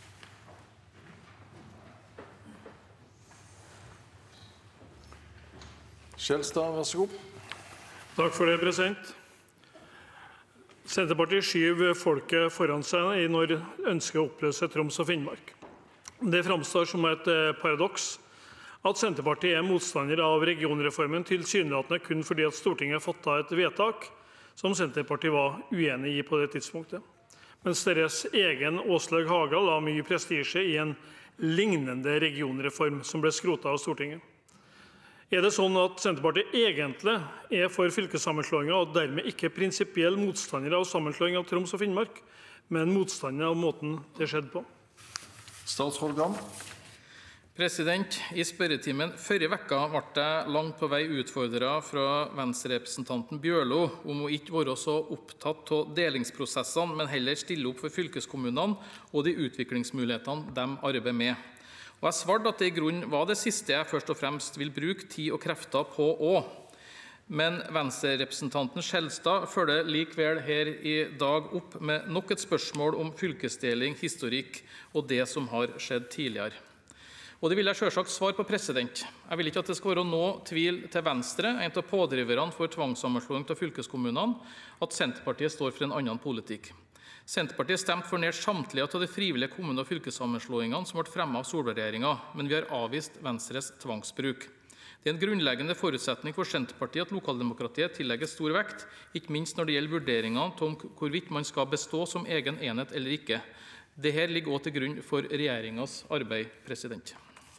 Skjelstad, vær så god. Takk for det, president. Senterpartiet skyver folket foran seg når de ønsker å oppløse Troms og Finnmark. Det framstår som et paradoks at Senterpartiet er motstander av regionreformen tilsynelatende kun fordi at Stortinget fattet et vedtak som Senterpartiet var uenig i på det tidspunktet, mens deres egen Åslaug Haga la mye prestisje i en lignende regionreform som ble skrotet av Stortinget. Er det sånn at Senterpartiet egentlig er for fylkessammenslåinger og dermed ikke prinsipiell motstander av sammenslåing av Troms og Finnmark, men motstander av måten det skjedde på? Statsråd Gram. President, I spørretimen forrige vekka ble jeg langt på vei utfordret fra Venstre-representanten Bjørlo om å ikke være så opptatt av delingsprosessene, men heller stille opp for fylkeskommunene og de utviklingsmulighetene de arbeider med. Og jeg svarte at det I grunnen var det siste jeg først og fremst vil bruke tid og krefter på også. Men Venstre-representanten Skjelstad følger likevel her I dag opp med nok et spørsmål om fylkesdeling, historikk og det som har skjedd tidligere. Og det vil jeg selvsagt svare på, president. Jeg vil ikke at det skal være noe tvil til Venstre, en av pådriverne for tvangssammenslåing av fylkeskommunene, at Senterpartiet står for en annen politikk. Senterpartiet stemte for nær samtlige av de frivillige kommune- og fylkessammenslåingene som ble fremmet av Solberg-regjeringen, men vi har avvist Venstres tvangsbruk. Det er en grunnleggende forutsetning for Senterpartiet at lokaldemokratiet tillegges stor vekt, ikke minst når det gjelder vurderingene om hvorvidt man skal bestå som egen enhet eller ikke. Dette ligger også til grunn for regjeringens arbeid, president.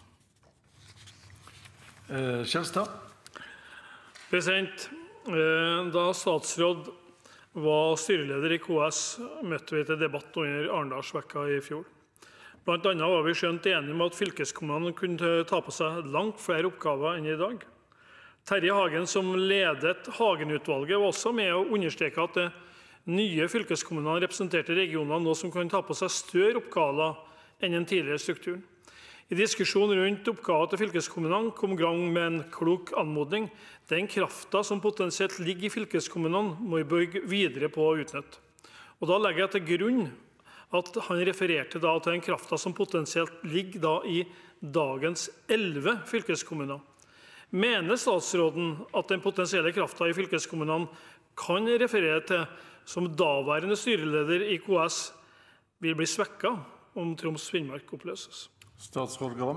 Skjelstad. President, da statsråd var styreleder I K S, møtte vi til debatt under Arendalsvekka I fjor. Blant annet var vi skjønt enige om at fylkeskommunene kunne ta på seg langt flere oppgaver enn I dag. Terje Hagen, som ledet Hagen-utvalget, var også med å understreke at det nye fylkeskommunene representerte regioner nå som kan ta på seg større oppgaver enn den tidligere strukturen. I diskusjonen rundt oppgaver til fylkeskommunene kom gang med en klok anmodning. Den kraften som potensielt ligger I fylkeskommunene må vi bygge videre på å utnytte. Og da legger jeg til grunn at han refererte da til den kraften som potensielt ligger da I dagens elleve fylkeskommuner. Mener statsråden at den potensielle kraften I fylkeskommunene kan referere til som daværende styreleder I K S vil bli svekket om Troms og Finnmark oppløses? Statsråd Gram.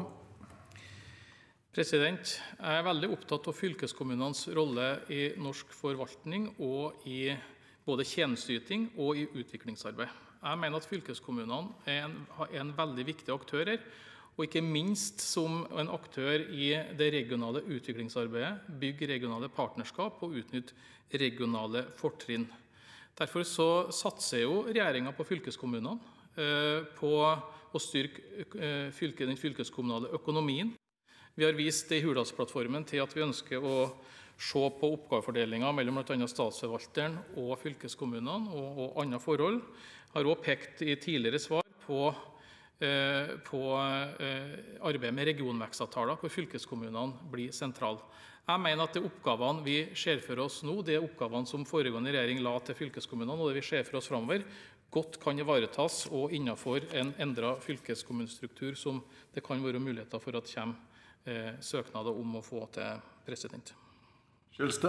President, jeg er veldig opptatt av fylkeskommunenes rolle I norsk forvaltning og I både tjenesteyting og I utviklingsarbeid. Jeg mener at fylkeskommunene er en, er en veldig viktig aktør her, og ikke minst som en aktør I det regionale utviklingsarbeidet, bygge regionale partnerskap og utnytte regionale fortrinn. Derfor så satser jo regjeringen på fylkeskommunene, eh, på å styrke eh, fylke, den fylkeskommunale økonomien. Vi har vist I Hurdalsplattformen til at vi ønsker å se på oppgavefordelingen mellom blant annet statsforvalteren og fylkeskommunene og, og andre forhold. Jeg har også pekt I tidligere svar på, eh, på eh, arbeidet med regionvekstavtaler, hvor fylkeskommunene blir sentrale. Jeg mener at de oppgavene vi ser for oss nå, de oppgavene som foregående regjering la til fylkeskommunene, og det vi ser for oss fremover, godt kan ivaretas og innenfor en endret fylkeskommunstruktur som det kan være muligheter for at kommer eh, søknader om å få til, president. Skjelstad.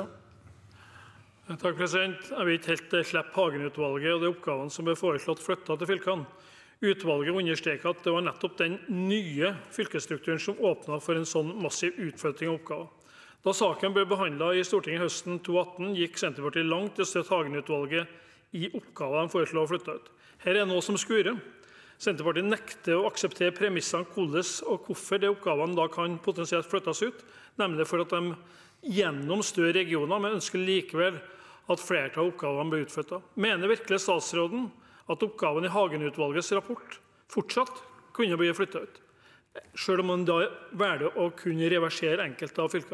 Takk, president. Jeg vil ikke helt slippe Hagen-utvalget og de oppgavene som ble foreslått flyttet til fylkene. Utvalget understreker at det var nettopp den nye fylkesstrukturen som åpnet for en sånn massiv utflytting av oppgaver. Da saken ble behandlet I Stortinget høsten to tusen atten, gikk Senterpartiet langt til å støtte Hagen-utvalget I oppgavene de foreslår å flytte ut. Her er noe som skurer. Senterpartiet nekter å akseptere premissene hvordan og hvorfor de oppgavene da kan potensielt flyttes ut, nemlig for at de gjennom større regioner, men ønsker likevel at flertallet av oppgavene blir utflyttet. Mener virkelig statsråden at oppgavene I Hagen-utvalgets rapport fortsatt kunne bli flyttet ut, selv om man da velger å kunne reversere enkelte av fylkene?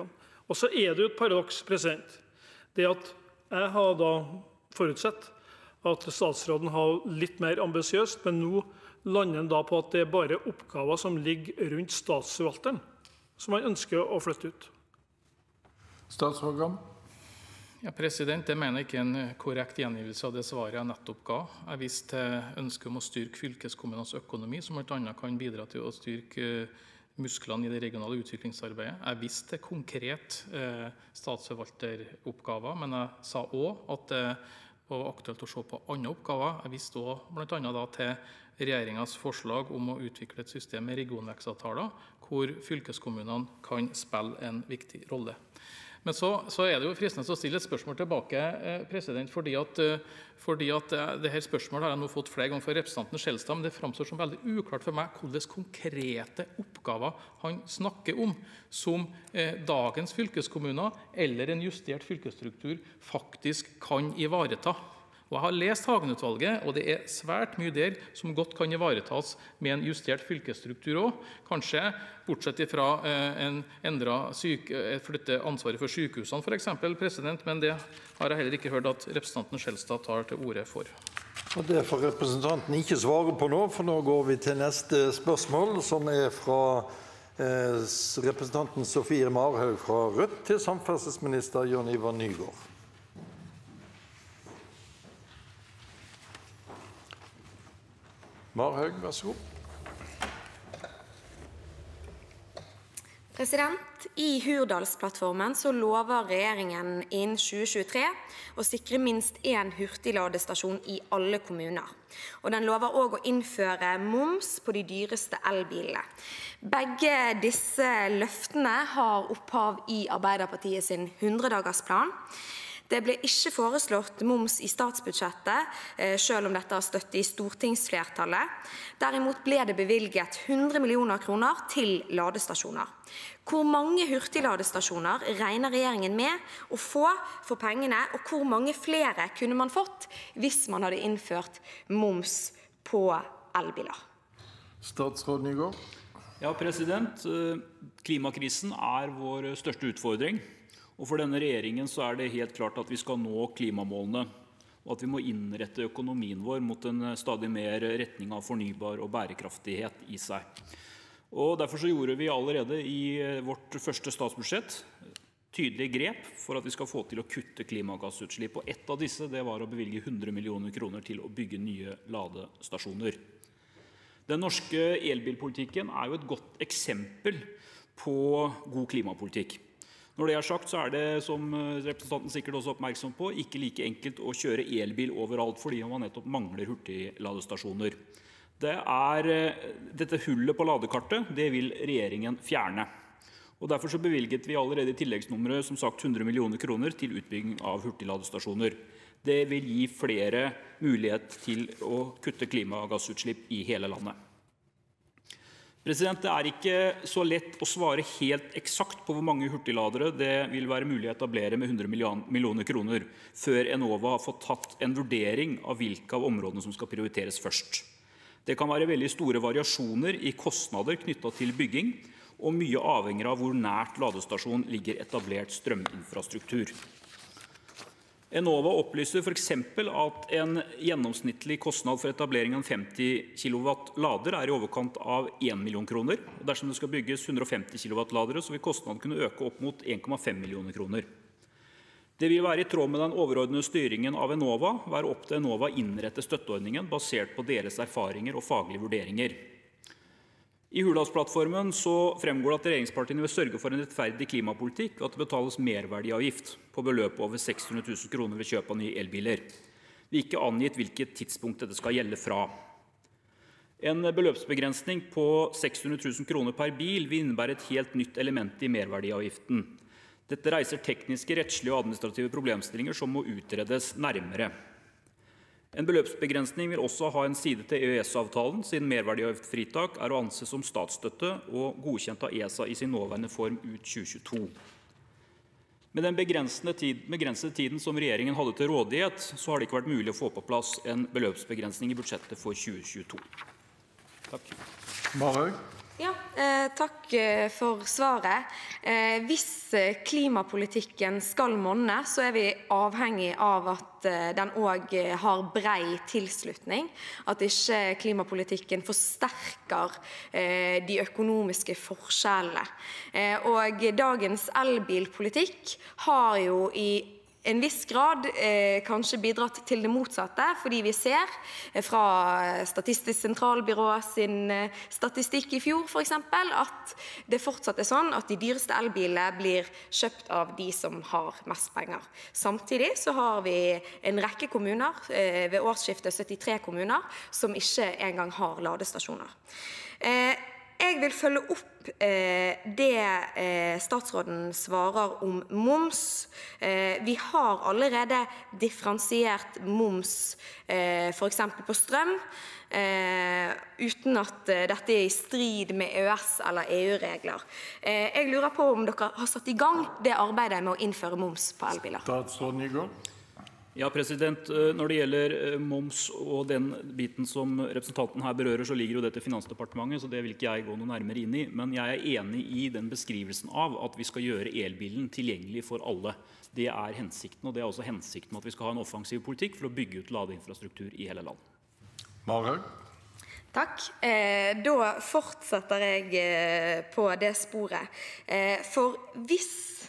Og så er det jo et paradoks, president. Det at jeg har da forutsett at statsråden har litt mer ambisiøst, men nå lander han da på at det er bare oppgaver som ligger rundt statsforvalteren, som han ønsker å flytte ut. Statsråd Gram? Ja, president, det mener jeg ikke er en korrekt gjengivelse av det svaret jeg nettopp ga. Jeg viste til ønsket om å styrke fylkeskommunenes økonomi, som blant annet kan bidra til å styrke musklene i det regionale utviklingsarbeidet. Jeg viste til konkret eh, statsforvalteroppgaver, men jeg sa også at det var aktuelt å se på andre oppgaver. Jeg viste også blant annet da til regjeringens forslag om å utvikle et system med regionvekstavtaler, hvor fylkeskommunene kan spille en viktig rolle. Men så, så er det jo fristende å stille et spørsmål tilbake, eh, president, fordi at, eh, fordi at eh, det her spørsmålet har jeg nå fått flere ganger fra representanten Skjelstad, men det framstår som veldig uklart for meg hvilke konkrete oppgaver han snakker om som eh, dagens fylkeskommuner eller en justert fylkesstruktur faktisk kan ivareta. Og jeg har lest Hagen-utvalget, og det er svært mye der som godt kan ivaretas med en justert fylkesstruktur også. Kanskje bortsett fra eh, en endret syke, flytte ansvaret for sykehusene for eksempel, president, men det har jeg heller ikke hørt at representanten Skjelstad tar til orde for. Og det får representanten ikke svare på nå, for nå går vi til neste spørsmål, som er fra eh, representanten Sofie Marhaug fra Rødt til samferdselsminister Jon-Ivar Nygård. Marhaug, vær så god. President, I Hurdalsplattformen så lover regjeringen innen tjue tjuetre å sikre minst én hurtigladestasjon i alle kommuner. Og den lover også å innføre moms på de dyreste elbilene. Begge disse løftene har opphav i Arbeiderpartiet sin hundredagersplan. Det ble ikke foreslått moms i statsbudsjettet, selv om dette har støtte i stortingsflertallet. Derimot ble det bevilget hundre millioner kroner til ladestasjoner. Hvor mange hurtigladestasjoner regner regjeringen med å få for pengene, og hvor mange flere kunne man fått hvis man hadde innført moms på elbiler? Statsråd Nygård? Ja, president. Klimakrisen er vår største utfordring. Og for denne regjeringen så er det helt klart at vi skal nå klimamålene, og at vi må innrette økonomien vår mot en stadig mer retning av fornybar og bærekraftighet i seg. Og derfor så gjorde vi allerede i vårt første statsbudsjett tydelige grep for at vi skal få til å kutte klimagassutslipp. Og ett av disse det var å bevilge hundre millioner kroner til å bygge nye ladestasjoner. Den norske elbilpolitikken er jo et godt eksempel på god klimapolitikk. Når det er sagt, så er det, som representanten sikkert også er oppmerksom på, ikke like enkelt å kjøre elbil overalt, fordi man nettopp mangler hurtigladestasjoner. Det er, dette hullet på ladekartet, det vil regjeringen fjerne. Og derfor så bevilget vi allerede i tilleggsnummeret, som sagt, hundre millioner kroner til utbygging av hurtigladestasjoner. Det vil gi flere mulighet til å kutte klimagassutslipp i hele landet. President, det er ikke så lett å svare helt eksakt på hvor mange hurtigladere det vil være mulig å etablere med hundre millioner kroner, før Enova har fått tatt en vurdering av hvilke av områdene som skal prioriteres først. Det kan være veldig store variasjoner i kostnader knyttet til bygging, og mye avhenger av hvor nært ladestasjon ligger etablert strøminfrastruktur. Enova opplyser for eksempel at en gjennomsnittlig kostnad for etablering av femti kilowatt lader er i overkant av én million kroner. Og dersom det skal bygges hundre og femti kilowatt ladere, så vil kostnaden kunne øke opp mot én komma fem millioner kroner. Det vil være i tråd med den overordnede styringen av Enova, være opp til Enova å innrette støtteordningen basert på deres erfaringer og faglige vurderinger. I Hurdalsplattformen så fremgår det at regjeringspartiene vil sørge for en rettferdig klimapolitikk, og at det betales merverdiavgift på beløp over seks hundre tusen kroner ved kjøp av nye elbiler. Vi har ikke angitt hvilket tidspunkt dette skal gjelde fra. En beløpsbegrensning på seks hundre tusen kroner per bil vil innebære et helt nytt element i merverdiavgiften. Dette reiser tekniske, rettslige og administrative problemstillinger som må utredes nærmere. En beløpsbegrensning vil også ha en side til E Ø S-avtalen, siden merverdiavgiftfritak er å anse som statsstøtte og godkjent av E S A i sin nåværende form ut tjue tjueto. Med den begrensede, tid, begrensede tiden som regjeringen hadde til rådighet, så har det ikke vært mulig å få på plass en beløpsbegrensning i budsjettet for tjue tjueto. Takk. Marhaug. Ja, eh, takk for svaret. Eh, hvis klimapolitikken skal monne, så er vi avhengig av at eh, den også har brei tilslutning, at ikke klimapolitikken forsterker eh, de økonomiske forskjellene. Eh, og dagens elbilpolitikk har jo i en viss grad eh, kanskje bidratt til det motsatte, fordi vi ser eh, fra Statistisk sentralbyrå sin eh, statistikk i fjor for eksempel, at det fortsatt er sånn at de dyreste elbilene blir kjøpt av de som har mest penger. Samtidig så har vi en rekke kommuner, eh, ved årsskiftet syttitre kommuner, som ikke engang har ladestasjoner. Eh, Jeg vil følge opp eh, det eh, statsråden svarer om moms. Eh, vi har allerede differensiert moms, eh, for eksempel på strøm, eh, uten at eh, dette er i strid med E Ø S- eller E U-regler. Eh, jeg lurer på om dere har satt i gang det arbeidet med å innføre moms på elbiler. Statsråd Nygård. Ja, president. Når det gjelder moms og den biten som representanten her berører, så ligger jo det til Finansdepartementet, så det vil ikke jeg gå noe nærmere inn i. Men jeg er enig i den beskrivelsen av at vi skal gjøre elbilen tilgjengelig for alle. Det er hensikten, og det er også hensikten med at vi skal ha en offensiv politikk for å bygge ut ladeinfrastruktur i hele landet. Marhaug. Takk. Eh, da fortsetter jeg eh, på det sporet. Eh, for hvis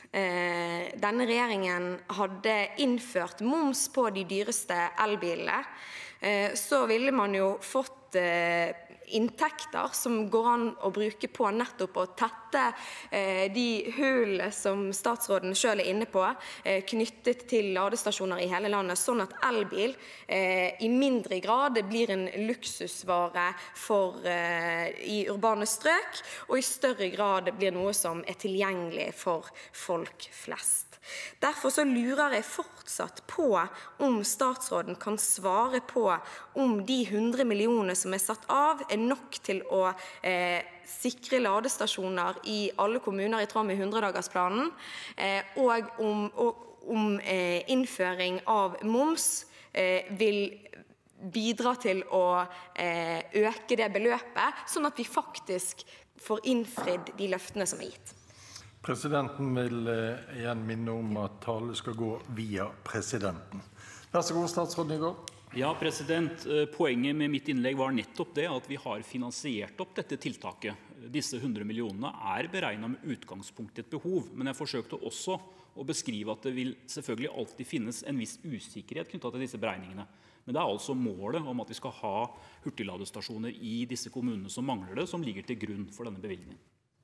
eh, denne regjeringen hadde innført moms på de dyreste elbilene, eh, så ville man jo fått eh, inntekter som går an å bruke på nettopp å tette eh, de hullene som statsråden selv er inne på, eh, knyttet til ladestasjoner i hele landet, sånn at elbil eh, i mindre grad blir en luksusvare for, eh, i urbane strøk, og i større grad blir noe som er tilgjengelig for folk flest. Derfor så lurer jeg fortsatt på om statsråden kan svare på om de hundre millionene som er satt av er nok til å eh, sikre ladestasjoner i alle kommuner i tråd med hundredagersplanen, eh, og om, og, om eh, innføring av moms eh, vil bidra til å eh, øke det beløpet, sånn at vi faktisk får innfridd de løftene som er gitt. Presidenten vil eh, igjen minne om at tale skal gå via presidenten. Vær så god, statsråd Nygård. Ja, president. Poenget med mitt innlegg var nettopp det at vi har finansiert opp dette tiltaket. Disse hundre millionene er beregnet med utgangspunkt i et behov, men jeg forsøkte også å beskrive at det vil selvfølgelig alltid finnes en viss usikkerhet knyttet til disse beregningene. Men det er altså målet om at vi skal ha hurtigladestasjoner i disse kommunene som mangler det, som ligger til grunn for denne bevilgningen.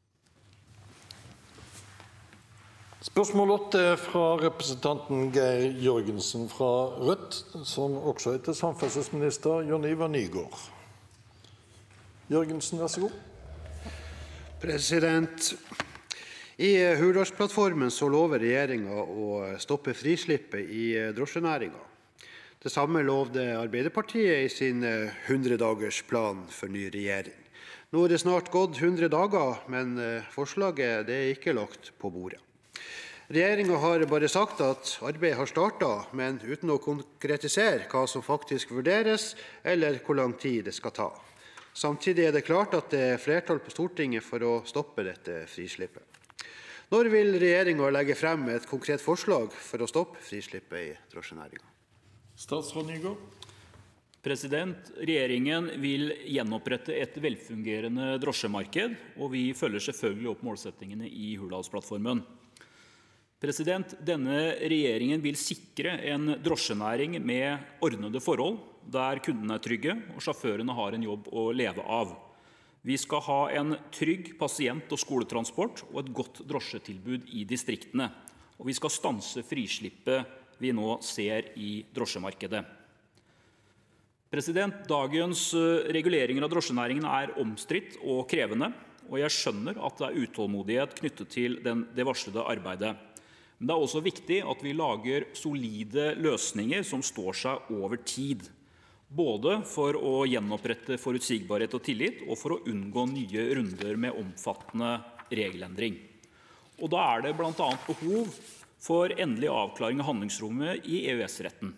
Spørsmål åtte er fra representanten Geir Jørgensen fra Rødt, som også er til samferdselsminister Jon Ivar Nygård. Jørgensen, vær så god. President, i Hurdalsplattformen så lover regjeringen å stoppe frislippet i drosjenæringen. Det samme lovde Arbeiderpartiet i sin hundredagersplan for ny regjering. Nå er det snart gått hundre dager, men forslaget det er ikke lagt på bordet. Regjeringen har bare sagt at arbeidet har startet, men uten å konkretisere hva som faktisk vurderes, eller hvor lang tid det skal ta. Samtidig er det klart at det er flertall på Stortinget for å stoppe dette frislippet. Når vil regjeringen legge frem et konkret forslag for å stoppe frislippet i drosjenæringen? Statsråd Nygård. President, regjeringen vil gjenopprette et velfungerende drosjemarked, og vi følger selvfølgelig opp målsettingene i Hurdalsplattformen. President, denne regjeringen vil sikre en drosjenæring med ordnede forhold, der kundene er trygge og sjåførene har en jobb å leve av. Vi skal ha en trygg pasient- og skoletransport og et godt drosjetilbud i distriktene. Og vi skal stanse frislippet vi nå ser i drosjemarkedet. President, dagens reguleringer av drosjenæringen er omstridt og krevende, og jeg skjønner at det er utålmodighet knyttet til den, det varslede arbeidet. Men det er også viktig at vi lager solide løsninger som står seg over tid. Både for å gjenopprette forutsigbarhet og tillit, og for å unngå nye runder med omfattende regelendring. Og da er det blant annet behov for endelig avklaring av handlingsrommet i E Ø S-retten.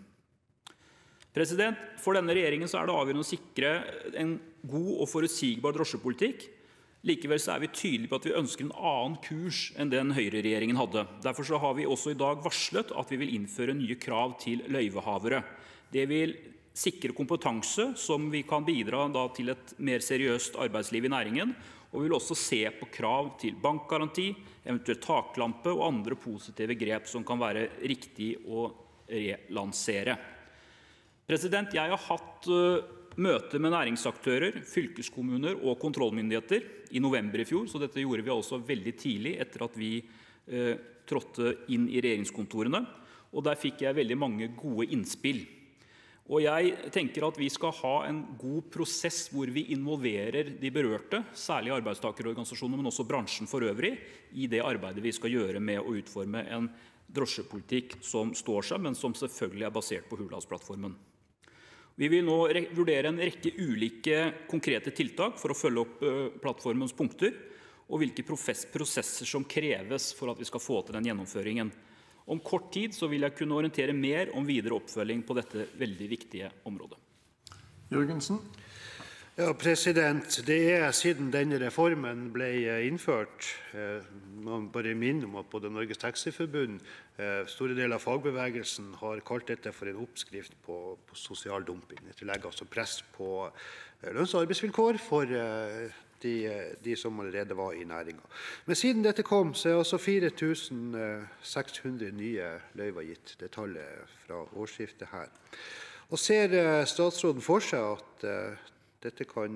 For denne regjeringen så er det avgjørende å sikre en god og forutsigbar drosjepolitikk, Likevel så er vi tydelige på at vi ønsker en annen kurs enn den Høyre-regjeringen hadde. Derfor så har vi også i dag varslet at vi vil innføre nye krav til løyvehavere. Det vil sikre kompetanse som vi kan bidra da til et mer seriøst arbeidsliv i næringen, og vi vil også se på krav til bankgaranti, eventuelt taklampe og andre positive grep som kan være riktig å relansere. President, jeg har hatt uh, møte med næringsaktører, fylkeskommuner og kontrollmyndigheter i november i fjor, så dette gjorde vi også veldig tidlig etter at vi eh, trådte inn i regjeringskontorene, og der fikk jeg veldig mange gode innspill. Og jeg tenker at vi skal ha en god prosess hvor vi involverer de berørte, særlig arbeidstakerorganisasjoner, men også bransjen for øvrig, i det arbeidet vi skal gjøre med å utforme en drosjepolitikk som står seg, men som selvfølgelig er basert på Hurdalsplattformen. Vi vil nå vurdere en rekke ulike konkrete tiltak for å følge opp plattformens punkter, og hvilke prosesser som kreves for at vi skal få til den gjennomføringen. Om kort tid så vil jeg kunne orientere mer om videre oppfølging på dette veldig viktige området. Jørgensen? Ja, president, det er siden denne reformen ble innført, eh, man bare minner om at både Norges Taxiforbund, eh, store deler av fagbevegelsen har kalt dette for en oppskrift på, på sosial dumping. Dette legger altså press på eh, lønns- og arbeidsvilkår for eh, de, de som allerede var i næringen. Men siden dette kom, så er altså fire tusen seks hundre nye løyver gitt, det tallet fra årsskiftet her. Og ser eh, statsråden for seg at eh, dette kan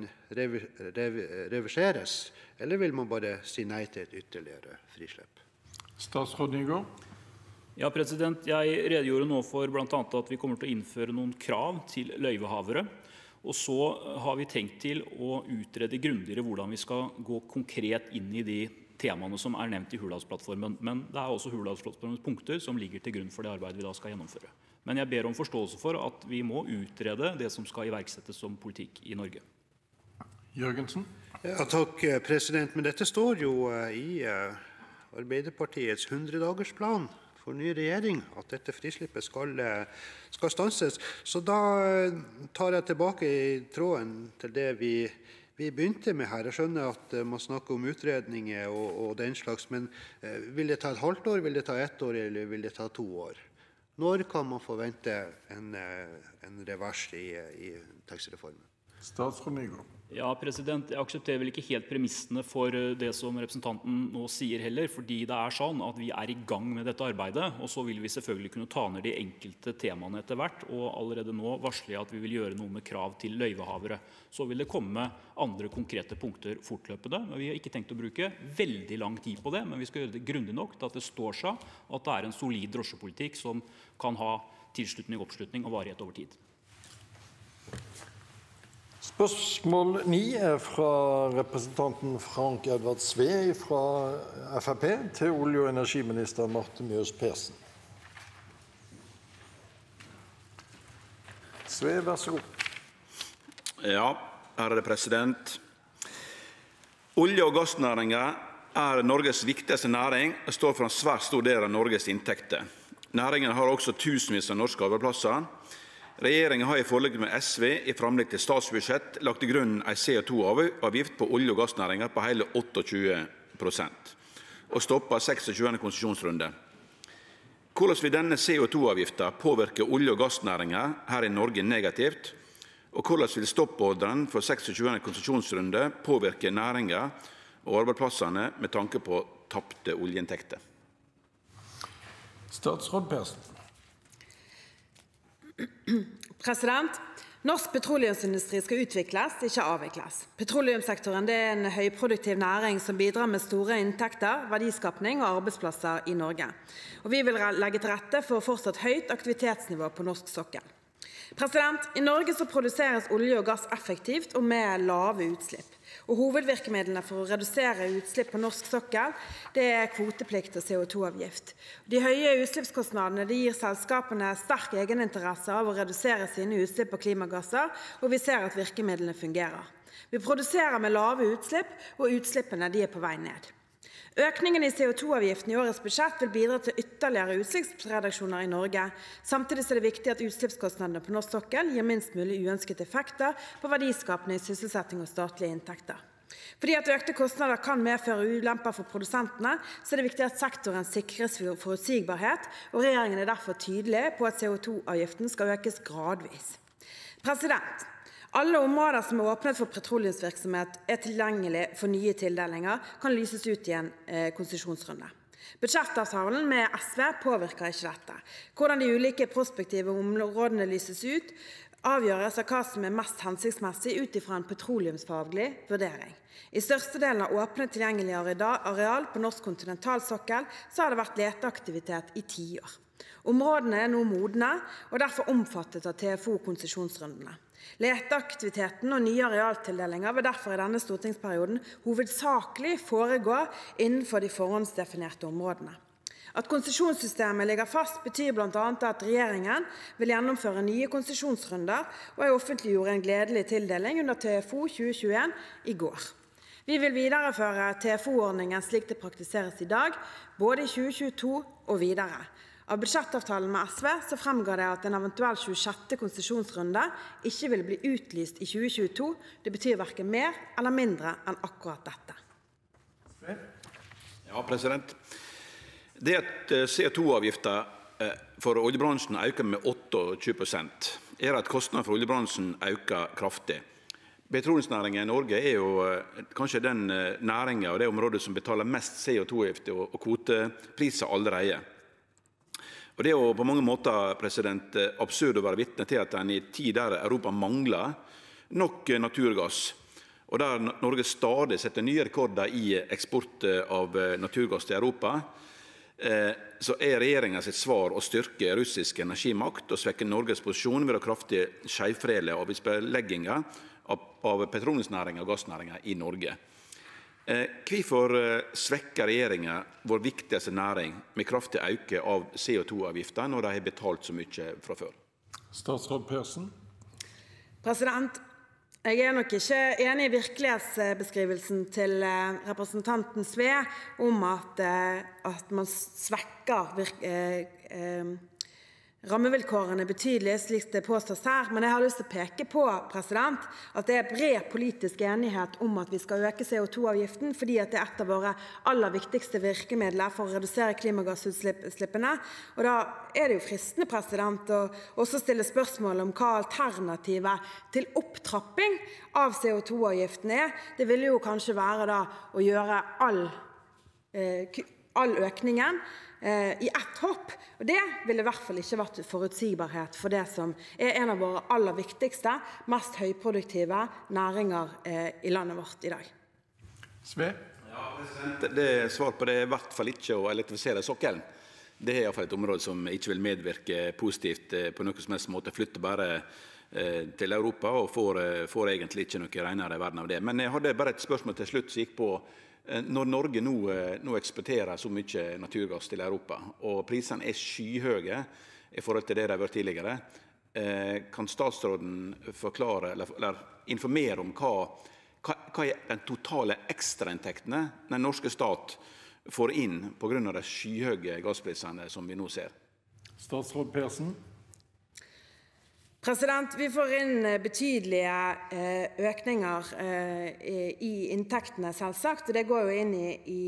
reverseres, eller vil man bare si nei til et ytterligere frislipp? Statsråd Nygård? Ja, president. Jeg redegjorde nå for blant annet at vi kommer til å innføre noen krav til løyvehavere, og så har vi tenkt til å utrede grundigere hvordan vi skal gå konkret inn i de temaene som er nevnt i Hurdalsplattformen. Men det er også Hurdalsplattformens punkter som ligger til grunn for det arbeidet vi da skal gjennomføre. Men jeg ber om forståelse for at vi må utrede det som skal iverksettes som politikk i Norge. Jørgensen? Ja, takk, president. Men dette står jo i Arbeiderpartiets hundredagersplan for ny regjering, at dette frislippet skal, skal stanses. Så da tar jeg tilbake i tråden til det vi, vi begynte med her. Jeg skjønner at man snakker om utredninger og, og den slags, men vil det ta et halvt år, vil det ta ett år, eller vil det ta to år? Når kan man forvente en, en revers i, i taxireformen? Statsråd Nygård. Ja, president. Jeg aksepterer vel ikke helt premissene for det som representanten nå sier heller, fordi det er sånn at vi er i gang med dette arbeidet, og så vil vi selvfølgelig kunne ta ned de enkelte temaene etter hvert, og allerede nå varsler jeg at vi vil gjøre noe med krav til løyvehavere. Så vil det komme andre konkrete punkter fortløpende, men vi har ikke tenkt å bruke veldig lang tid på det, men vi skal gjøre det grundig nok til at det står seg, at det er en solid drosjepolitikk som kan ha tilslutning, oppslutning og varighet over tid. Spørsmål ni er fra representanten Frank Edvard Sve fra F P til olje- og energiminister Marte Mjøs Persen. Sve, vær så god. Ja, ærede president. Olje- og gassnæringen er Norges viktigste næring og står for en svært stor del av Norges inntekter. Næringen har også tusenvis av norske arbeidsplasser. Regjeringen har i forliket med S V i framlegg til statsbudsjett lagt til grunn en C O to avgift på olje- og gassnæringen på hele tjueåtte prosent, og stoppet seksogtjue konsesjonsrunde. Hvordan vil denne C O to avgiften påvirke olje- og gassnæringen her i Norge negativt, og hvordan vil stoppordren for seksogtjue konsesjonsrunde påvirke næringen og arbeidsplassene med tanke på tapte oljeinntekter? Statsråd Persen. President, norsk petroleumsindustri skal utvikles, ikke avvikles. Petroleumssektoren det er en høyproduktiv næring som bidrar med store inntekter, verdiskapning og arbeidsplasser i Norge. Og vi vil legge til rette for fortsatt høyt aktivitetsnivå på norsk sokkel. President, I Norge så produseres olje og gass effektivt og med lave utslipp. Og hovedvirkemidlene for å redusere utslipp på norsk sokkel det er kvoteplikt og C O to avgift. De høye utslippskostnadene de gir selskapene sterk egeninteresse av å redusere sine utslipp av klimagasser, og vi ser at virkemidlene fungerer. Vi produserer med lave utslipp, og utslippene de er på vei ned. Økningen i C O to avgiften i årets budsjett vil bidra til ytterligere utslippsreduksjoner i Norge. Samtidig er det viktig at utslippskostnadene på norsk sokkel gir minst mulig uønskede effekter på verdiskapning, sysselsetting og statlige inntekter. Fordi at økte kostnader kan medføre ulemper for produsentene, så er det viktig at sektoren sikres forutsigbarhet, og regjeringen er derfor tydelig på at C O to avgiften skal økes gradvis. President, alle områder som er åpnet for petroleumsvirksomhet er tilgjengelig for nye tildelinger, kan lyses ut i en eh, konsesjonsrunde. Budsjettavtalen med S V påvirker ikke dette. Hvordan de ulike prospektive områdene lyses ut, avgjøres av hva som er mest hensiktsmessig ut ifra en petroleumsfaglig vurdering. I største delen av åpnet tilgjengelig areal på norsk kontinentalsokkel så har det vært leteaktivitet i ti år. Områdene er nå modne og derfor omfattet av T F O-konsesjonsrundene. Leteaktiviteten og nye arealtildelinger vil derfor i denne stortingsperioden hovedsakelig foregå innenfor de forhåndsdefinerte områdene. At konsesjonssystemet ligger fast betyr blant annet at regjeringen vil gjennomføre nye konsesjonsrunder, og jeg offentliggjorde en gledelig tildeling under T F O tjue tjueen i går. Vi vil videreføre T F O-ordningen slik det praktiseres i dag, både i tjue tjueto og videre. Av budsjettavtalen med S V så fremgår det at en eventuell tjuesjette konsesjonsrunde ikke vil bli utlyst i tjue tjueto. Det betyr hverken mer eller mindre enn akkurat dette. Ja, president. Det at C O to avgiften for oljebransjen øker med tjueåtte prosent, er at kostnaden for oljebransjen øker kraftig. Petroleumsnæringen i Norge er jo kanskje den næringen og det området som betaler mest C O to avgift og kvotepriser allerede. Og det er jo på mange måter president, absurd å være vitne til at en i tid der Europa mangler nok naturgass, og der Norge stadig setter nye rekorder i eksport av naturgass til Europa, så er regjeringen sitt svar å styrke russisk energimakt og svekke Norges posisjon ved å kraftig skjevfordele avgiftsbeleggingen av petroleumsnæringen og gassnæringen i Norge. Hvorfor svekker regjeringen vår viktigste næring med kraftig øke av C O to avgiften når de har betalt så mye fra før? Statsråd Persen. President, jeg er nok ikke enig i virkelighetsbeskrivelsen til representanten Sve om at, at man svekker virk, eh, eh, rammevilkårene betydelig, slik det påstås her. Men jeg har lyst til å peke på, president, at det er bred politisk enighet om at vi skal øke C O to avgiften, fordi at det er et av våre aller viktigste virkemidler for å redusere klimagassutslippene. Og da er det jo fristende, president, å også stille spørsmål om hva alternativet til opptrapping av C O to avgiften er. Det ville jo kanskje være da å gjøre all, eh, all økningen i ett hopp, og det ville i hvert fall ikke vært forutsigbarhet for det som er en av våre aller viktigste, mest høyproduktive næringer i landet vårt i dag. Sve? Ja, president. Det svar på det er i hvert fall ikke å elektrifisere sokkelen. Det er i hvert fall et område som ikke vil medvirke positivt på noen som helst måte, flytte bare til Europa og får, får egentlig ikke noe renere verden av det. Men jeg hadde bare et spørsmål til slutt som gikk på når Norge nå, nå eksporterer så mye naturgass til Europa, og prisene er skyhøye i forhold til det de har vært tidligere, kan statsråden forklare eller, eller informere om hva, hva, hva er den totale ekstrainntektene den norske stat får inn på grunn av de skyhøye gassprisene som vi nå ser? Statsråd Persen. President, vi får inn betydelige økninger i inntektene selvsagt, og det går jo inn i, i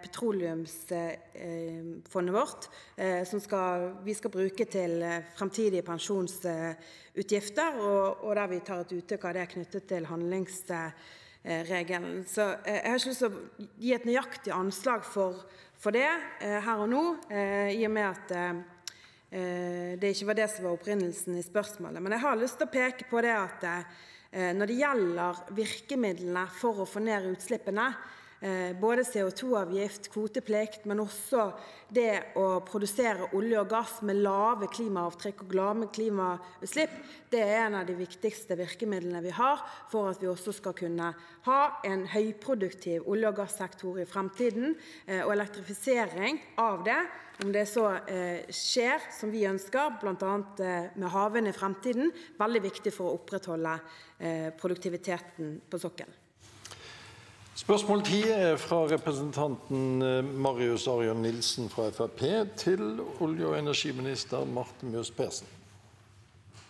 petroleumsfondet vårt, som skal, vi skal bruke til fremtidige pensjonsutgifter, og, og der vi tar et uttrykk av det knyttet til handlingsregelen. Så jeg har ikke lyst til å gi et nøyaktig anslag for, for det her og nå, i og med at det ikke var det som var opprinnelsen i spørsmålet. Men jeg har lyst til å peke på det at når det gjelder virkemidlene for å få ned utslippene, både C O to avgift, kvoteplikt, men også det å produsere olje og gass med lave klimaavtrykk og lave klimautslipp, det er en av de viktigste virkemidlene vi har for at vi også skal kunne ha en høyproduktiv olje- og gassektor i fremtiden, og elektrifisering av det, om det så eh, skjer som vi ønsker, blant annet eh, med havvind i fremtiden, veldig viktig for å opprettholde eh, produktiviteten på sokkelen. Spørsmål ti er fra representanten Marius Arion Nilsen fra F P til olje- og energiminister Marte Mjøs Persen.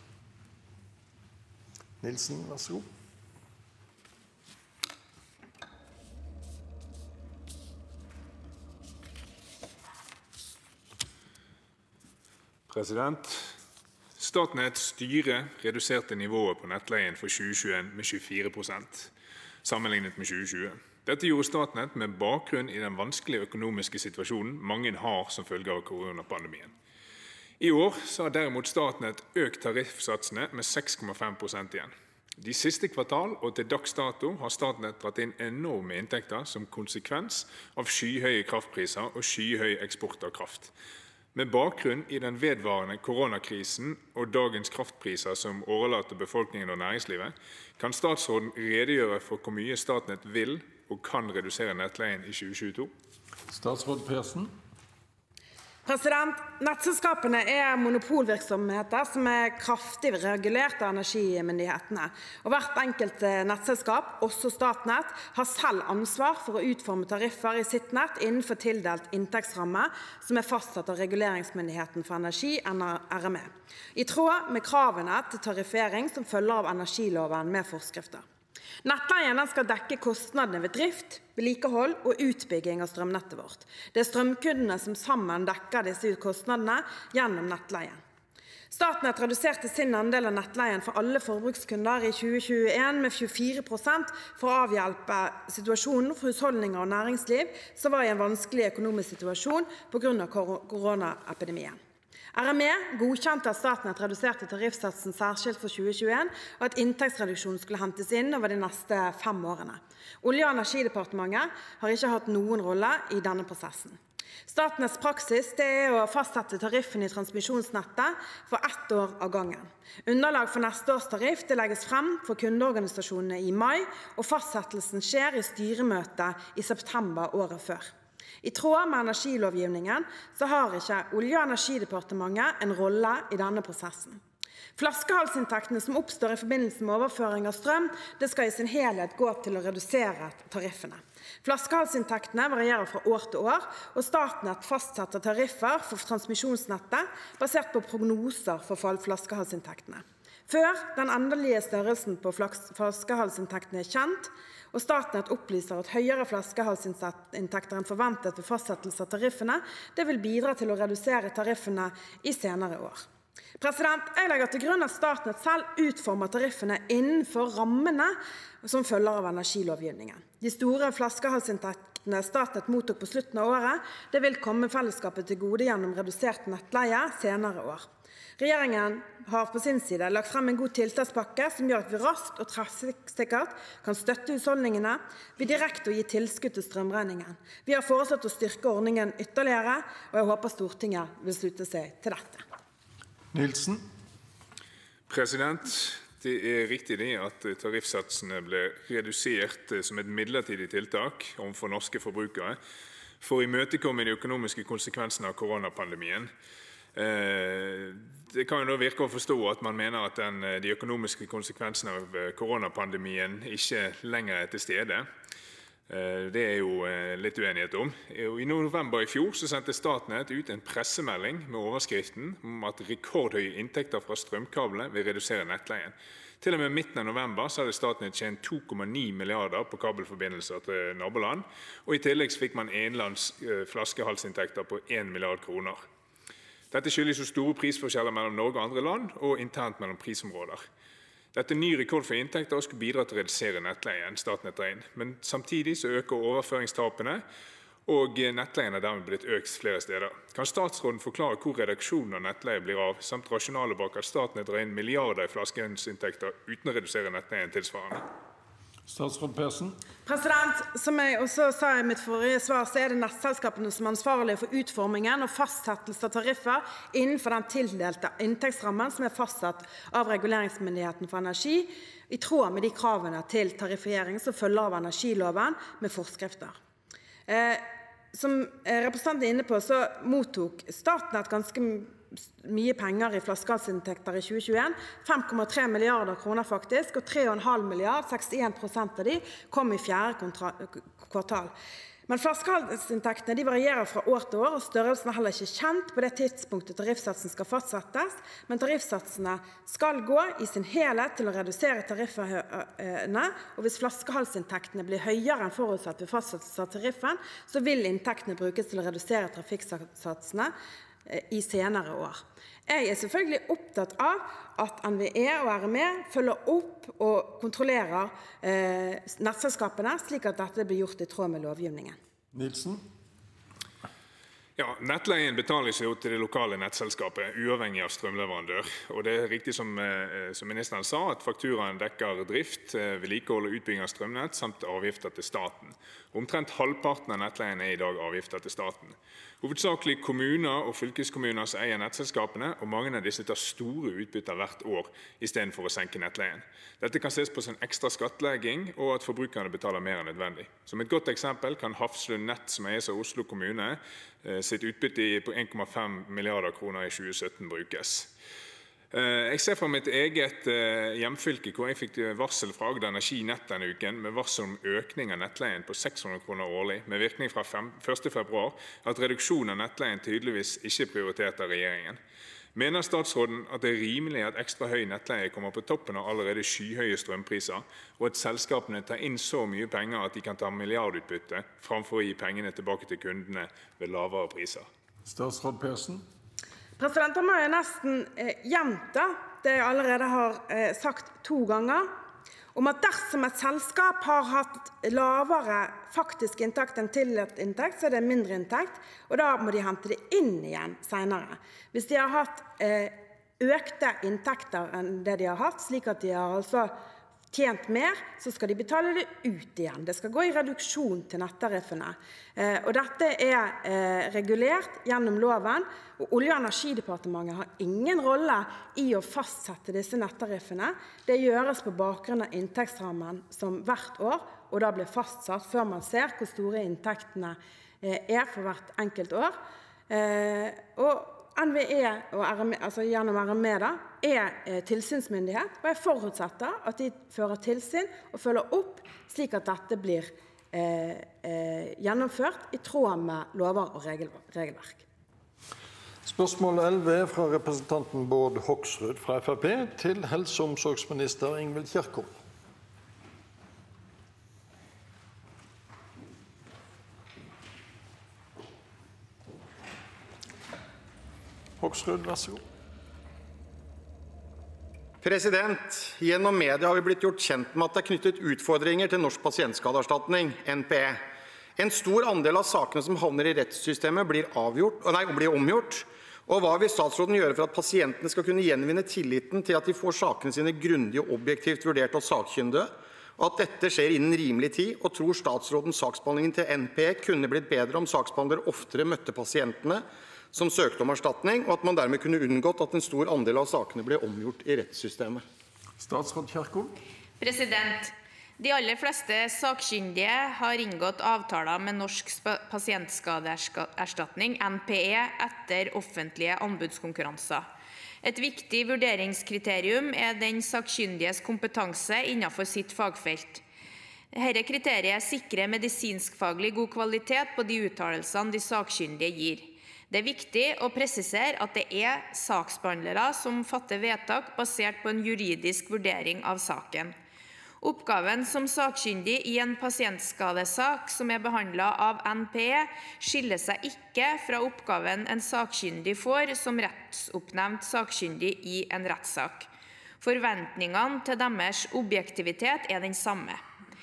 Nilsen, vær så god. President. Statnetts styre reduserte nivået på nettleien for tjue tjueen med tjuefire prosent, sammenlignet med tjue tjue. Dette gjorde Statnett med bakgrunn i den vanskelige økonomiske situasjonen mange har som følge av koronapandemien. I år så har derimot Statnett økt tariffsatsene med seks komma fem prosent igjen. De siste kvartal og til dags dato har Statnett dratt inn enorme inntekter som konsekvens av skyhøye kraftpriser og skyhøy eksport av kraft. Med bakgrunn i den vedvarende koronakrisen og dagens kraftpriser som overlater befolkningen og næringslivet, kan statsråden redegjøre for hvor mye Statnett vil og kan redusere nettleien i tjue tjueto? Statsråd Persen. President, Nettselskapene er monopolvirksomheter som er kraftig regulert av energimyndighetene. Og hvert enkelt nettselskap, også Statnett, har selv ansvar for å utforme tariffer i sitt nett innenfor tildelt inntektsramme som er fastsatt av Reguleringsmyndigheten for energi, R M E, i tråd med kravene til tariffering som følger av energiloven med forskrifter. Nettleien skal dekke kostnadene ved drift, vedlikehold og utbygging av strømnettet vårt. Det er strømkundene som sammen dekker disse kostnadene gjennom nettleien. Statnett reduserte sin andel av nettleien for alle forbrukskunder i tjue tjueen med tjuefire prosent for å avhjelpe situasjonen for husholdninger og næringsliv som var i en vanskelig økonomisk situasjon på grunn av koronaepidemien. R M E godkjente at Statnett reduserte tariffsatsen særskilt for tjue tjueen, og at inntektsreduksjonen skulle hentes inn over de neste fem årene. Olje- og energidepartementet har ikke hatt noen rolle i denne prosessen. Statnetts praksis det er å fastsette tariffen i transmisjonsnettet for ett år av gangen. Underlag for neste års tariff det legges frem for kundeorganisasjonene i mai, og fastsettelsen skjer i styremøte i september året før. I tråd med energilovgivningen så har ikke Olje- og energidepartementet en rolle i denne prosessen. Flaskehalsinntektene som oppstår i forbindelse med overføring av strøm, det skal i sin helhet gå til å redusere tariffene. Flaskehalsinntektene varierer fra år til år, og Statnett fastsetter tariffer for transmisjonsnettet basert på prognoser for flaskehalsinntektene. Før den endelige størrelsen på flaskehalsinntektene er kjent, og Statnett opplyser at høyere flaskehalsinntekter enn forventet ved fastsettelse av tariffene, det vil bidra til å redusere tariffene i senere år. President, jeg legger til grunn at Statnett selv utformer tariffene innenfor rammene som følger av energilovgivningen. De store flaskehalsinntektene Statnett mottok på slutten av året, det vil komme fellesskapet til gode gjennom redusert nettleie senere år. Regjeringen har på sin side lagt frem en god tiltakspakke som gjør at vi raskt og treffsikkert kan støtte husholdningene ved direkte å gi tilskudd til strømregningen. Vi har foreslått å styrke ordningen ytterligere, og jeg håper Stortinget vil slutte seg til dette. Nilsen. President, det er riktig det at tariffsatsene ble redusert som et midlertidig tiltak overfor norske forbrukere for å imøtekomme de økonomiske konsekvensene av koronapandemien. Det kan jo da virke å forstå at man mener at den, de økonomiske konsekvensene av koronapandemien ikke lenger er til stede. Det er jo litt uenighet om. I november i fjor så sendte Statnett ut en pressemelding med overskriften om at rekordhøye inntekter fra strømkablene vil redusere nettleien. Til og med midten av november så hadde Statnett tjent to komma ni milliarder på kabelforbindelser til naboland, og i tillegg fikk man innenlands flaskehalsinntekter på en milliard kroner. Dette skyldes jo store prisforskjeller mellom Norge og andre land, og internt mellom prisområder. Dette er ny rekord for inntekter og skal bidra til å redusere nettleien Statnett drar inn. Men samtidig så øker overføringstapene, og nettleien er dermed blitt økt flere steder. Kan statsråden forklare hvor reduksjonen av nettleie blir av, samt rasjonale bak at Statnett drar inn milliarder i flaskehalsinntekter uten å redusere nettleien tilsvarende? Statsråd Persen. President, som jeg også sa i mitt forrige svar, så er det nettselskapene som er ansvarlige for utformingen og fastsettelse av tariffer innenfor den tildelte inntektsrammen som er fastsatt av Reguleringsmyndigheten for energi, i tråd med de kravene til tariffering som følger av energiloven med forskrifter. Eh, som representanten er inne på, så mottok Statnett ganske mye penger i flaskehalsinntekter i tjue tjueen, fem komma tre milliarder kroner faktisk, og tre komma fem milliarder, sekstién prosent av de, kom i fjerde kvartal. Men flaskehalsinntektene de varierer fra år til år, og størrelsen er heller ikke kjent på det tidspunktet tariffsatsen skal fastsettes, men tariffsatsene skal gå i sin helhet til å redusere tariffene, og hvis flaskehalsinntektene blir høyere enn forutsatt ved fastsettelse av tariffen, så vil inntektene brukes til å redusere trafikksatsene, i senere år. Jeg er selvfølgelig opptatt av at N V E og R M E følger opp og kontrollerer eh, nettselskapene, slik at dette blir gjort i tråd med lovgivningen. Nilsen? Ja, Nettleien betales jo til det lokale nettselskapet, uavhengig av strømleverandør. Og det er riktig som, som ministeren sa, at fakturaen dekker drift, vedlikehold og utbygging av strømnett, samt avgifter til staten. Omtrent halvparten av nettleien er i dag avgifter til staten. Hovedsakelig kommuner og fylkeskommuner som eier nettselskapene, og mange av disse tar store utbytter hvert år, i stedet for å senke nettleien. Dette kan ses på som ekstra skattlegging, og at forbrukerne betaler mer enn nødvendig. Som et godt eksempel kan Hafslund Nett, som eies av Oslo kommune, sitt utbytte på en komma fem milliarder kroner i tjue sytten brukes. Jeg ser fra mitt eget hjemfylke, hvor jeg fikk varsel fra Agder Energi Nett denne uken, med varsel om økning av nettleien på seks hundre kroner årlig, med virkning fra første februar, at reduksjon av nettleien tydeligvis ikke er prioritert av regjeringen. Mener statsråden at det er rimelig at ekstra høy nettleie kommer på toppen av allerede skyhøye strømpriser, og at selskapene tar inn så mye penger at de kan ta milliardutbytte, framfor å gi pengene tilbake til kundene ved lavere priser? Statsråd Persen? President, da må jeg nesten eh, gjenta det jeg allerede har eh, sagt to ganger, om at dersom et selskap har hatt lavere faktisk inntekt enn tillatt inntekt, så er det mindre inntekt, og da må de hente det inn igjen senere. Hvis de har hatt eh, økte inntekter enn det de har hatt, slik at de har altså tjent mer, så skal de betale det ut igjen. Det skal gå i reduksjon til nettariffene. Eh, og dette er eh, regulert gjennom loven, og Olje- og energidepartementet har ingen rolle i å fastsette disse nettariffene. Det gjøres på bakgrunn av inntektsrammen som hvert år, og da blir fastsatt før man ser hvor store inntektene eh, er for hvert enkelt år. Eh, og N V E og R M E, altså gjennom R M E da, er eh, tilsynsmyndighet, og jeg forutsetter at de fører tilsyn og følger opp, slik at dette blir eh, eh, gjennomført i tråd med lover og regel, regelverk. Spørsmål elleve er fra representanten Bård Hoksrud fra F P til helse- og omsorgsminister Ingvild Kjerkol. Hoksrud, vær så god. President, gjennom media har vi blitt gjort kjent med at det er knyttet utfordringer til Norsk pasientskadeerstatning, N P E. En stor andel av sakene som havner i rettssystemet blir, avgjort, nei, blir omgjort. Og hva vil statsråden gjøre for at pasientene skal kunne gjenvinne tilliten til at de får sakene sine grundig og objektivt vurdert av sakkyndige, og at dette skjer innen rimelig tid, og tror statsråden saksbehandlingen til N P E kunne blitt bedre om saksbehandlere oftere møtte pasientene som søkte om erstatning, og at man dermed kunne unngått at en stor andel av sakene ble omgjort i rettssystemet? Statsråd Kjerkol? President, de aller fleste sakkyndige har inngått avtaler med Norsk pasientskadeerstatning, N P E, etter offentlige anbudskonkurranser. Et viktig vurderingskriterium er den sakkyndiges kompetanse innenfor sitt fagfelt. Dette kriteriet sikrer medisinskfaglig god kvalitet på de uttalelsene de sakkyndige gir. Det er viktig å presisere at det er saksbehandlere som fatter vedtak basert på en juridisk vurdering av saken. Oppgaven som sakkyndig i en pasientskadesak som er behandlet av N P E, skiller seg ikke fra oppgaven en sakkyndig får som rettsoppnevnt sakkyndig i en rettssak. Forventningene til deres objektivitet er den samme.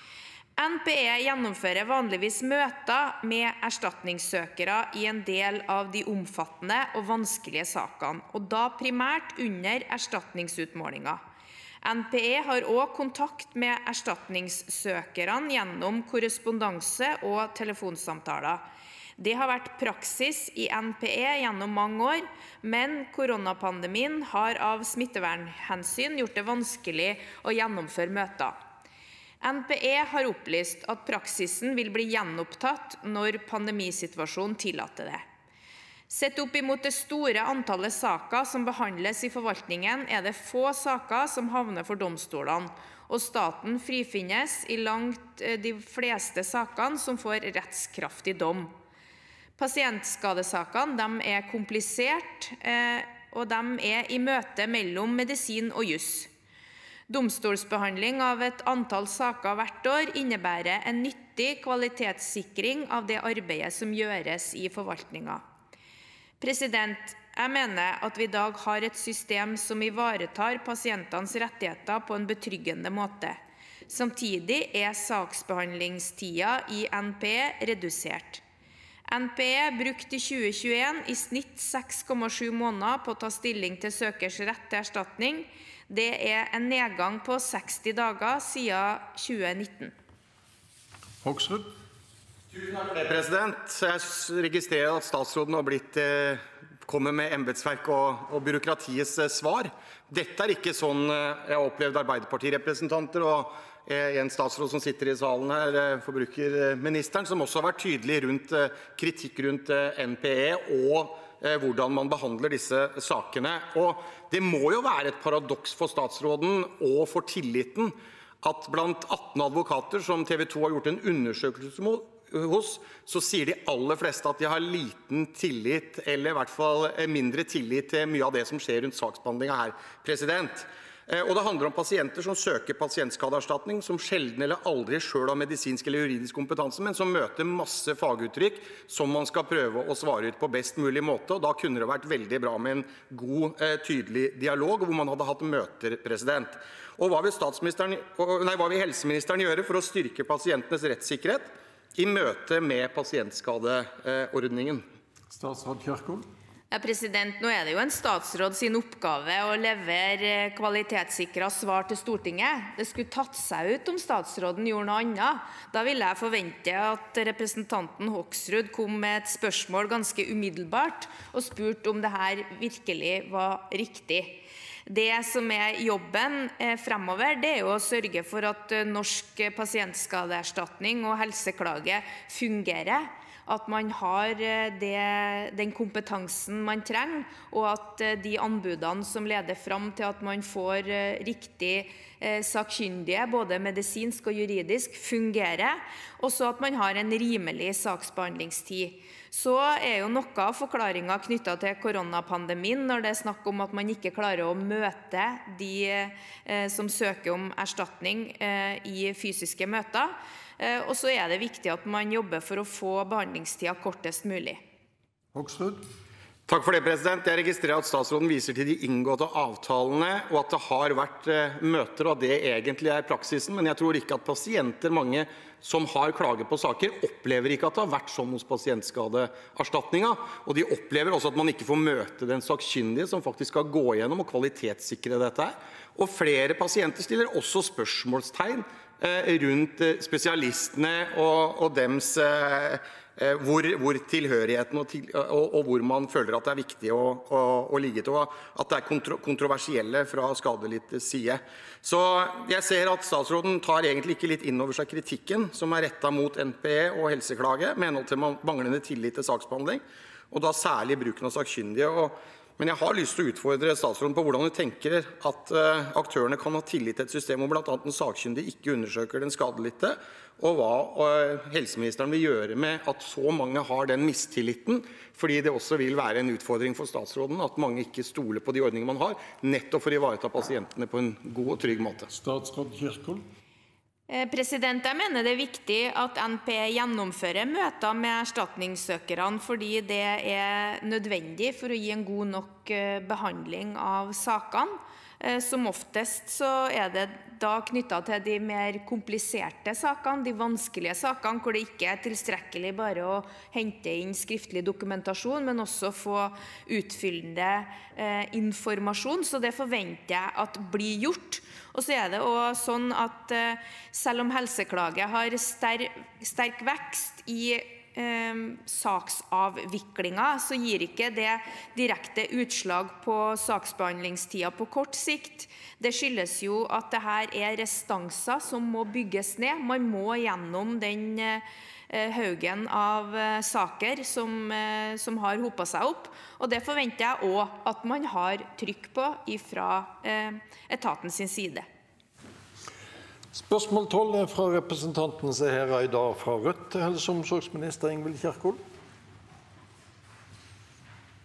N P E gjennomfører vanligvis møter med erstatningssøkere i en del av de omfattende og vanskelige sakene, og da primært under erstatningsutmålinger. N P E har også kontakt med erstatningssøkerne gjennom korrespondanse og telefonsamtaler. Det har vært praksis i N P E gjennom mange år, men koronapandemien har av smittevernhensyn gjort det vanskelig å gjennomføre møter. N P E har opplyst at praksisen vil bli gjenopptatt når pandemisituasjonen tillater det. Sett opp imot det store antallet saker som behandles i forvaltningen, er det få saker som havner for domstolene, og staten frifinnes i langt de fleste sakene som får rettskraftig dom. Pasientskadesakene de er komplisert, og de er i møte mellom medisin og juss. Domstolsbehandling av et antall saker hvert år innebærer en nyttig kvalitetssikring av det arbeidet som gjøres i forvaltningen. President, jeg mener at vi I dag har et system som ivaretar pasientenes rettigheter på en betryggende måte. Samtidig er saksbehandlingstida I N P E redusert. N P E brukte I tjue tjueen I snitt seks komma sju måneder på å ta stilling til søkers rett til erstatning. Det er en nedgang på seksti dager siden tjue nitten. Hoksrud. Tusen takk for det, president. Jeg registrerer at statsråden har blitt, eh, kommer med embetsverk og, og byråkratiets eh, svar. Dette er ikke sånn eh, jeg har opplevd Arbeiderpartirepresentanter og eh, en statsråd som sitter I salen her, eh, forbrukerministeren, som også har vært tydelig rundt eh, kritikk rundt eh, N P E og eh, hvordan man behandler disse sakene. Og det må jo være et paradoks for statsråden og for tilliten at blant atten advokater som T V to har gjort en undersøkelse mot, hos, så sier de aller fleste at de har liten tillit, eller I hvert fall mindre tillit til mye av det som skjer rundt saksbehandlingen her, president. Og det handler om pasienter som søker pasientskadeerstatning, som sjelden eller aldri selv har medisinsk eller juridisk kompetanse, men som møter masse faguttrykk som man skal prøve å svare ut på best mulig måte, og da kunne det vært veldig bra med en god, tydelig dialog, hvor man hadde hatt møter, president. Og hva vil, statsministeren, nei, hva vil helseministeren gjøre for å styrke pasientenes rettssikkerhet I møte med pasientskadeordningen? Statsråd Kjerkol. Ja, president, nå er det jo en statsråd sin oppgave å levere kvalitetssikret svar til Stortinget. Det skulle tatt seg ut om statsråden gjorde noe annet. Da ville jeg forvente at representanten Hoksrud kom med et spørsmål ganske umiddelbart og spurte om det her virkelig var riktig. Det som er jobben fremover, det er jo å sørge for at norsk pasientskadeerstatning og helseklage fungerer, at man har det, den kompetansen man trenger, og at de anbudene som leder fram til at man får riktig sakkyndige, både medisinsk og juridisk, fungerer, og så at man har en rimelig saksbehandlingstid. Så er jo noe av forklaringen knyttet til koronapandemien når det er snakk om at man ikke klarer å møte de eh, som søker om erstatning eh, I fysiske møter. Eh, og så er det viktig at man jobber for å få behandlingstida kortest mulig. Hoksrud. Takk for det, president. Jeg registrerer at statsråden viser til de inngåtte avtalene, og at det har vært eh, møter, og at det egentlig er praksisen. Men jeg tror ikke at pasienter, mange som har klaget på saker, opplever ikke at det har vært sånn hos pasientskadeerstatningen. Og de opplever også at man ikke får møte den sakkyndige som faktisk skal gå gjennom og kvalitetssikre dette. Og flere pasienter stiller også spørsmålstegn eh, rundt eh, spesialistene og, og dems eh, Hvor, hvor tilhørigheten og, til, og, og hvor man føler at det er viktig å, å, å ligge til, og at det er kontro, kontroversielle fra skadelittes side. Så jeg ser at statsråden tar egentlig ikke litt inn over seg kritikken som er rettet mot N P E og helseklage, med henhold til manglende tillit til saksbehandling, og da særlig bruken av sakkyndige. Og, men jeg har lyst til å utfordre statsråden på hvordan hun tenker at uh, aktørene kan ha tillit til et system hvor blant annet en sakkyndig ikke undersøker den skadelitte, og hva uh, helseministeren vil gjøre med at så mange har den mistilliten, fordi det også vil være en utfordring for statsråden at mange ikke stoler på de ordningene man har, nettopp for å ivareta pasientene på en god og trygg måte. Statsråd Kjerkol. President, jeg mener det er viktig at N P E gjennomfører møter med erstatningssøkerne, fordi det er nødvendig for å gi en god nok behandling av sakene. Som oftest så er det da knyttet til de mer kompliserte sakene, de vanskelige sakene, hvor det ikke er tilstrekkelig bare å hente inn skriftlig dokumentasjon, men også få utfyllende eh, informasjon, så det forventer jeg at blir gjort. Og så er det også sånn at eh, selv om helseklage har sterk, sterk vekst i Eh, saksavviklinger, så gir ikke det direkte utslag på saksbehandlingstida på kort sikt. Det skyldes jo at det her er restanser som må bygges ned. Man må gjennom den eh, haugen av eh, saker som, eh, som har hopet seg opp, og det forventer jeg også at man har trykk på fra eh, etaten sin side. Spørsmål tolv er fra representanten Seher Aydar fra Rødt til helse- og omsorgsminister Ingvild Kjerkol.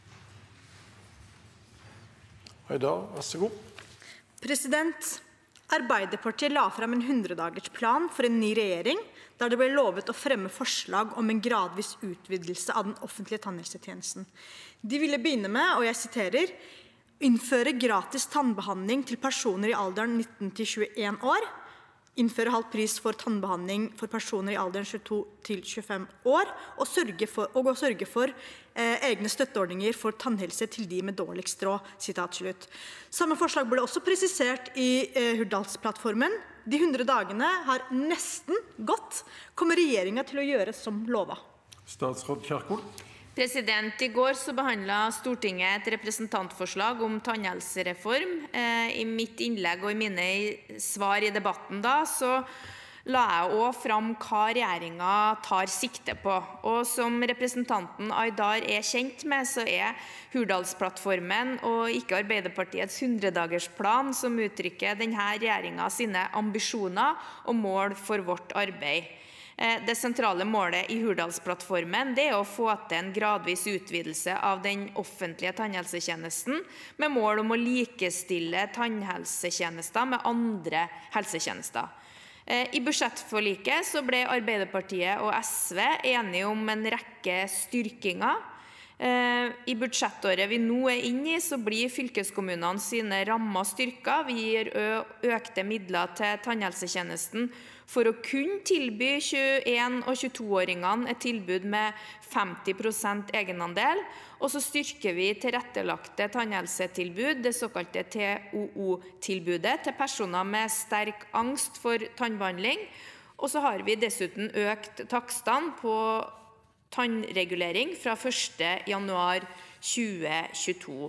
Aydar, vær så god. President, Arbeiderpartiet la frem en hundredagersplan for en ny regjering, der det ble lovet å fremme forslag om en gradvis utvidelse av den offentlige tannhelsetjenesten. De ville begynne med, og jeg siterer, innføre gratis tannbehandling til personer i alderen nitten til tjueen år, innføre halv pris for tannbehandling for personer i alderen tjueto til tjuefem år, og sørge for, og å sørge for eh, egne støtteordninger for tannhelse til de med dårligst råd, sitat slutt. Samme forslag ble også presisert i eh, Hurdalsplattformen. De hundre dagene har nesten gått. Kommer regjeringen til å gjøre som lovet? Statsråd Kjerkol. President, I går så behandlet Stortinget et representantforslag om tannhelsereform. Eh, I mitt innlegg og i mine svar i debatten da, så la jeg også fram hva regjeringen tar sikte på. Og som representanten Aydar er kjent med, så er Hurdalsplattformen og ikke Arbeiderpartiets hundredagersplan som uttrykker denne regjeringen sine ambisjoner og mål for vårt arbeid. Det sentrale målet i Hurdalsplattformen det er å få til en gradvis utvidelse av den offentlige tannhelsetjenesten med mål om å likestille tannhelsetjenester med andre helsetjenester. I budsjettforliket så ble Arbeiderpartiet og S V enige om en rekke styrkinger. I budsjettåret vi nå er inne i, så blir fylkeskommunene sine rammer styrket. Vi gir økte midler til tannhelsetjenesten for å kunne tilby tjueen- og tjueto-åringene et tilbud med femti prosent egenandel. Og så styrker vi tilrettelagte tannhelsetilbud, det såkalte T O O-tilbudet, til personer med sterk angst for tannbehandling. Og så har vi dessuten økt takstene på tannregulering fra første januar tjue tjueto.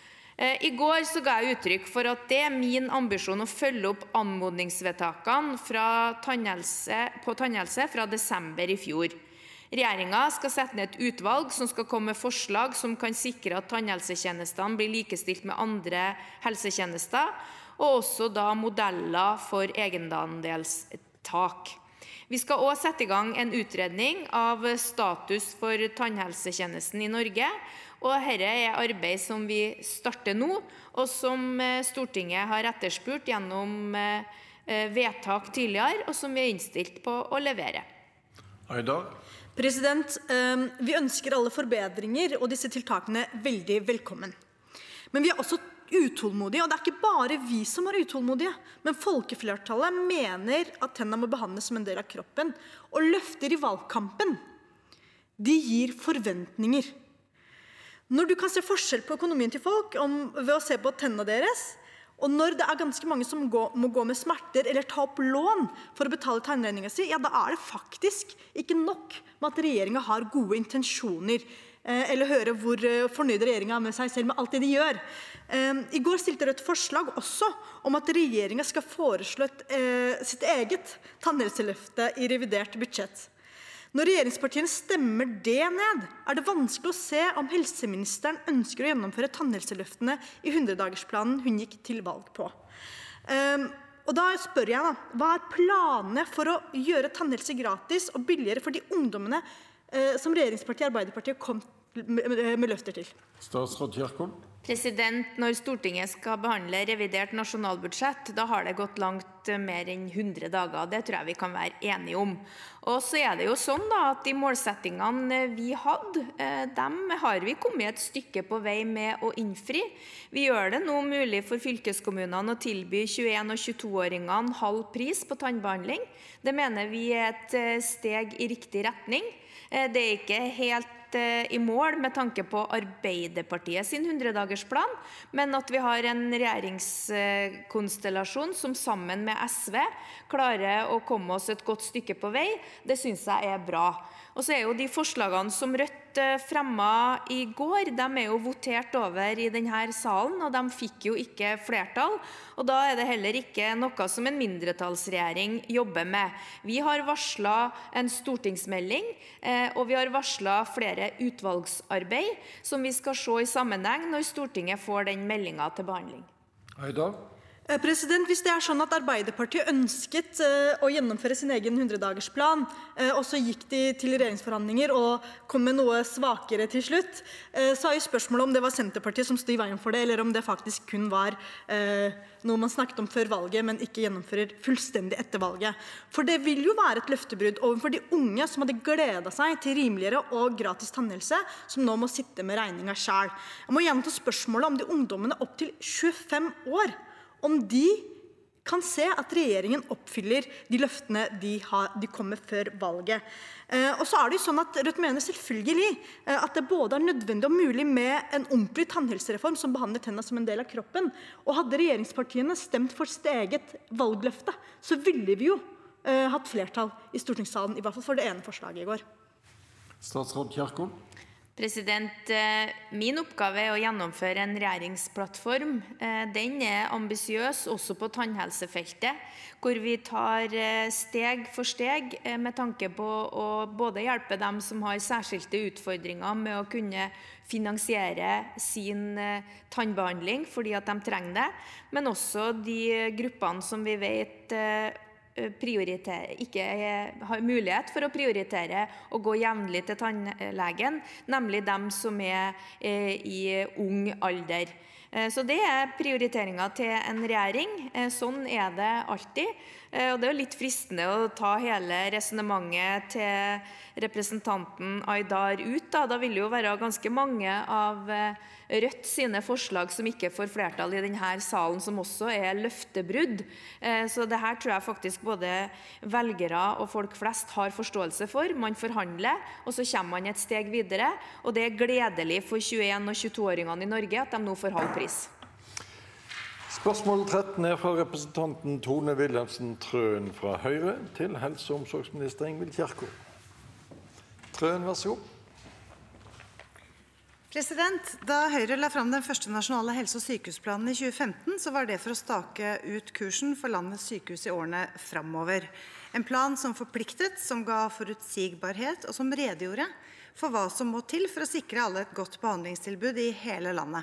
I går så ga jeg uttrykk for at det er min ambisjon å følge opp anmodningsvedtakene fra tannhelse, på tannhelse fra desember i fjor. Regjeringen skal sette ned et utvalg som skal komme med forslag som kan sikre at tannhelsetjenestene blir likestilt med andre helsetjenester, og også da modeller for egenandelstak. Vi skal også sette i gang en utredning av status for tannhelsetjenesten i Norge, og dette er arbeid som vi starter nå, og som Stortinget har etterspurt gjennom vedtak tidligere, og som vi er innstilt på å levere. Aydar. President, vi ønsker alle forbedringer, og disse tiltakene veldig velkommen. Men vi er også utålmodige, og det er ikke bare vi som er utålmodige, men folkeflertallet mener at tennene må behandles som en del av kroppen, og løfter i valgkampen. De gir forventninger. Når du kan se forskjell på økonomien til folk om, ved å se på tennene deres, og når det er ganske mange som går, må gå med smerter eller ta opp lån for å betale tannregningen sin, ja, da er det faktisk ikke nok med at regjeringen har gode intensjoner, eller høre hvor fornøyde regjeringen er med seg selv med alt det de gjør. I går stilte Rødt forslag også om at regjeringen skal foreslå et, sitt eget tannhelseløfte i revidert budsjett. Når regjeringspartiene stemmer det ned, er det vanskelig å se om helseministeren ønsker å gjennomføre tannhelseløftene i hundredagersplanen hun gikk til valg på. Og da spør jeg da, hva er planene for å gjøre tannhelse gratis og billigere for de ungdommene som regjeringspartiet Arbeiderpartiet kom med løfter til? Statsråd Kjerkol. President, når Stortinget skal behandle revidert nasjonalbudsjett, da har det gått langt mer enn hundre dager. Det tror jeg vi kan være enige om. Og så er det jo sånn da, at de målsettingene vi hadde, dem har vi kommet et stykke på vei med å innfri. Vi gjør det nå mulig for fylkeskommunene å tilby tjueen- og tjueto-åringene halv pris på tannbehandling. Det mener vi er et steg i riktig retning. Det er ikke helt i mål med tanke på Arbeiderpartiet sin hundredagersplan, men at vi har en regjeringskonstellasjon som sammen med S V klarer å komme oss et godt stykke på vei, det synes jeg er bra. Og så er jo de forslagene som Rødt fremmet i går, de er jo votert over i denne salen, og de fikk jo ikke flertall, og da er det heller ikke noe som en mindretallsregjering jobber med. Vi har varslet en stortingsmelding, og vi har varslet flere utvalgsarbeid som vi skal se i sammenheng når Stortinget får den meldingen til behandling. Aydar. President, Hvis det er sånn at Arbeiderpartiet ønsket uh, å gjennomføre sin egen hundredagersplan, uh, og så gikk de til regjeringsforhandlinger og kom med noe svakere til slutt, uh, så er jo spørsmålet om det var Senterpartiet som stod i veien for det, eller om det faktisk kun var uh, noe man snakket om før valget, men ikke gjennomfører fullstendig etter valget. For det vil jo være et løftebrudd overfor de unge som hadde gledet seg til rimeligere og gratis tannhelse, som nå må sitte med regningen selv. Jeg må gjenta spørsmålet om de ungdommene opp til tjuefem år, om de kan se at regjeringen oppfyller de løftene de, har, de kom med før valget. Eh, og så er det jo sånn at Rødt mener selvfølgelig eh, at det både er nødvendig og mulig med en ordentlig tannhelsereform som behandler tennene som en del av kroppen. Og hadde regjeringspartiene stemt for sitt eget valgløfte, så ville vi jo eh, hatt flertall i stortingssalen, i hvert fall for det ene forslaget i går. Statsråd Kjerkol. President, min oppgave er å gjennomføre en regjeringsplattform. Den er ambisiøs også på tannhelsefeltet, hvor vi tar steg for steg med tanke på å både hjelpe dem som har særskilte utfordringer med å kunne finansiere sin tannbehandling fordi at de trenger det, men også de gruppene som vi vet ikke har mulighet for å prioritere å gå jevnlig til tannlegen, nemlig dem som er i ung alder. Så det er prioriteringen til en regjering. Sånn er det alltid. Og det er litt fristende å ta hele resonemanget til representanten Aydar ut. Da, da vil det jo være ganske mange av Rødt sine forslag som ikke får flertall i denne salen, som også er løftebrudd. Så det her tror jeg faktisk både velgere og folk flest har forståelse for. Man forhandler, og så kommer man et steg videre. Og det er gledelig for tjueen- og tjueto-åringene i Norge at de nå får halv pris. Spørsmål tretten er fra representanten Tone Wilhelmsen Trøen fra Høyre til helse- og omsorgsminister Ingvild Kjerkol. Trøen, vær så god. President, da Høyre la fram den første nasjonale helse- og sykehusplanen i tjue femten, så var det for å stake ut kursen for landets sykehus i årene fremover. En plan som forpliktet, som ga forutsigbarhet og som redegjorde for hva som må til for å sikre alle et godt behandlingstilbud i hele landet.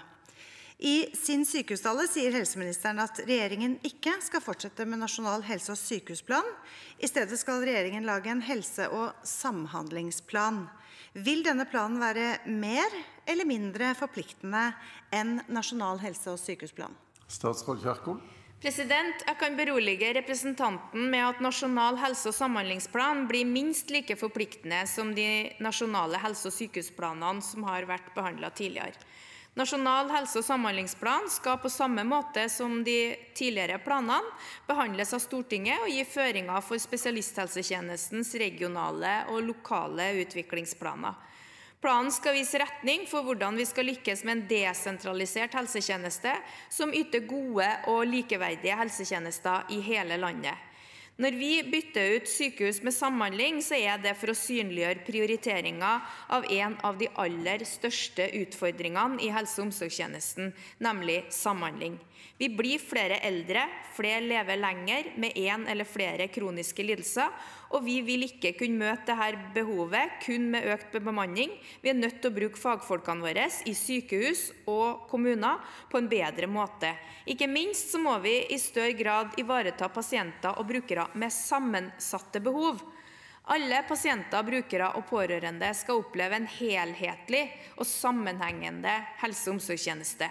I sin sykehustale sier helseministeren at regjeringen ikke skal fortsette med nasjonal helse- og sykehusplan. I stedet skal regjeringen lage en helse- og samhandlingsplan. Vil denne planen være mer eller mindre forpliktende enn nasjonal helse- og sykehusplan? Statsråd Kjerkol. President, jeg kan berolige representanten med at nasjonal helse- og samhandlingsplan blir minst like forpliktende som de nasjonale helse- og sykehusplanene som har vært behandlet tidligere. Nasjonal helse- og samhandlingsplan skal på samme måte som de tidligere planene behandles av Stortinget og gi føringer for spesialisthelsetjenestens regionale og lokale utviklingsplaner. Planen skal vise retning for hvordan vi skal lykkes med en desentralisert helsetjeneste som yter gode og likeverdige helsetjenester i hele landet. Når vi bytter ut sykehus med samhandling, så er det for å synliggjøre prioriteringen av en av de aller største utfordringene i helse- og omsorgstjenesten, nemlig samhandling. Vi blir flere eldre, flere lever lenger med en eller flere kroniske lidelser, og vi vil ikke kunne møte dette behovet kun med økt bemanning. Vi er nødt til å bruke fagfolkene våre i sykehus og kommuner på en bedre måte. Ikke minst så må vi i større grad ivareta pasienter og brukere med sammensatte behov. Alle pasienter, brukere og pårørende skal oppleve en helhetlig og sammenhengende helse- og omsorgstjeneste.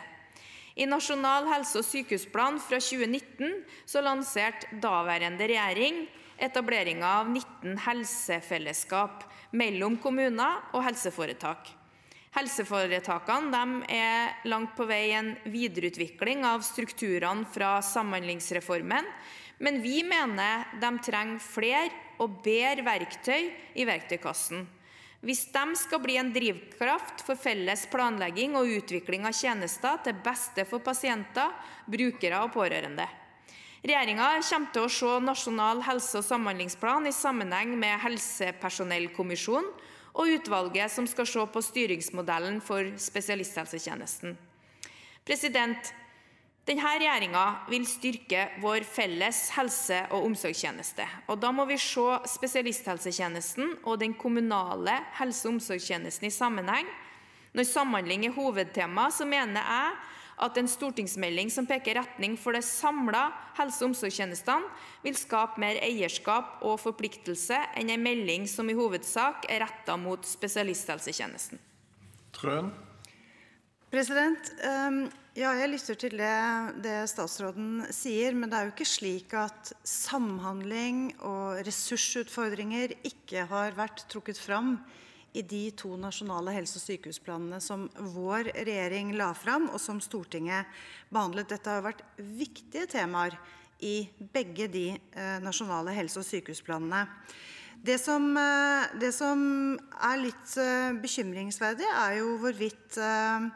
I Nasjonal helse- og sykehusplan fra tjue nitten så lanserte daværende regjering etableringen av nitten helsefellesskap mellom kommuner og helseforetak. Helseforetakene de er langt på vei en videreutvikling av strukturene fra samhandlingsreformen, men vi mener de trenger flere og bedre verktøy i verktøykassen. Hvis de skal bli en drivkraft for felles planlegging og utvikling av tjenester til beste for pasienter, brukere og pårørende. Regjeringen kommer til å se Nasjonal helse- og samhandlingsplan i sammenheng med Helsepersonellkommisjonen og utvalget som skal se på styringsmodellen for spesialisthelsetjenesten. President, denne regjeringen vil styrke vår felles helse- og omsorgstjeneste, og da må vi se spesialisthelsetjenesten og den kommunale helse- og omsorgstjenesten i sammenheng. Når samhandling er hovedtema, så mener jeg at en stortingsmelding som peker retning for det samlede helse- og omsorgstjenestene, vil skape mer eierskap og forpliktelse enn en melding som i hovedsak er rettet mot spesialisthelsetjenesten. Trøen? President, um, ja, jeg lytter til det, det statsråden sier, men det er jo ikke slik at samhandling og ressursutfordringer ikke har vært trukket fram i de to nasjonale helse- og sykehusplanene som vår regjering la fram, og som Stortinget behandlet. Dette har vært viktige temaer i begge de eh, nasjonale helse- og sykehusplanene. Det som, eh, det som er litt eh, bekymringsverdig, er jo hvorvidt eh,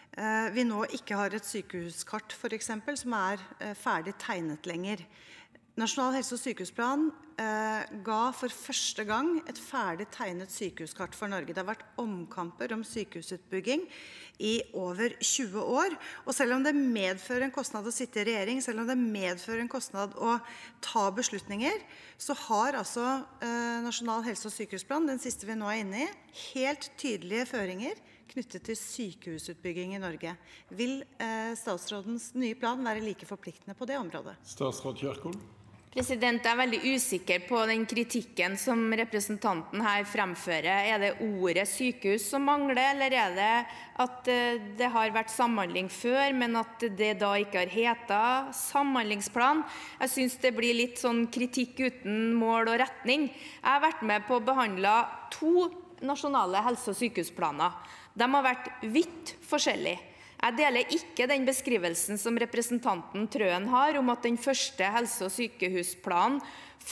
vi nå ikke har et sykehuskart, for eksempel, som er ferdig tegnet lenger. Nasjonal helse- og sykehusplan eh, ga for første gang et ferdig tegnet sykehuskart for Norge. Det har vært omkamper om sykehusutbygging i over tjue år. Og selv om det medfører en kostnad å sitte i regjering, selv om det medfører en kostnad å ta beslutninger, så har altså eh, Nasjonal helse- og sykehusplan, den siste vi nå er inne i, helt tydelige føringer knyttet til sykehusutbygging i Norge. Vil eh, statsrådens nye plan være like forpliktende på det området? Statsråd Kjerkol? President, jeg er veldig usikker på den kritikken som representanten her fremfører. Er det ordet sykehus som mangler, eller er det at det har vært samhandling før, men at det da ikke har hetet samhandlingsplan? Jeg synes det blir litt sånn kritikk uten mål og retning. Jeg har vært med på å behandle to nasjonale helse- og sykehusplaner. De har vært vidt forskjellige. Jeg deler ikke den beskrivelsen som representanten Trøen har om at den første helse- og sykehusplanen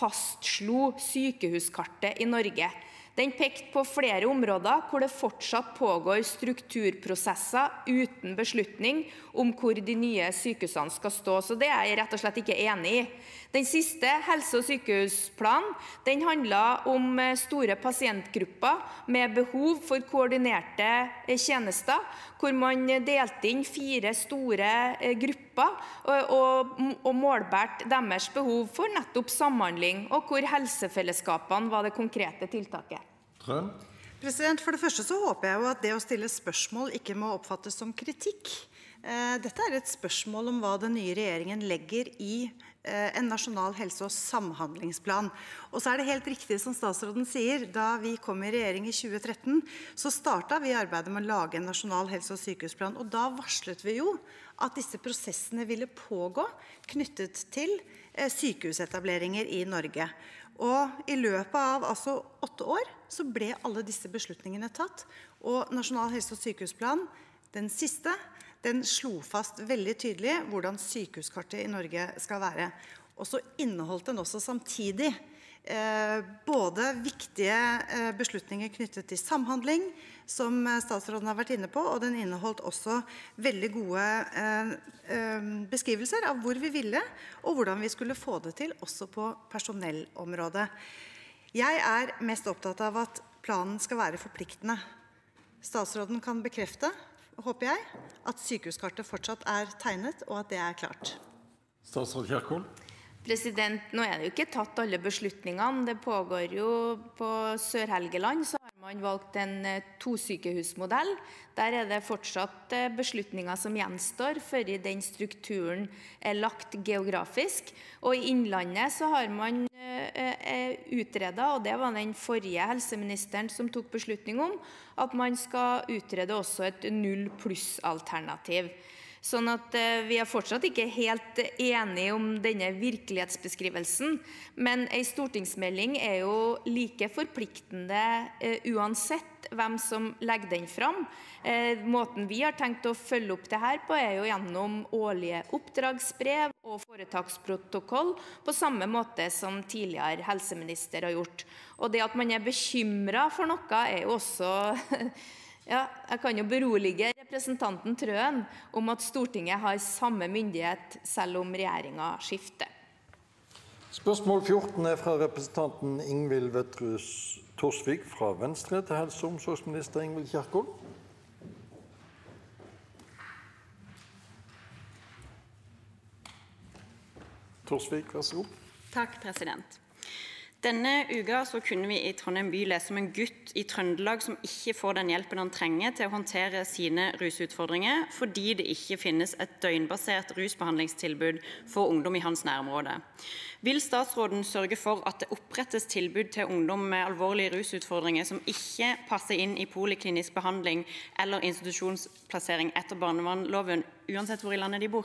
fastslo sykehuskartet i Norge. Den pekte på flere områder hvor det fortsatt pågår strukturprosesser uten beslutning om hvor de nye sykehusene skal stå, så det er jeg rett og slett ikke enig i. Den siste helse- og sykehusplanen, den handlet om store pasientgrupper med behov for koordinerte tjenester, hvor man delte inn fire store grupper og, og, og målbært deres behov for nettopp samhandling, og hvor helsefellesskapene var det konkrete tiltaket. Trøen? President, for det første så håper jeg jo at det å stille spørsmål ikke må oppfattes som kritikk. Dette er et spørsmål om hva den nye regjeringen legger i en nasjonal helse- og samhandlingsplan. Og så er det helt riktig som statsråden sier, da vi kom i regjering i tjue tretten, så startet vi arbeidet med å lage en nasjonal helse- og sykehusplan, og da varslet vi jo at disse prosessene ville pågå knyttet til sykehusetableringer i Norge. Og i løpet av altså åtte år så ble alle disse beslutningene tatt, og Nasjonal helse- og sykehusplan, den siste, den slo fast veldig tydelig hvordan sykehuskartet i Norge skal være. Og så inneholdt den også samtidig eh, både viktige eh, beslutninger knyttet til samhandling, som statsråden har vært inne på, og den inneholdt også veldig gode eh, eh, beskrivelser av hvor vi ville, og hvordan vi skulle få det til, også på personellområdet. Jeg er mest opptatt av at planen skal være forpliktende. Statsråden kan bekrefte, håper jeg, at sykehuskartet fortsatt er tegnet, og at det er klart. Statsråd Kjerkol? President, nå er det jo ikke tatt alle beslutningene. Det pågår jo på Sør-Helgeland, så har man valgt en tosykehusmodell. Der er det fortsatt beslutninger som gjenstår før den strukturen er lagt geografisk. Og i Innlandet så har man utredet, og det var den forrige helseministeren som tok beslutning om, at man skal utrede også et null pluss-alternativ. Sånn at vi er fortsatt ikke helt enige om denne virkelighetsbeskrivelsen, men en stortingsmelding er jo like forpliktende uansett hvem som legger den fram. Måten vi har tenkt å følge opp det her på er jo gjennom årlige oppdragsbrev og foretaksprotokoll, på samme måte som tidligere helseminister har gjort. Og det at man er bekymret for noe er jo også... Ja, jeg kan jo berolige representanten Trøen om at Stortinget har samme myndighet selv om regjeringen skifter. Spørsmål fjorten er fra representanten Ingvild Wetrhus Thorsvik fra Venstre til helse- og omsorgsminister Ingvild Kjerkol. Thorsvik, vær så god. Takk, president. Denne uka så kunne vi i Trondheim by lese om en gutt i Trøndelag som ikke får den hjelpen han trenger til å håndtere sine rusutfordringer, fordi det ikke finnes et døgnbasert rusbehandlingstilbud for ungdom i hans nærområde. Vil statsråden sørge for at det opprettes tilbud til ungdom med alvorlige rusutfordringer som ikke passer inn i poliklinisk behandling eller institusjonsplassering etter barnevernloven, uansett hvor i landet de bor?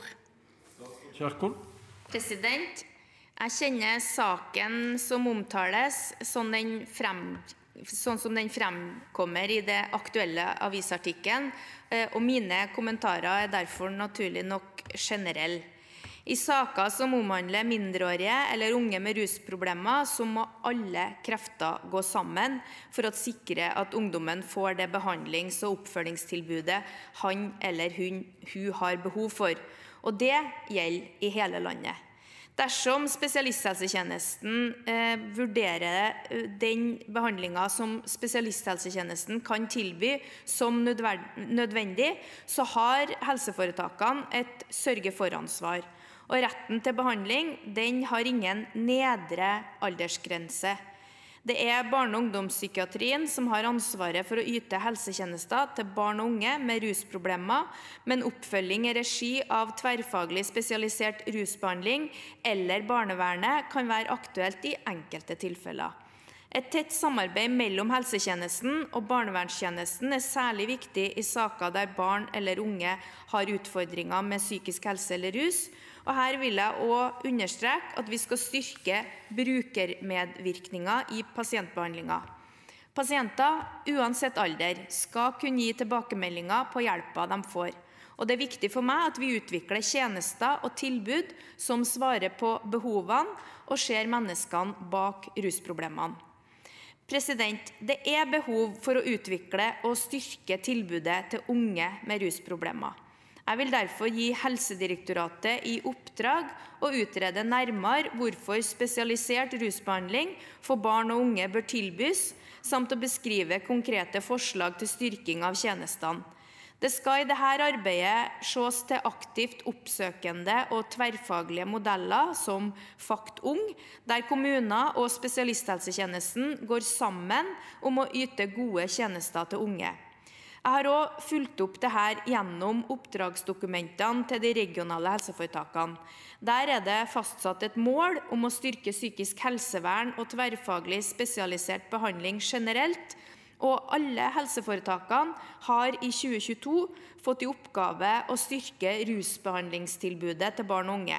Kjerkol. President, jeg kjenner saken som omtales, sånn, den frem, sånn som den fremkommer i det aktuelle avisartikkelen, og mine kommentarer er derfor naturlig nok generelle. I saker som omhandler mindreårige eller unge med rusproblemer, så må alle krefter gå sammen for å sikre at ungdommen får det behandlings- og oppfølgingstilbudet han eller hun, hun har behov for. Og det gjelder i hele landet. Dersom spesialisthelsetjenesten eh, vurderer den behandlingen som spesialisthelsetjenesten kan tilby som nødvendig, så har helseforetakene et sørge-for-ansvar. Og retten til behandling, den har ingen nedre aldersgrense. Det er barne- og ungdomspsykiatrien som har ansvaret for å yte helsetjenester til barn og unge med rusproblemer, men oppfølging i regi av tverrfaglig spesialisert rusbehandling eller barnevernet kan være aktuelt i enkelte tilfeller. Et tett samarbeid mellom helsetjenesten og barnevernstjenesten er særlig viktig i saker der barn eller unge har utfordringer med psykisk helse eller rus. Og her vil jeg også understreke at vi skal styrke brukermedvirkninger i pasientbehandlinger. Pasienter, uansett alder, skal kunne gi tilbakemeldinger på hjelpa de får. Og det er viktig for meg at vi utvikler tjenester og tilbud som svarer på behovene og ser menneskene bak rusproblemene. President, det er behov for å utvikle og styrke tilbudet til unge med rusproblemer. Jeg vil derfor gi Helsedirektoratet i oppdrag å utrede nærmere hvorfor spesialisert rusbehandling for barn og unge bør tilbys, samt å beskrive konkrete forslag til styrking av tjenestene. Det skal i dette arbeidet ses til aktivt oppsøkende og tverrfaglige modeller som FACT-Ung, der kommuner og spesialisthelsetjenesten går sammen om å yte gode tjenester til unge. Jeg har også fulgt opp dette gjennom oppdragsdokumentene til de regionale helseforetakene. Der er det fastsatt et mål om å styrke psykisk helsevern og tverrfaglig spesialisert behandling generelt, og alle helseforetakene har i tjue tjueto fått i oppgave å styrke rusbehandlingstilbudet til barn og unge.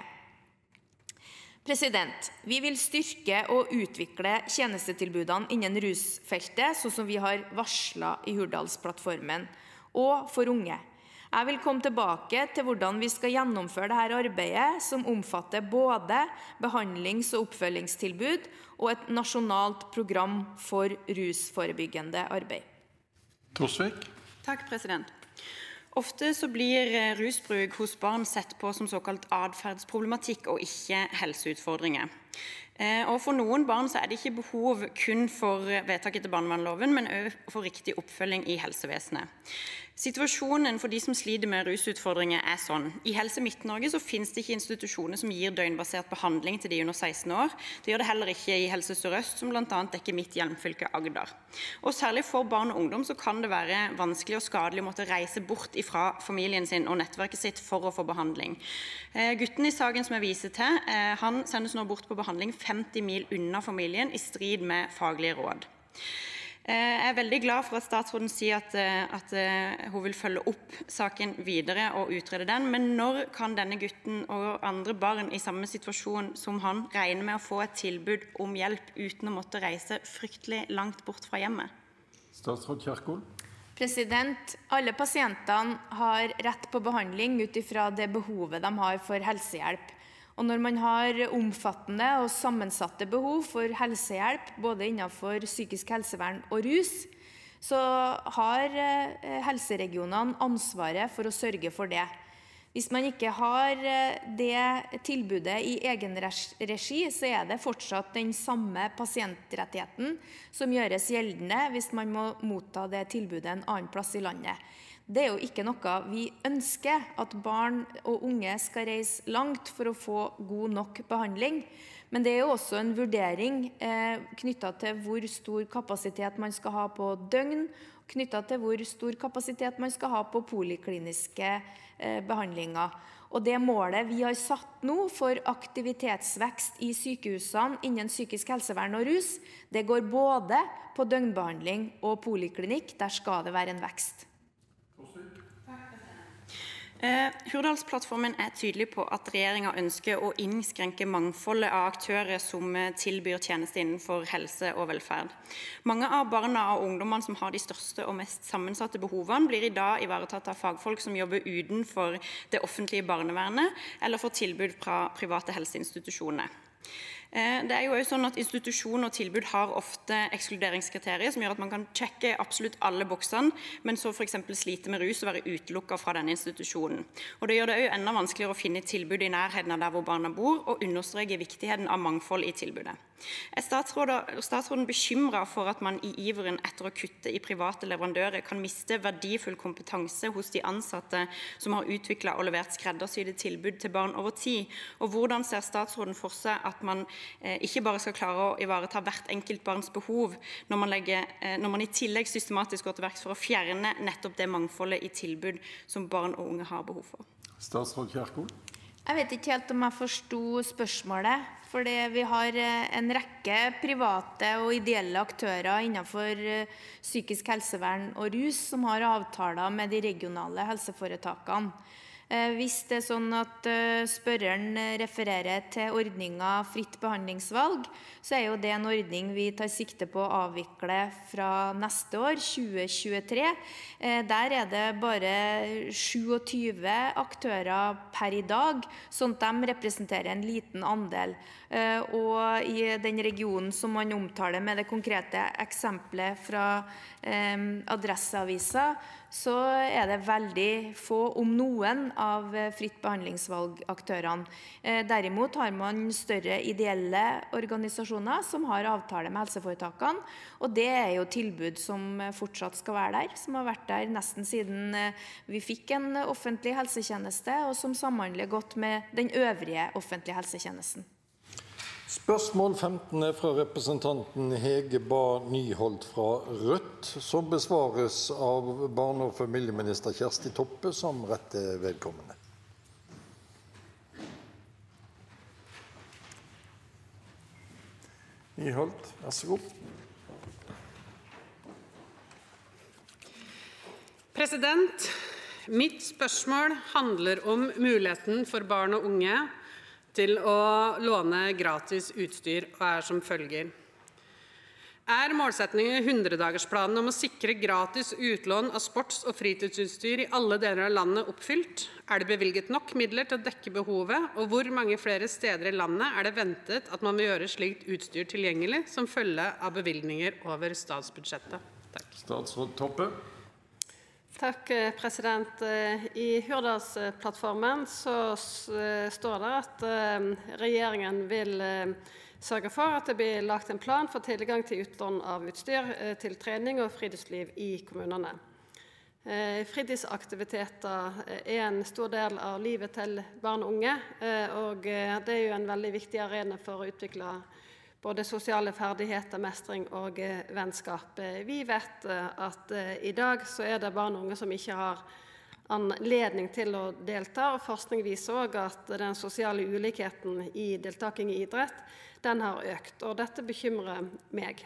President, vi vil styrke og utvikle tjenestetilbudene innen rusfeltet, sånn som vi har varslet i Hurdalsplattformen, og for unge. Jeg vil komme tilbake til hvordan vi skal gjennomføre dette arbeidet, som omfatter både behandlings- og oppfølgingstilbud og et nasjonalt program for rusforebyggende arbeid. Torsvik. Takk, president. Ofte så blir rusbruk hos barn sett på som såkalt adferdsproblematikk og ikke helseutfordringer. Og for noen barn så er det ikke behov kun for vedtak etter barnevernloven, men også for riktig oppfølging i helsevesenet. Situasjonen for de som sliter med rusutfordringer er sånn. I Helse Midt-Norge så finnes det ikke institusjoner som gir døgnbasert behandling til de under seksten år. Det gjør det heller ikke i Helse Sør-Øst, som blant annet dekker mitt hjemfylke Agder. Og særlig for barn og ungdom så kan det være vanskelig og skadelig å måtte reise bort fra familien sin og nettverket sitt for å få behandling. Gutten i saken som jeg viser til, han sendes nå bort på behandling femti mil unna familien i strid med faglige råd. Jeg er veldig glad for at statsråden sier at, at hun vil følge opp saken videre og utrede den, men når kan denne gutten og andre barn i samme situasjon som han regne med å få et tilbud om hjelp uten å måtte reise fryktelig langt bort fra hjemmet? Statsråd Kjerkol. President, alle pasientene har rett på behandling ut ifra det behovet de har for helsehjelp. Og når man har omfattende og sammensatte behov for helsehjelp, både innenfor psykisk helsevern og rus, så har helseregionene ansvaret for å sørge for det. Hvis man ikke har det tilbudet i egen regi, så er det fortsatt den samme pasientrettigheten som gjøres gjeldende hvis man må motta det tilbudet en annen plass i landet. Det er jo ikke noe vi ønsker, at barn og unge skal reise langt for å få god nok behandling, Men det er jo også en vurdering eh, knyttet til hvor stor kapasitet man skal ha på døgn, knyttet til hvor stor kapasitet man skal ha på polikliniske eh, behandlinger. Og det målet vi har satt nå for aktivitetsvekst i sykehusene innen psykisk helsevern og rus, det går både på døgnbehandling og poliklinikk. Der skal det være en vekst. Eh, Hurdalsplattformen er tydelig på at regjeringen ønsker å innskrenke mangfoldet av aktører som tilbyr tjenester innenfor helse og velferd. Mange av barna og ungdommene som har de største og mest sammensatte behovene, blir i dag ivaretatt av fagfolk som jobber utenfor det offentlige barnevernet, eller får tilbud fra private helseinstitusjoner. Det er jo også sånn at institusjon og tilbud har ofte ekskluderingskriterier som gjør at man kan sjekke absolutt alle boksene, men så for eksempel slite med rus og være utelukket fra denne institusjonen. Og det gjør det også enda vanskeligere å finne tilbud i nærheten av der hvor barna bor, og understreker viktigheten av mangfold i tilbudet. Er statsråden, statsråden bekymret for at man i iveren etter å kutte i private leverandører kan miste verdifull kompetanse hos de ansatte som har utviklet og levert skreddersydde tilbud til barn over tid? Og hvordan ser statsråden for seg at man eh, ikke bare skal klare å ivareta hvert enkelt barns behov, når man, legger, eh, når man i tillegg systematisk går til verks for å fjerne nettopp det mangfoldet i tilbud som barn og unge har behov for? Statsråd Kjerkol? Jeg vet ikke helt om jeg forsto spørsmålet, fordi vi har en rekke private og ideelle aktører innenfor psykisk helsevern og rus som har avtaler med de regionale helseforetakene. Hvis det er sånn at spørreren refererer til ordningen fritt behandlingsvalg, så er jo det en ordning vi tar sikte på å avvikle fra neste år, tjue tjuetre. Der er det bare tjuesyv aktører per i dag, sånn at de representerer en liten andel. Og i den regionen som man omtaler med det konkrete eksempelet fra Adresseavisa, så er det veldig få, om noen, av fritt behandlingsvalgaktørene. Derimot har man større ideelle organisasjoner som har avtale med helseforetakene, og det er jo tilbud som fortsatt skal være der, som har vært der nesten siden vi fikk en offentlig helsetjeneste, og som samhandler godt med den øvrige offentlige helsetjenesten. Spørsmål femten er fra representanten Hege Bae Nyholt fra Rødt, som besvares av barne- og familieminister Kjersti Toppe som rette vedkommende. Nyholt, vær så god. President, mitt spørsmål handler om muligheten for barn og unge til å låne gratis utstyr, og er som følger. Er målsettingen i hundredagersplanen om å sikre gratis utlån av sports- og fritidsutstyr i alle deler av landet oppfylt? Er det bevilget nok midler til å dekke behovet, og hvor mange flere steder i landet er det ventet at man vil gjøre slikt utstyr tilgjengelig som følge av bevilgninger over statsbudsjettet? Takk. Statsråd Toppe. Takk, president. I Hurdalsplattformen så står det at regjeringen vil sørge for at det blir lagt en plan for tilgang til utlån av utstyr til trening og friluftsliv i kommunene. Fritidsaktiviteter er en stor del av livet til barn og unge, og det er jo en veldig viktig arena for å utvikle både sosiale ferdigheter, mestring og vennskap. Vi vet at i dag så er det barn og unge som ikke har anledning til å delta, og forskning viser også at den sosiale ulikheten i deltaking i idrett, den har økt, og dette bekymrer meg.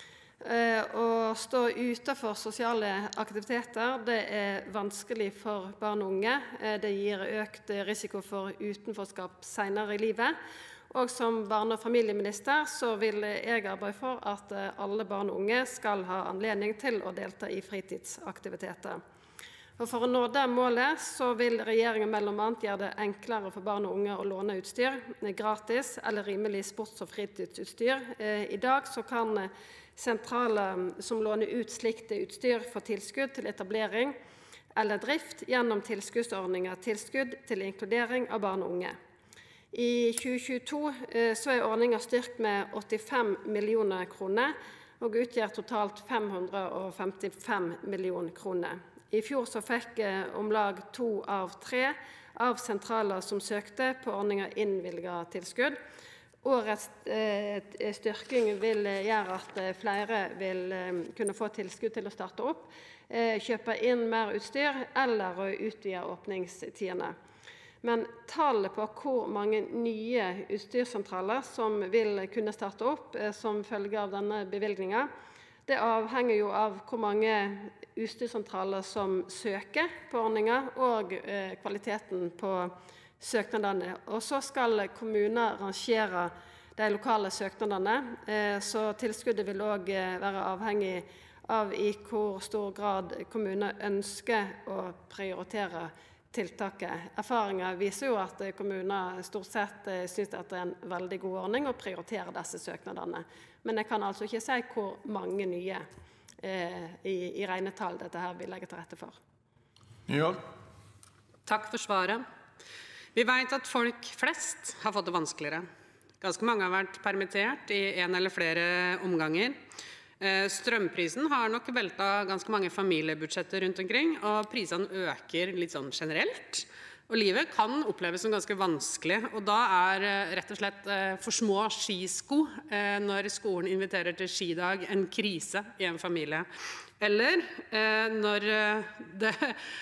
Å stå utenfor sosiale aktiviteter, det er vanskelig for barn og unge. Det gir økt risiko for utenforskap senere i livet. Og som barne- og familieminister så vil jeg arbeide for at alle barn og unge skal ha anledning til å delta i fritidsaktiviteter. Og for å nå det målet så vil regjeringen mellom annet gjøre det enklere for barn og unge å låne utstyr, gratis eller rimelig sports- og fritidsutstyr. I dag så kan sentraler som låner ut slikt utstyr få tilskudd til etablering eller drift gjennom tilskuddsordninger, tilskudd til inkludering av barn og unge. I tjue tjueto så er ordningen styrket med åttifem millioner kroner og utgjør totalt fem hundre og femtifem millioner kroner. I fjor så fikk om lag to av tre av sentraler som søkte på ordningen innvilget tilskudd, årets styrking vil gjøre at flere vil kunne få tilskudd til å starte opp, kjøpe inn mer utstyr eller å utvide åpningstidene. Men tallet på hvor mange nye utstyrssentraler som vil kunne starte opp som følge av denne bevilgningen, det avhenger jo av hvor mange utstyrssentraler som søker på ordningen og kvaliteten på søknadene. Og så skal kommuner rangere de lokale søknadene, så tilskuddet vil også være avhengig av i hvor stor grad kommuner ønsker å prioritere tiltaket. Erfaringer viser jo at kommuner stort sett synes at det er en veldig god ordning å prioritere disse søknadene. Men jeg kan altså ikke si hvor mange nye eh, i, i regnetall dette her vil legge til rette for. Ja. Takk for svaret. Vi vet at folk flest har fått det vanskeligere. Ganske mange har vært permittert i en eller flere omganger. Strømprisen har nok veltet ganske mange familiebudsjetter rundt omkring, og prisene øker litt sånn generelt. Og livet kan oppleves som ganske vanskelig, og da er rett og slett for små skisko når skolen inviterer til skidag en krise i en familie. Eller når det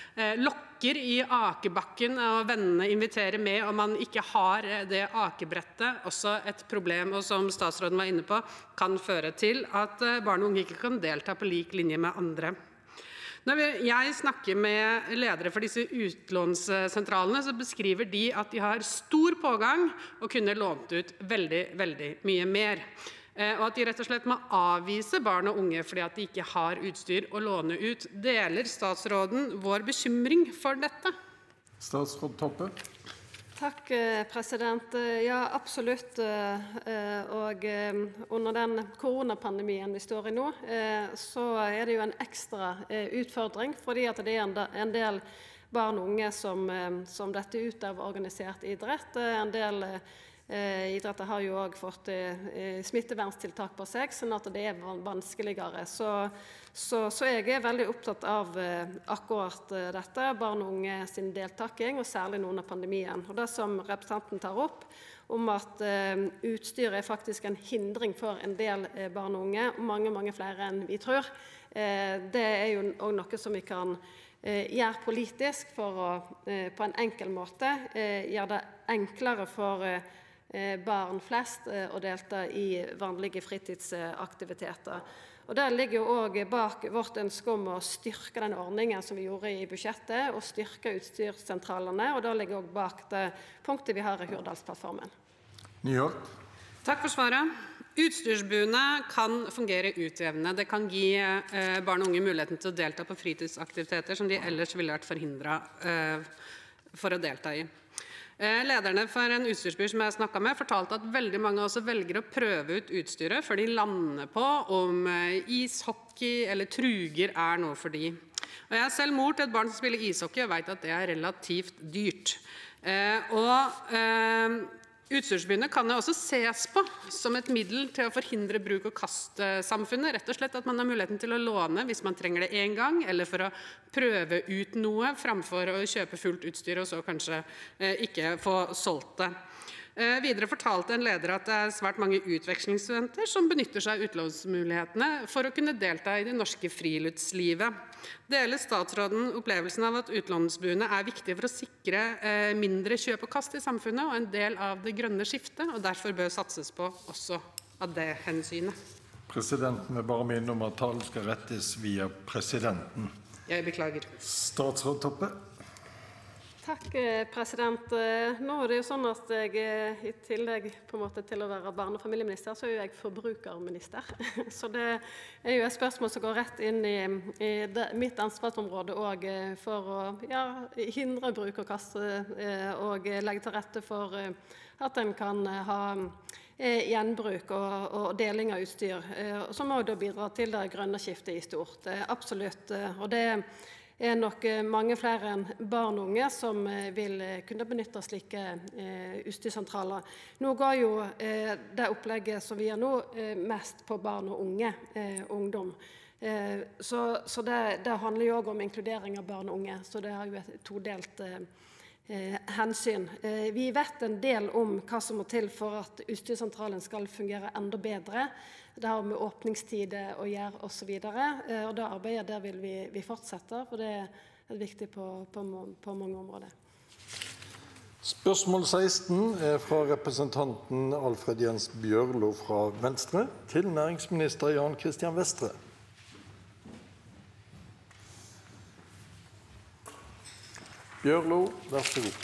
lokker i akebakken og vennene inviterer med, og man ikke har det akebrettet, også et problem, og som statsråden var inne på, kan føre til at barn og unge ikke kan delta på lik linje med andre. Når jeg snakker med ledere for disse utlånssentralene, så beskriver de at de har stor pågang og kunne lånt ut veldig, veldig mye mer. Og at de rett og slett må avvise barn og unge fordi at de ikke har utstyr å låne ut. Deler statsråden vår bekymring for dette? Statsråd Toppe. Takk, president. Ja, absolutt. Og under den koronapandemien vi står i nå, så er det jo en ekstra utfordring, fordi at det er en del barn og unge som, som dette utøver organisert idrett. En del idretter har jo også fått smitteverntiltak på seg, sånn at det er vanskeligere. Så, så, så jeg er veldig opptatt av akkurat dette, barn og unge sin deltaking, og særlig nå under pandemien. Og det som representanten tar opp, om at utstyr er faktisk en hindring for en del barn og unge, og mange, mange flere enn vi tror, det er jo også noe som vi kan gjøre politisk for å på en enkel måte gjøre det enklere for barn flest å delta i vanlige fritidsaktiviteter. Og det ligger jo også bak vårt ønske om å styrke den ordningen som vi gjorde i budsjettet, og styrke utstyrssentralene, og det ligger også bak det punktet vi har i Hurdalsplattformen. Nyholt. Takk for svaret. Utstyrsbuene kan fungere utjevnende. Det kan gi eh, barn og unge muligheten til å delta på fritidsaktiviteter som de ellers ville vært forhindret eh, for å delta i. Lederne for en utstyrsby som jeg snakket med, fortalte at veldig mange også velger å prøve ut utstyret før de lander på om ishockey eller truger er noe for de. Og jeg er selv mor til et barn som spiller ishockey og vet at det er relativt dyrt. Og utstyrsbyene kan jo også ses på som et middel til å forhindre bruk- og kastsamfunnet. Rett og slett at man har muligheten til å låne hvis man trenger det en gang, eller for å prøve ut noe framfor å kjøpe fullt utstyr og så kanskje eh, ikke få solgt det. Eh, videre fortalte en leder at det er svært mange utvekslingsstudenter som benytter seg av utlånsmulighetene for å kunne delta i det norske friluftslivet. Deler statsråden opplevelsen av at utlånsbuene er viktige for å sikre eh, mindre kjøp og kast i samfunnet og en del av det grønne skiftet, og derfor bør satses på også av det hensynet? Presidenten vil bare minne om at talen skal rettes via presidenten. Jeg beklager. Statsråd Toppe. Takk, president. Nå er det jo sånn at jeg i tillegg på en måte til å være barne- og familieminister, så er jeg forbrukerminister. Så det er jo et spørsmål som går rett inn i, i det, mitt ansvarsområde også, for å ja, hindre bruk og kast og legge til rette for at en kan ha gjenbruk og, og deling av utstyr, som også bidrar til det grønne skiftet i stort. Absolutt. Og det er nok mange flere enn barn og unge som vil kunne benytte slike utstyrssentraler. Nå går jo det opplegget som vi har nå mest på barn og unge, ungdom. Så, så det, det handler jo også om inkludering av barn og unge, så det har jo et todelt eh, hensyn. Eh, vi vet en del om hva som må til for at utstyrssentralen skal fungere enda bedre. Det har med åpningstider å gjøre og så videre. Eh, og det arbeidet der vil vi, vi fortsette, for det er viktig på, på, på mange områder. Spørsmål seksten er fra representanten Alfred Jens Bjørlo fra Venstre til næringsminister Jan Christian Vestre. Bjørlo, vær så god.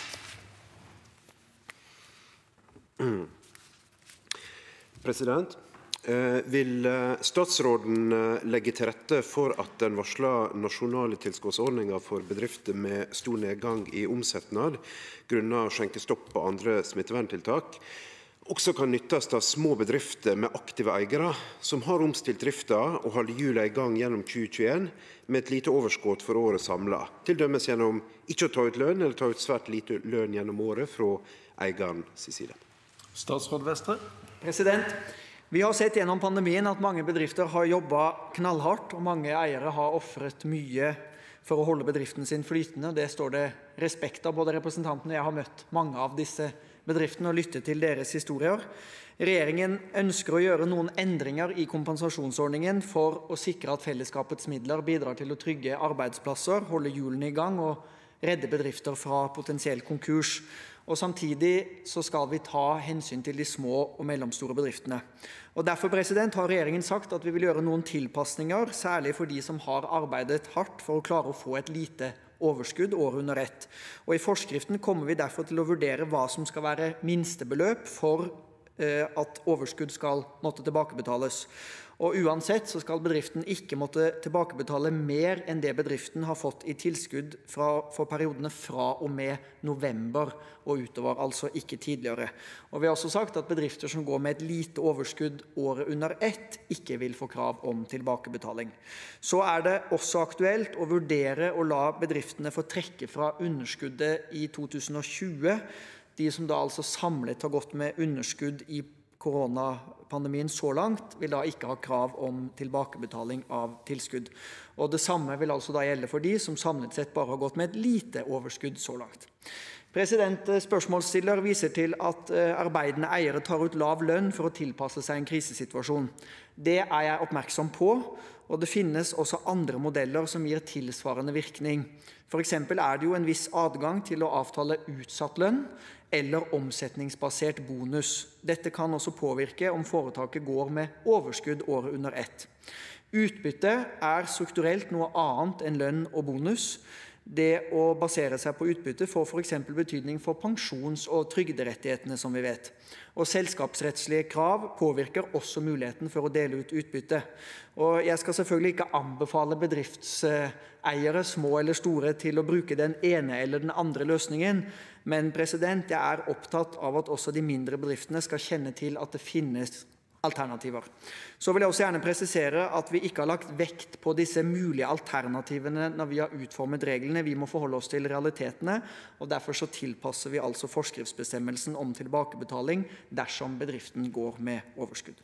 President, eh, vil statsråden legge til rette for at den varsla nasjonale tilskuddsordningen for bedrifter med stor nedgang i omsetnad grunnet skjenkestopp og andre smitteverntiltak også kan nyttes av små bedrifter med aktive eiere som har omstilt drifta og holder hjulene i gang gjennom tjue tjueen med et lite overskudd for året samlet, til dømes gjennom ikke å ta ut lønn eller ta ut svært lite lønn gjennom året fra eierens side? Statsråd Vestre. President, vi har sett gjennom pandemien at mange bedrifter har jobbet knallhardt, og mange eiere har offret mye for å holde bedriften sin flytende. Det står det respekt av. Både representanten og jeg har møtt mange av disse bedriftene og lyttet til deres historier. Regjeringen ønsker å gjøre noen endringer i kompensasjonsordningen for å sikre at fellesskapets midler bidrar til å trygge arbeidsplasser, holde hjulene i gang og redde bedrifter fra potensiell konkurs. Og samtidig så skal vi ta hensyn til de små og mellomstore bedriftene. Og derfor president, har regjeringen sagt at vi vil gjøre noen tilpasninger, særlig for de som har arbeidet hardt for å klare å få et lite overskudd året under ett. Og i forskriften kommer vi derfor til å vurdere hva som skal være minstebeløp for eh, at overskudd skal måtte tilbakebetales. Og uansett så skal bedriften ikke måtte tilbakebetale mer enn det bedriften har fått i tilskudd fra, for periodene fra og med november og utover, altså ikke tidligere. Og vi har også sagt at bedrifter som går med et lite overskudd året under ett, ikke vil få krav om tilbakebetaling. Så er det også aktuelt å vurdere å la bedriftene få trekke fra underskuddet i to tusen og tjue, de som da altså samlet har gått med underskudd i koronapandemien så langt, vil da ikke ha krav om tilbakebetaling av tilskudd. Og det samme vil altså da gjelde for de som samlet sett bare har gått med et lite overskudd så langt. President, spørsmålsstiller viser til at arbeidende eiere tar ut lav lønn for å tilpasse seg en krisesituasjon. Det er jeg oppmerksom på, og det finnes også andre modeller som gir tilsvarende virkning. For eksempel er det jo en viss adgang til å avtale utsatt lønn eller omsetningsbasert bonus. Dette kan også påvirke om foretaket går med overskudd året under ett. Utbytte er strukturelt noe annet enn lønn og bonus. Det å basere seg på utbytte får for eksempel betydning for pensjons- og trygderettighetene, som vi vet. Og selskapsrettslige krav påvirker også muligheten for å dele ut utbytte. Og jeg skal selvfølgelig ikke anbefale bedriftseiere, små eller store, til å bruke den ene eller den andre løsningen, men president, jeg er opptatt av at også de mindre bedriftene skal kjenne til at det finnes alternativer. Så vil jeg også gjerne presisere at vi ikke har lagt vekt på disse mulige alternativene når vi har utformet reglene. Vi må forholde oss til realitetene, og derfor så tilpasser vi altså forskriftsbestemmelsen om tilbakebetaling dersom bedriften går med overskudd.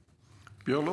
Bjørlo.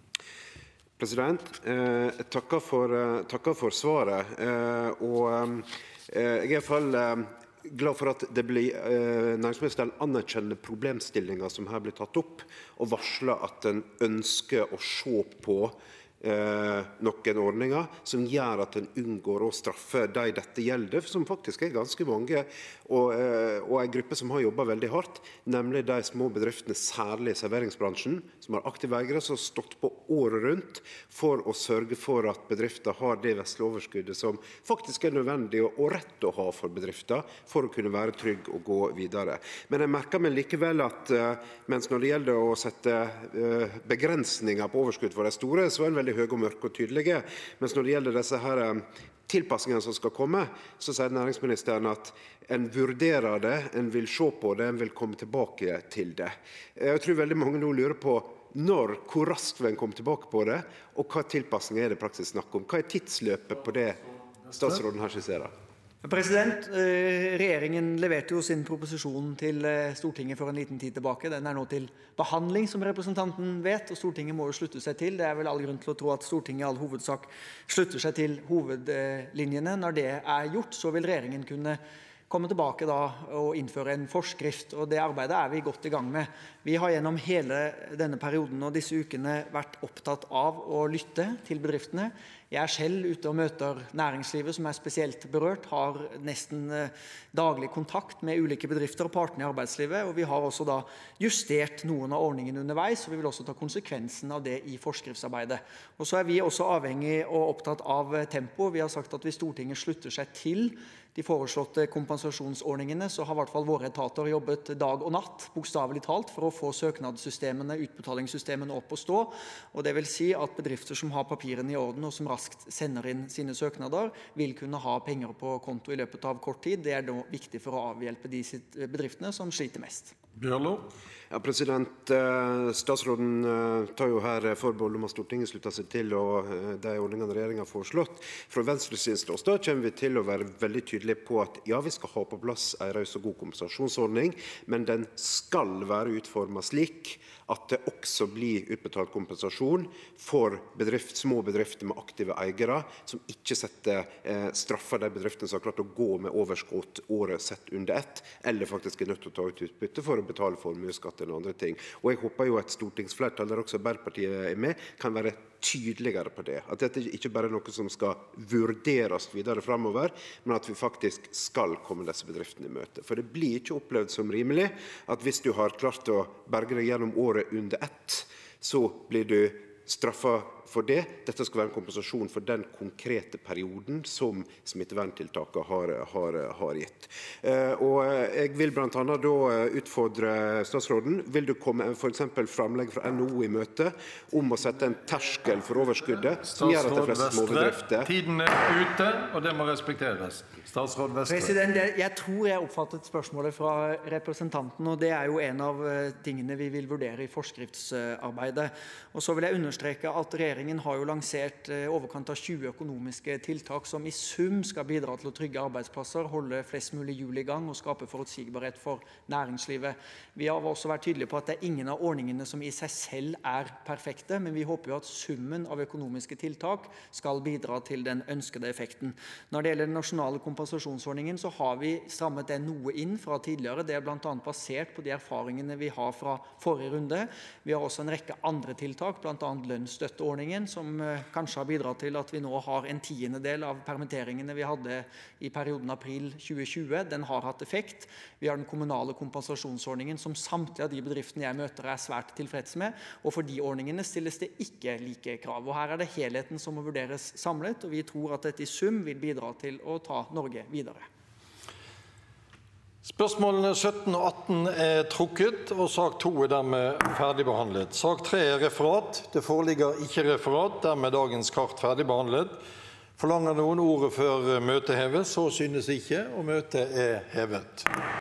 President, eh, jeg takker for, eh, takker for svaret, eh, og eh, jeg er i hvert fall eh, glad for at det blir, eh, næringsministeren anerkjenner problemstillinger som her blir tatt opp, og varsler at den ønsker å se på eh, noen ordninger som gjør at den unngår å straffe de dette gjelder, som faktisk er ganske mange, og, eh, og en gruppe som har jobbet veldig hardt, nemlig de små bedriftene, særlig serveringsbransjen, som har aktive eiere som har stått på året rundt for å sørge for at bedrifter har det vesle overskuddet som faktisk er nødvendig og rett å ha for bedrifter for å kunne være trygg og gå videre. Men jeg merker meg likevel at uh, mens når det gjelder å sette uh, begrensninger på overskudd for de store, så er en veldig høye og mørke og tydelige. Mens når det gjelder disse her um, tilpassingene som skal komme, så sier næringsministeren at en vurderer det, en vil se på det, en vil komme tilbake til det. Jeg tror veldig mange nå lurer på når, hvor raskt vil en komme tilbake på det, og hva tilpassinger er det praksis snakk om? Hva er tidsløpet på det statsråden her skisserer? President, regjeringen leverte jo sin proposisjon til Stortinget for en liten tid tilbake. Den er nå til behandling, som representanten vet, og Stortinget må jo slutte seg til. Det er vel all grunn til å tro at Stortinget i all hovedsak slutter seg til hovedlinjene. Når det er gjort, så vil regjeringen kunne komme tilbake da og innføre en forskrift, og det arbeidet er vi godt i gang med. Vi har gjennom hele denne perioden og disse ukene vært opptatt av å lytte til bedriftene. Jeg er selv ute og møter næringslivet som er spesielt berørt, har nesten daglig kontakt med ulike bedrifter og partene i arbeidslivet, og vi har også da justert noen av ordningene underveis, og vi vil også ta konsekvensen av det i forskriftsarbeidet. Og så er vi også avhengig og opptatt av tempo. Vi har sagt at hvis Stortinget slutter seg til de foreslåtte kompensasjonsordningene, så har i hvert fall våre etater jobbet dag og natt, bokstavelig talt, for å få søknadssystemene, utbetalingssystemene opp å stå. Og det vil si at bedrifter som har papirene i orden og som raskt sender inn sine søknader, vil kunne ha penger på konto i løpet av kort tid. Det er da viktig for å avhjelpe de bedriftene som sliter mest. Bjørlo? Ja, president, Statsråden tar jo her forbehold om at Stortinget slutter seg til og de ordningene regjeringen har foreslått. Fra Venstres ståsted kommer vi til å være veldig tydelige på at ja, vi skal ha på plass en raus og god kompensasjonsordning, men den skal være utformet slik at det også blir utbetalt kompensasjon for bedrift, små bedrifter med aktive eiere, som ikke setter eh, straffer de bedriftene som har klart å gå med overskudd året sett under ett, eller faktisk er nødt til å ta ut utbytte for å betale formuesskatt eller andre ting. Og jeg håper jo et stortingsflertall, der også Arbeiderpartiet er med, kan være tydeligere på det. At dette ikke bare er noe som skal vurderes videre fremover, men at vi faktisk skal komme disse bedriftene i møte. For det blir ikke opplevd som rimelig at hvis du har klart å berge deg gjennom året under ett, så blir du straffet for det. Dette skal være en kompensasjon for den konkrete perioden som smitteverntiltakene har, har, har gitt. Eh, og jeg vil blant annet da utfordre statsråden. Vil du komme for eksempel framlegg fra N H O i møte om å sette en terskel for overskuddet som gjør at de fleste små bedrifter? Tiden er ute, og det må respekteres. Statsråd Vestre. President, jeg, jeg tror jeg oppfattet spørsmålet fra representanten, og det er jo en av tingene vi vil vurdere i forskriftsarbeidet. Og så vil jeg understreke at regjeringen har jo lansert overkant av tjue økonomiske tiltak som i sum skal bidra til å trygge arbeidsplasser, holde flest mulig hjul i gang og skape forutsigbarhet for næringslivet. Vi har også vært tydelige på at det er ingen av ordningene som i seg selv er perfekte, men vi håper jo at summen av økonomiske tiltak skal bidra til den ønskede effekten. Når det gjelder den nasjonale kompensasjonsordningen, så har vi strammet den noe inn fra tidligere. Det er blant annet basert på de erfaringene vi har fra forrige runde. Vi har også en rekke andre tiltak, blant annet lønnsstøtteordningen, som kanskje har bidratt til at vi nå har en tiendedel av permitteringene vi hadde i perioden april tjue tjue. Den har hatt effekt. Vi har den kommunale kompensasjonsordningen som samtlige av de bedriftene jeg møter er svært tilfreds med, og for de ordningene stilles det ikke like krav. Og her er det helheten som må vurderes samlet, og vi tror at dette i sum vil bidra til å ta Norge videre. Spørsmålene sytten og atten er trukket, og sak to er dermed ferdigbehandlet. Sak tre er referat. Det foreligger ikke referat, dermed dagens kart ferdigbehandlet. Forlanger noen ordet før møtet heves, så synes ikke, og møtet er hevet.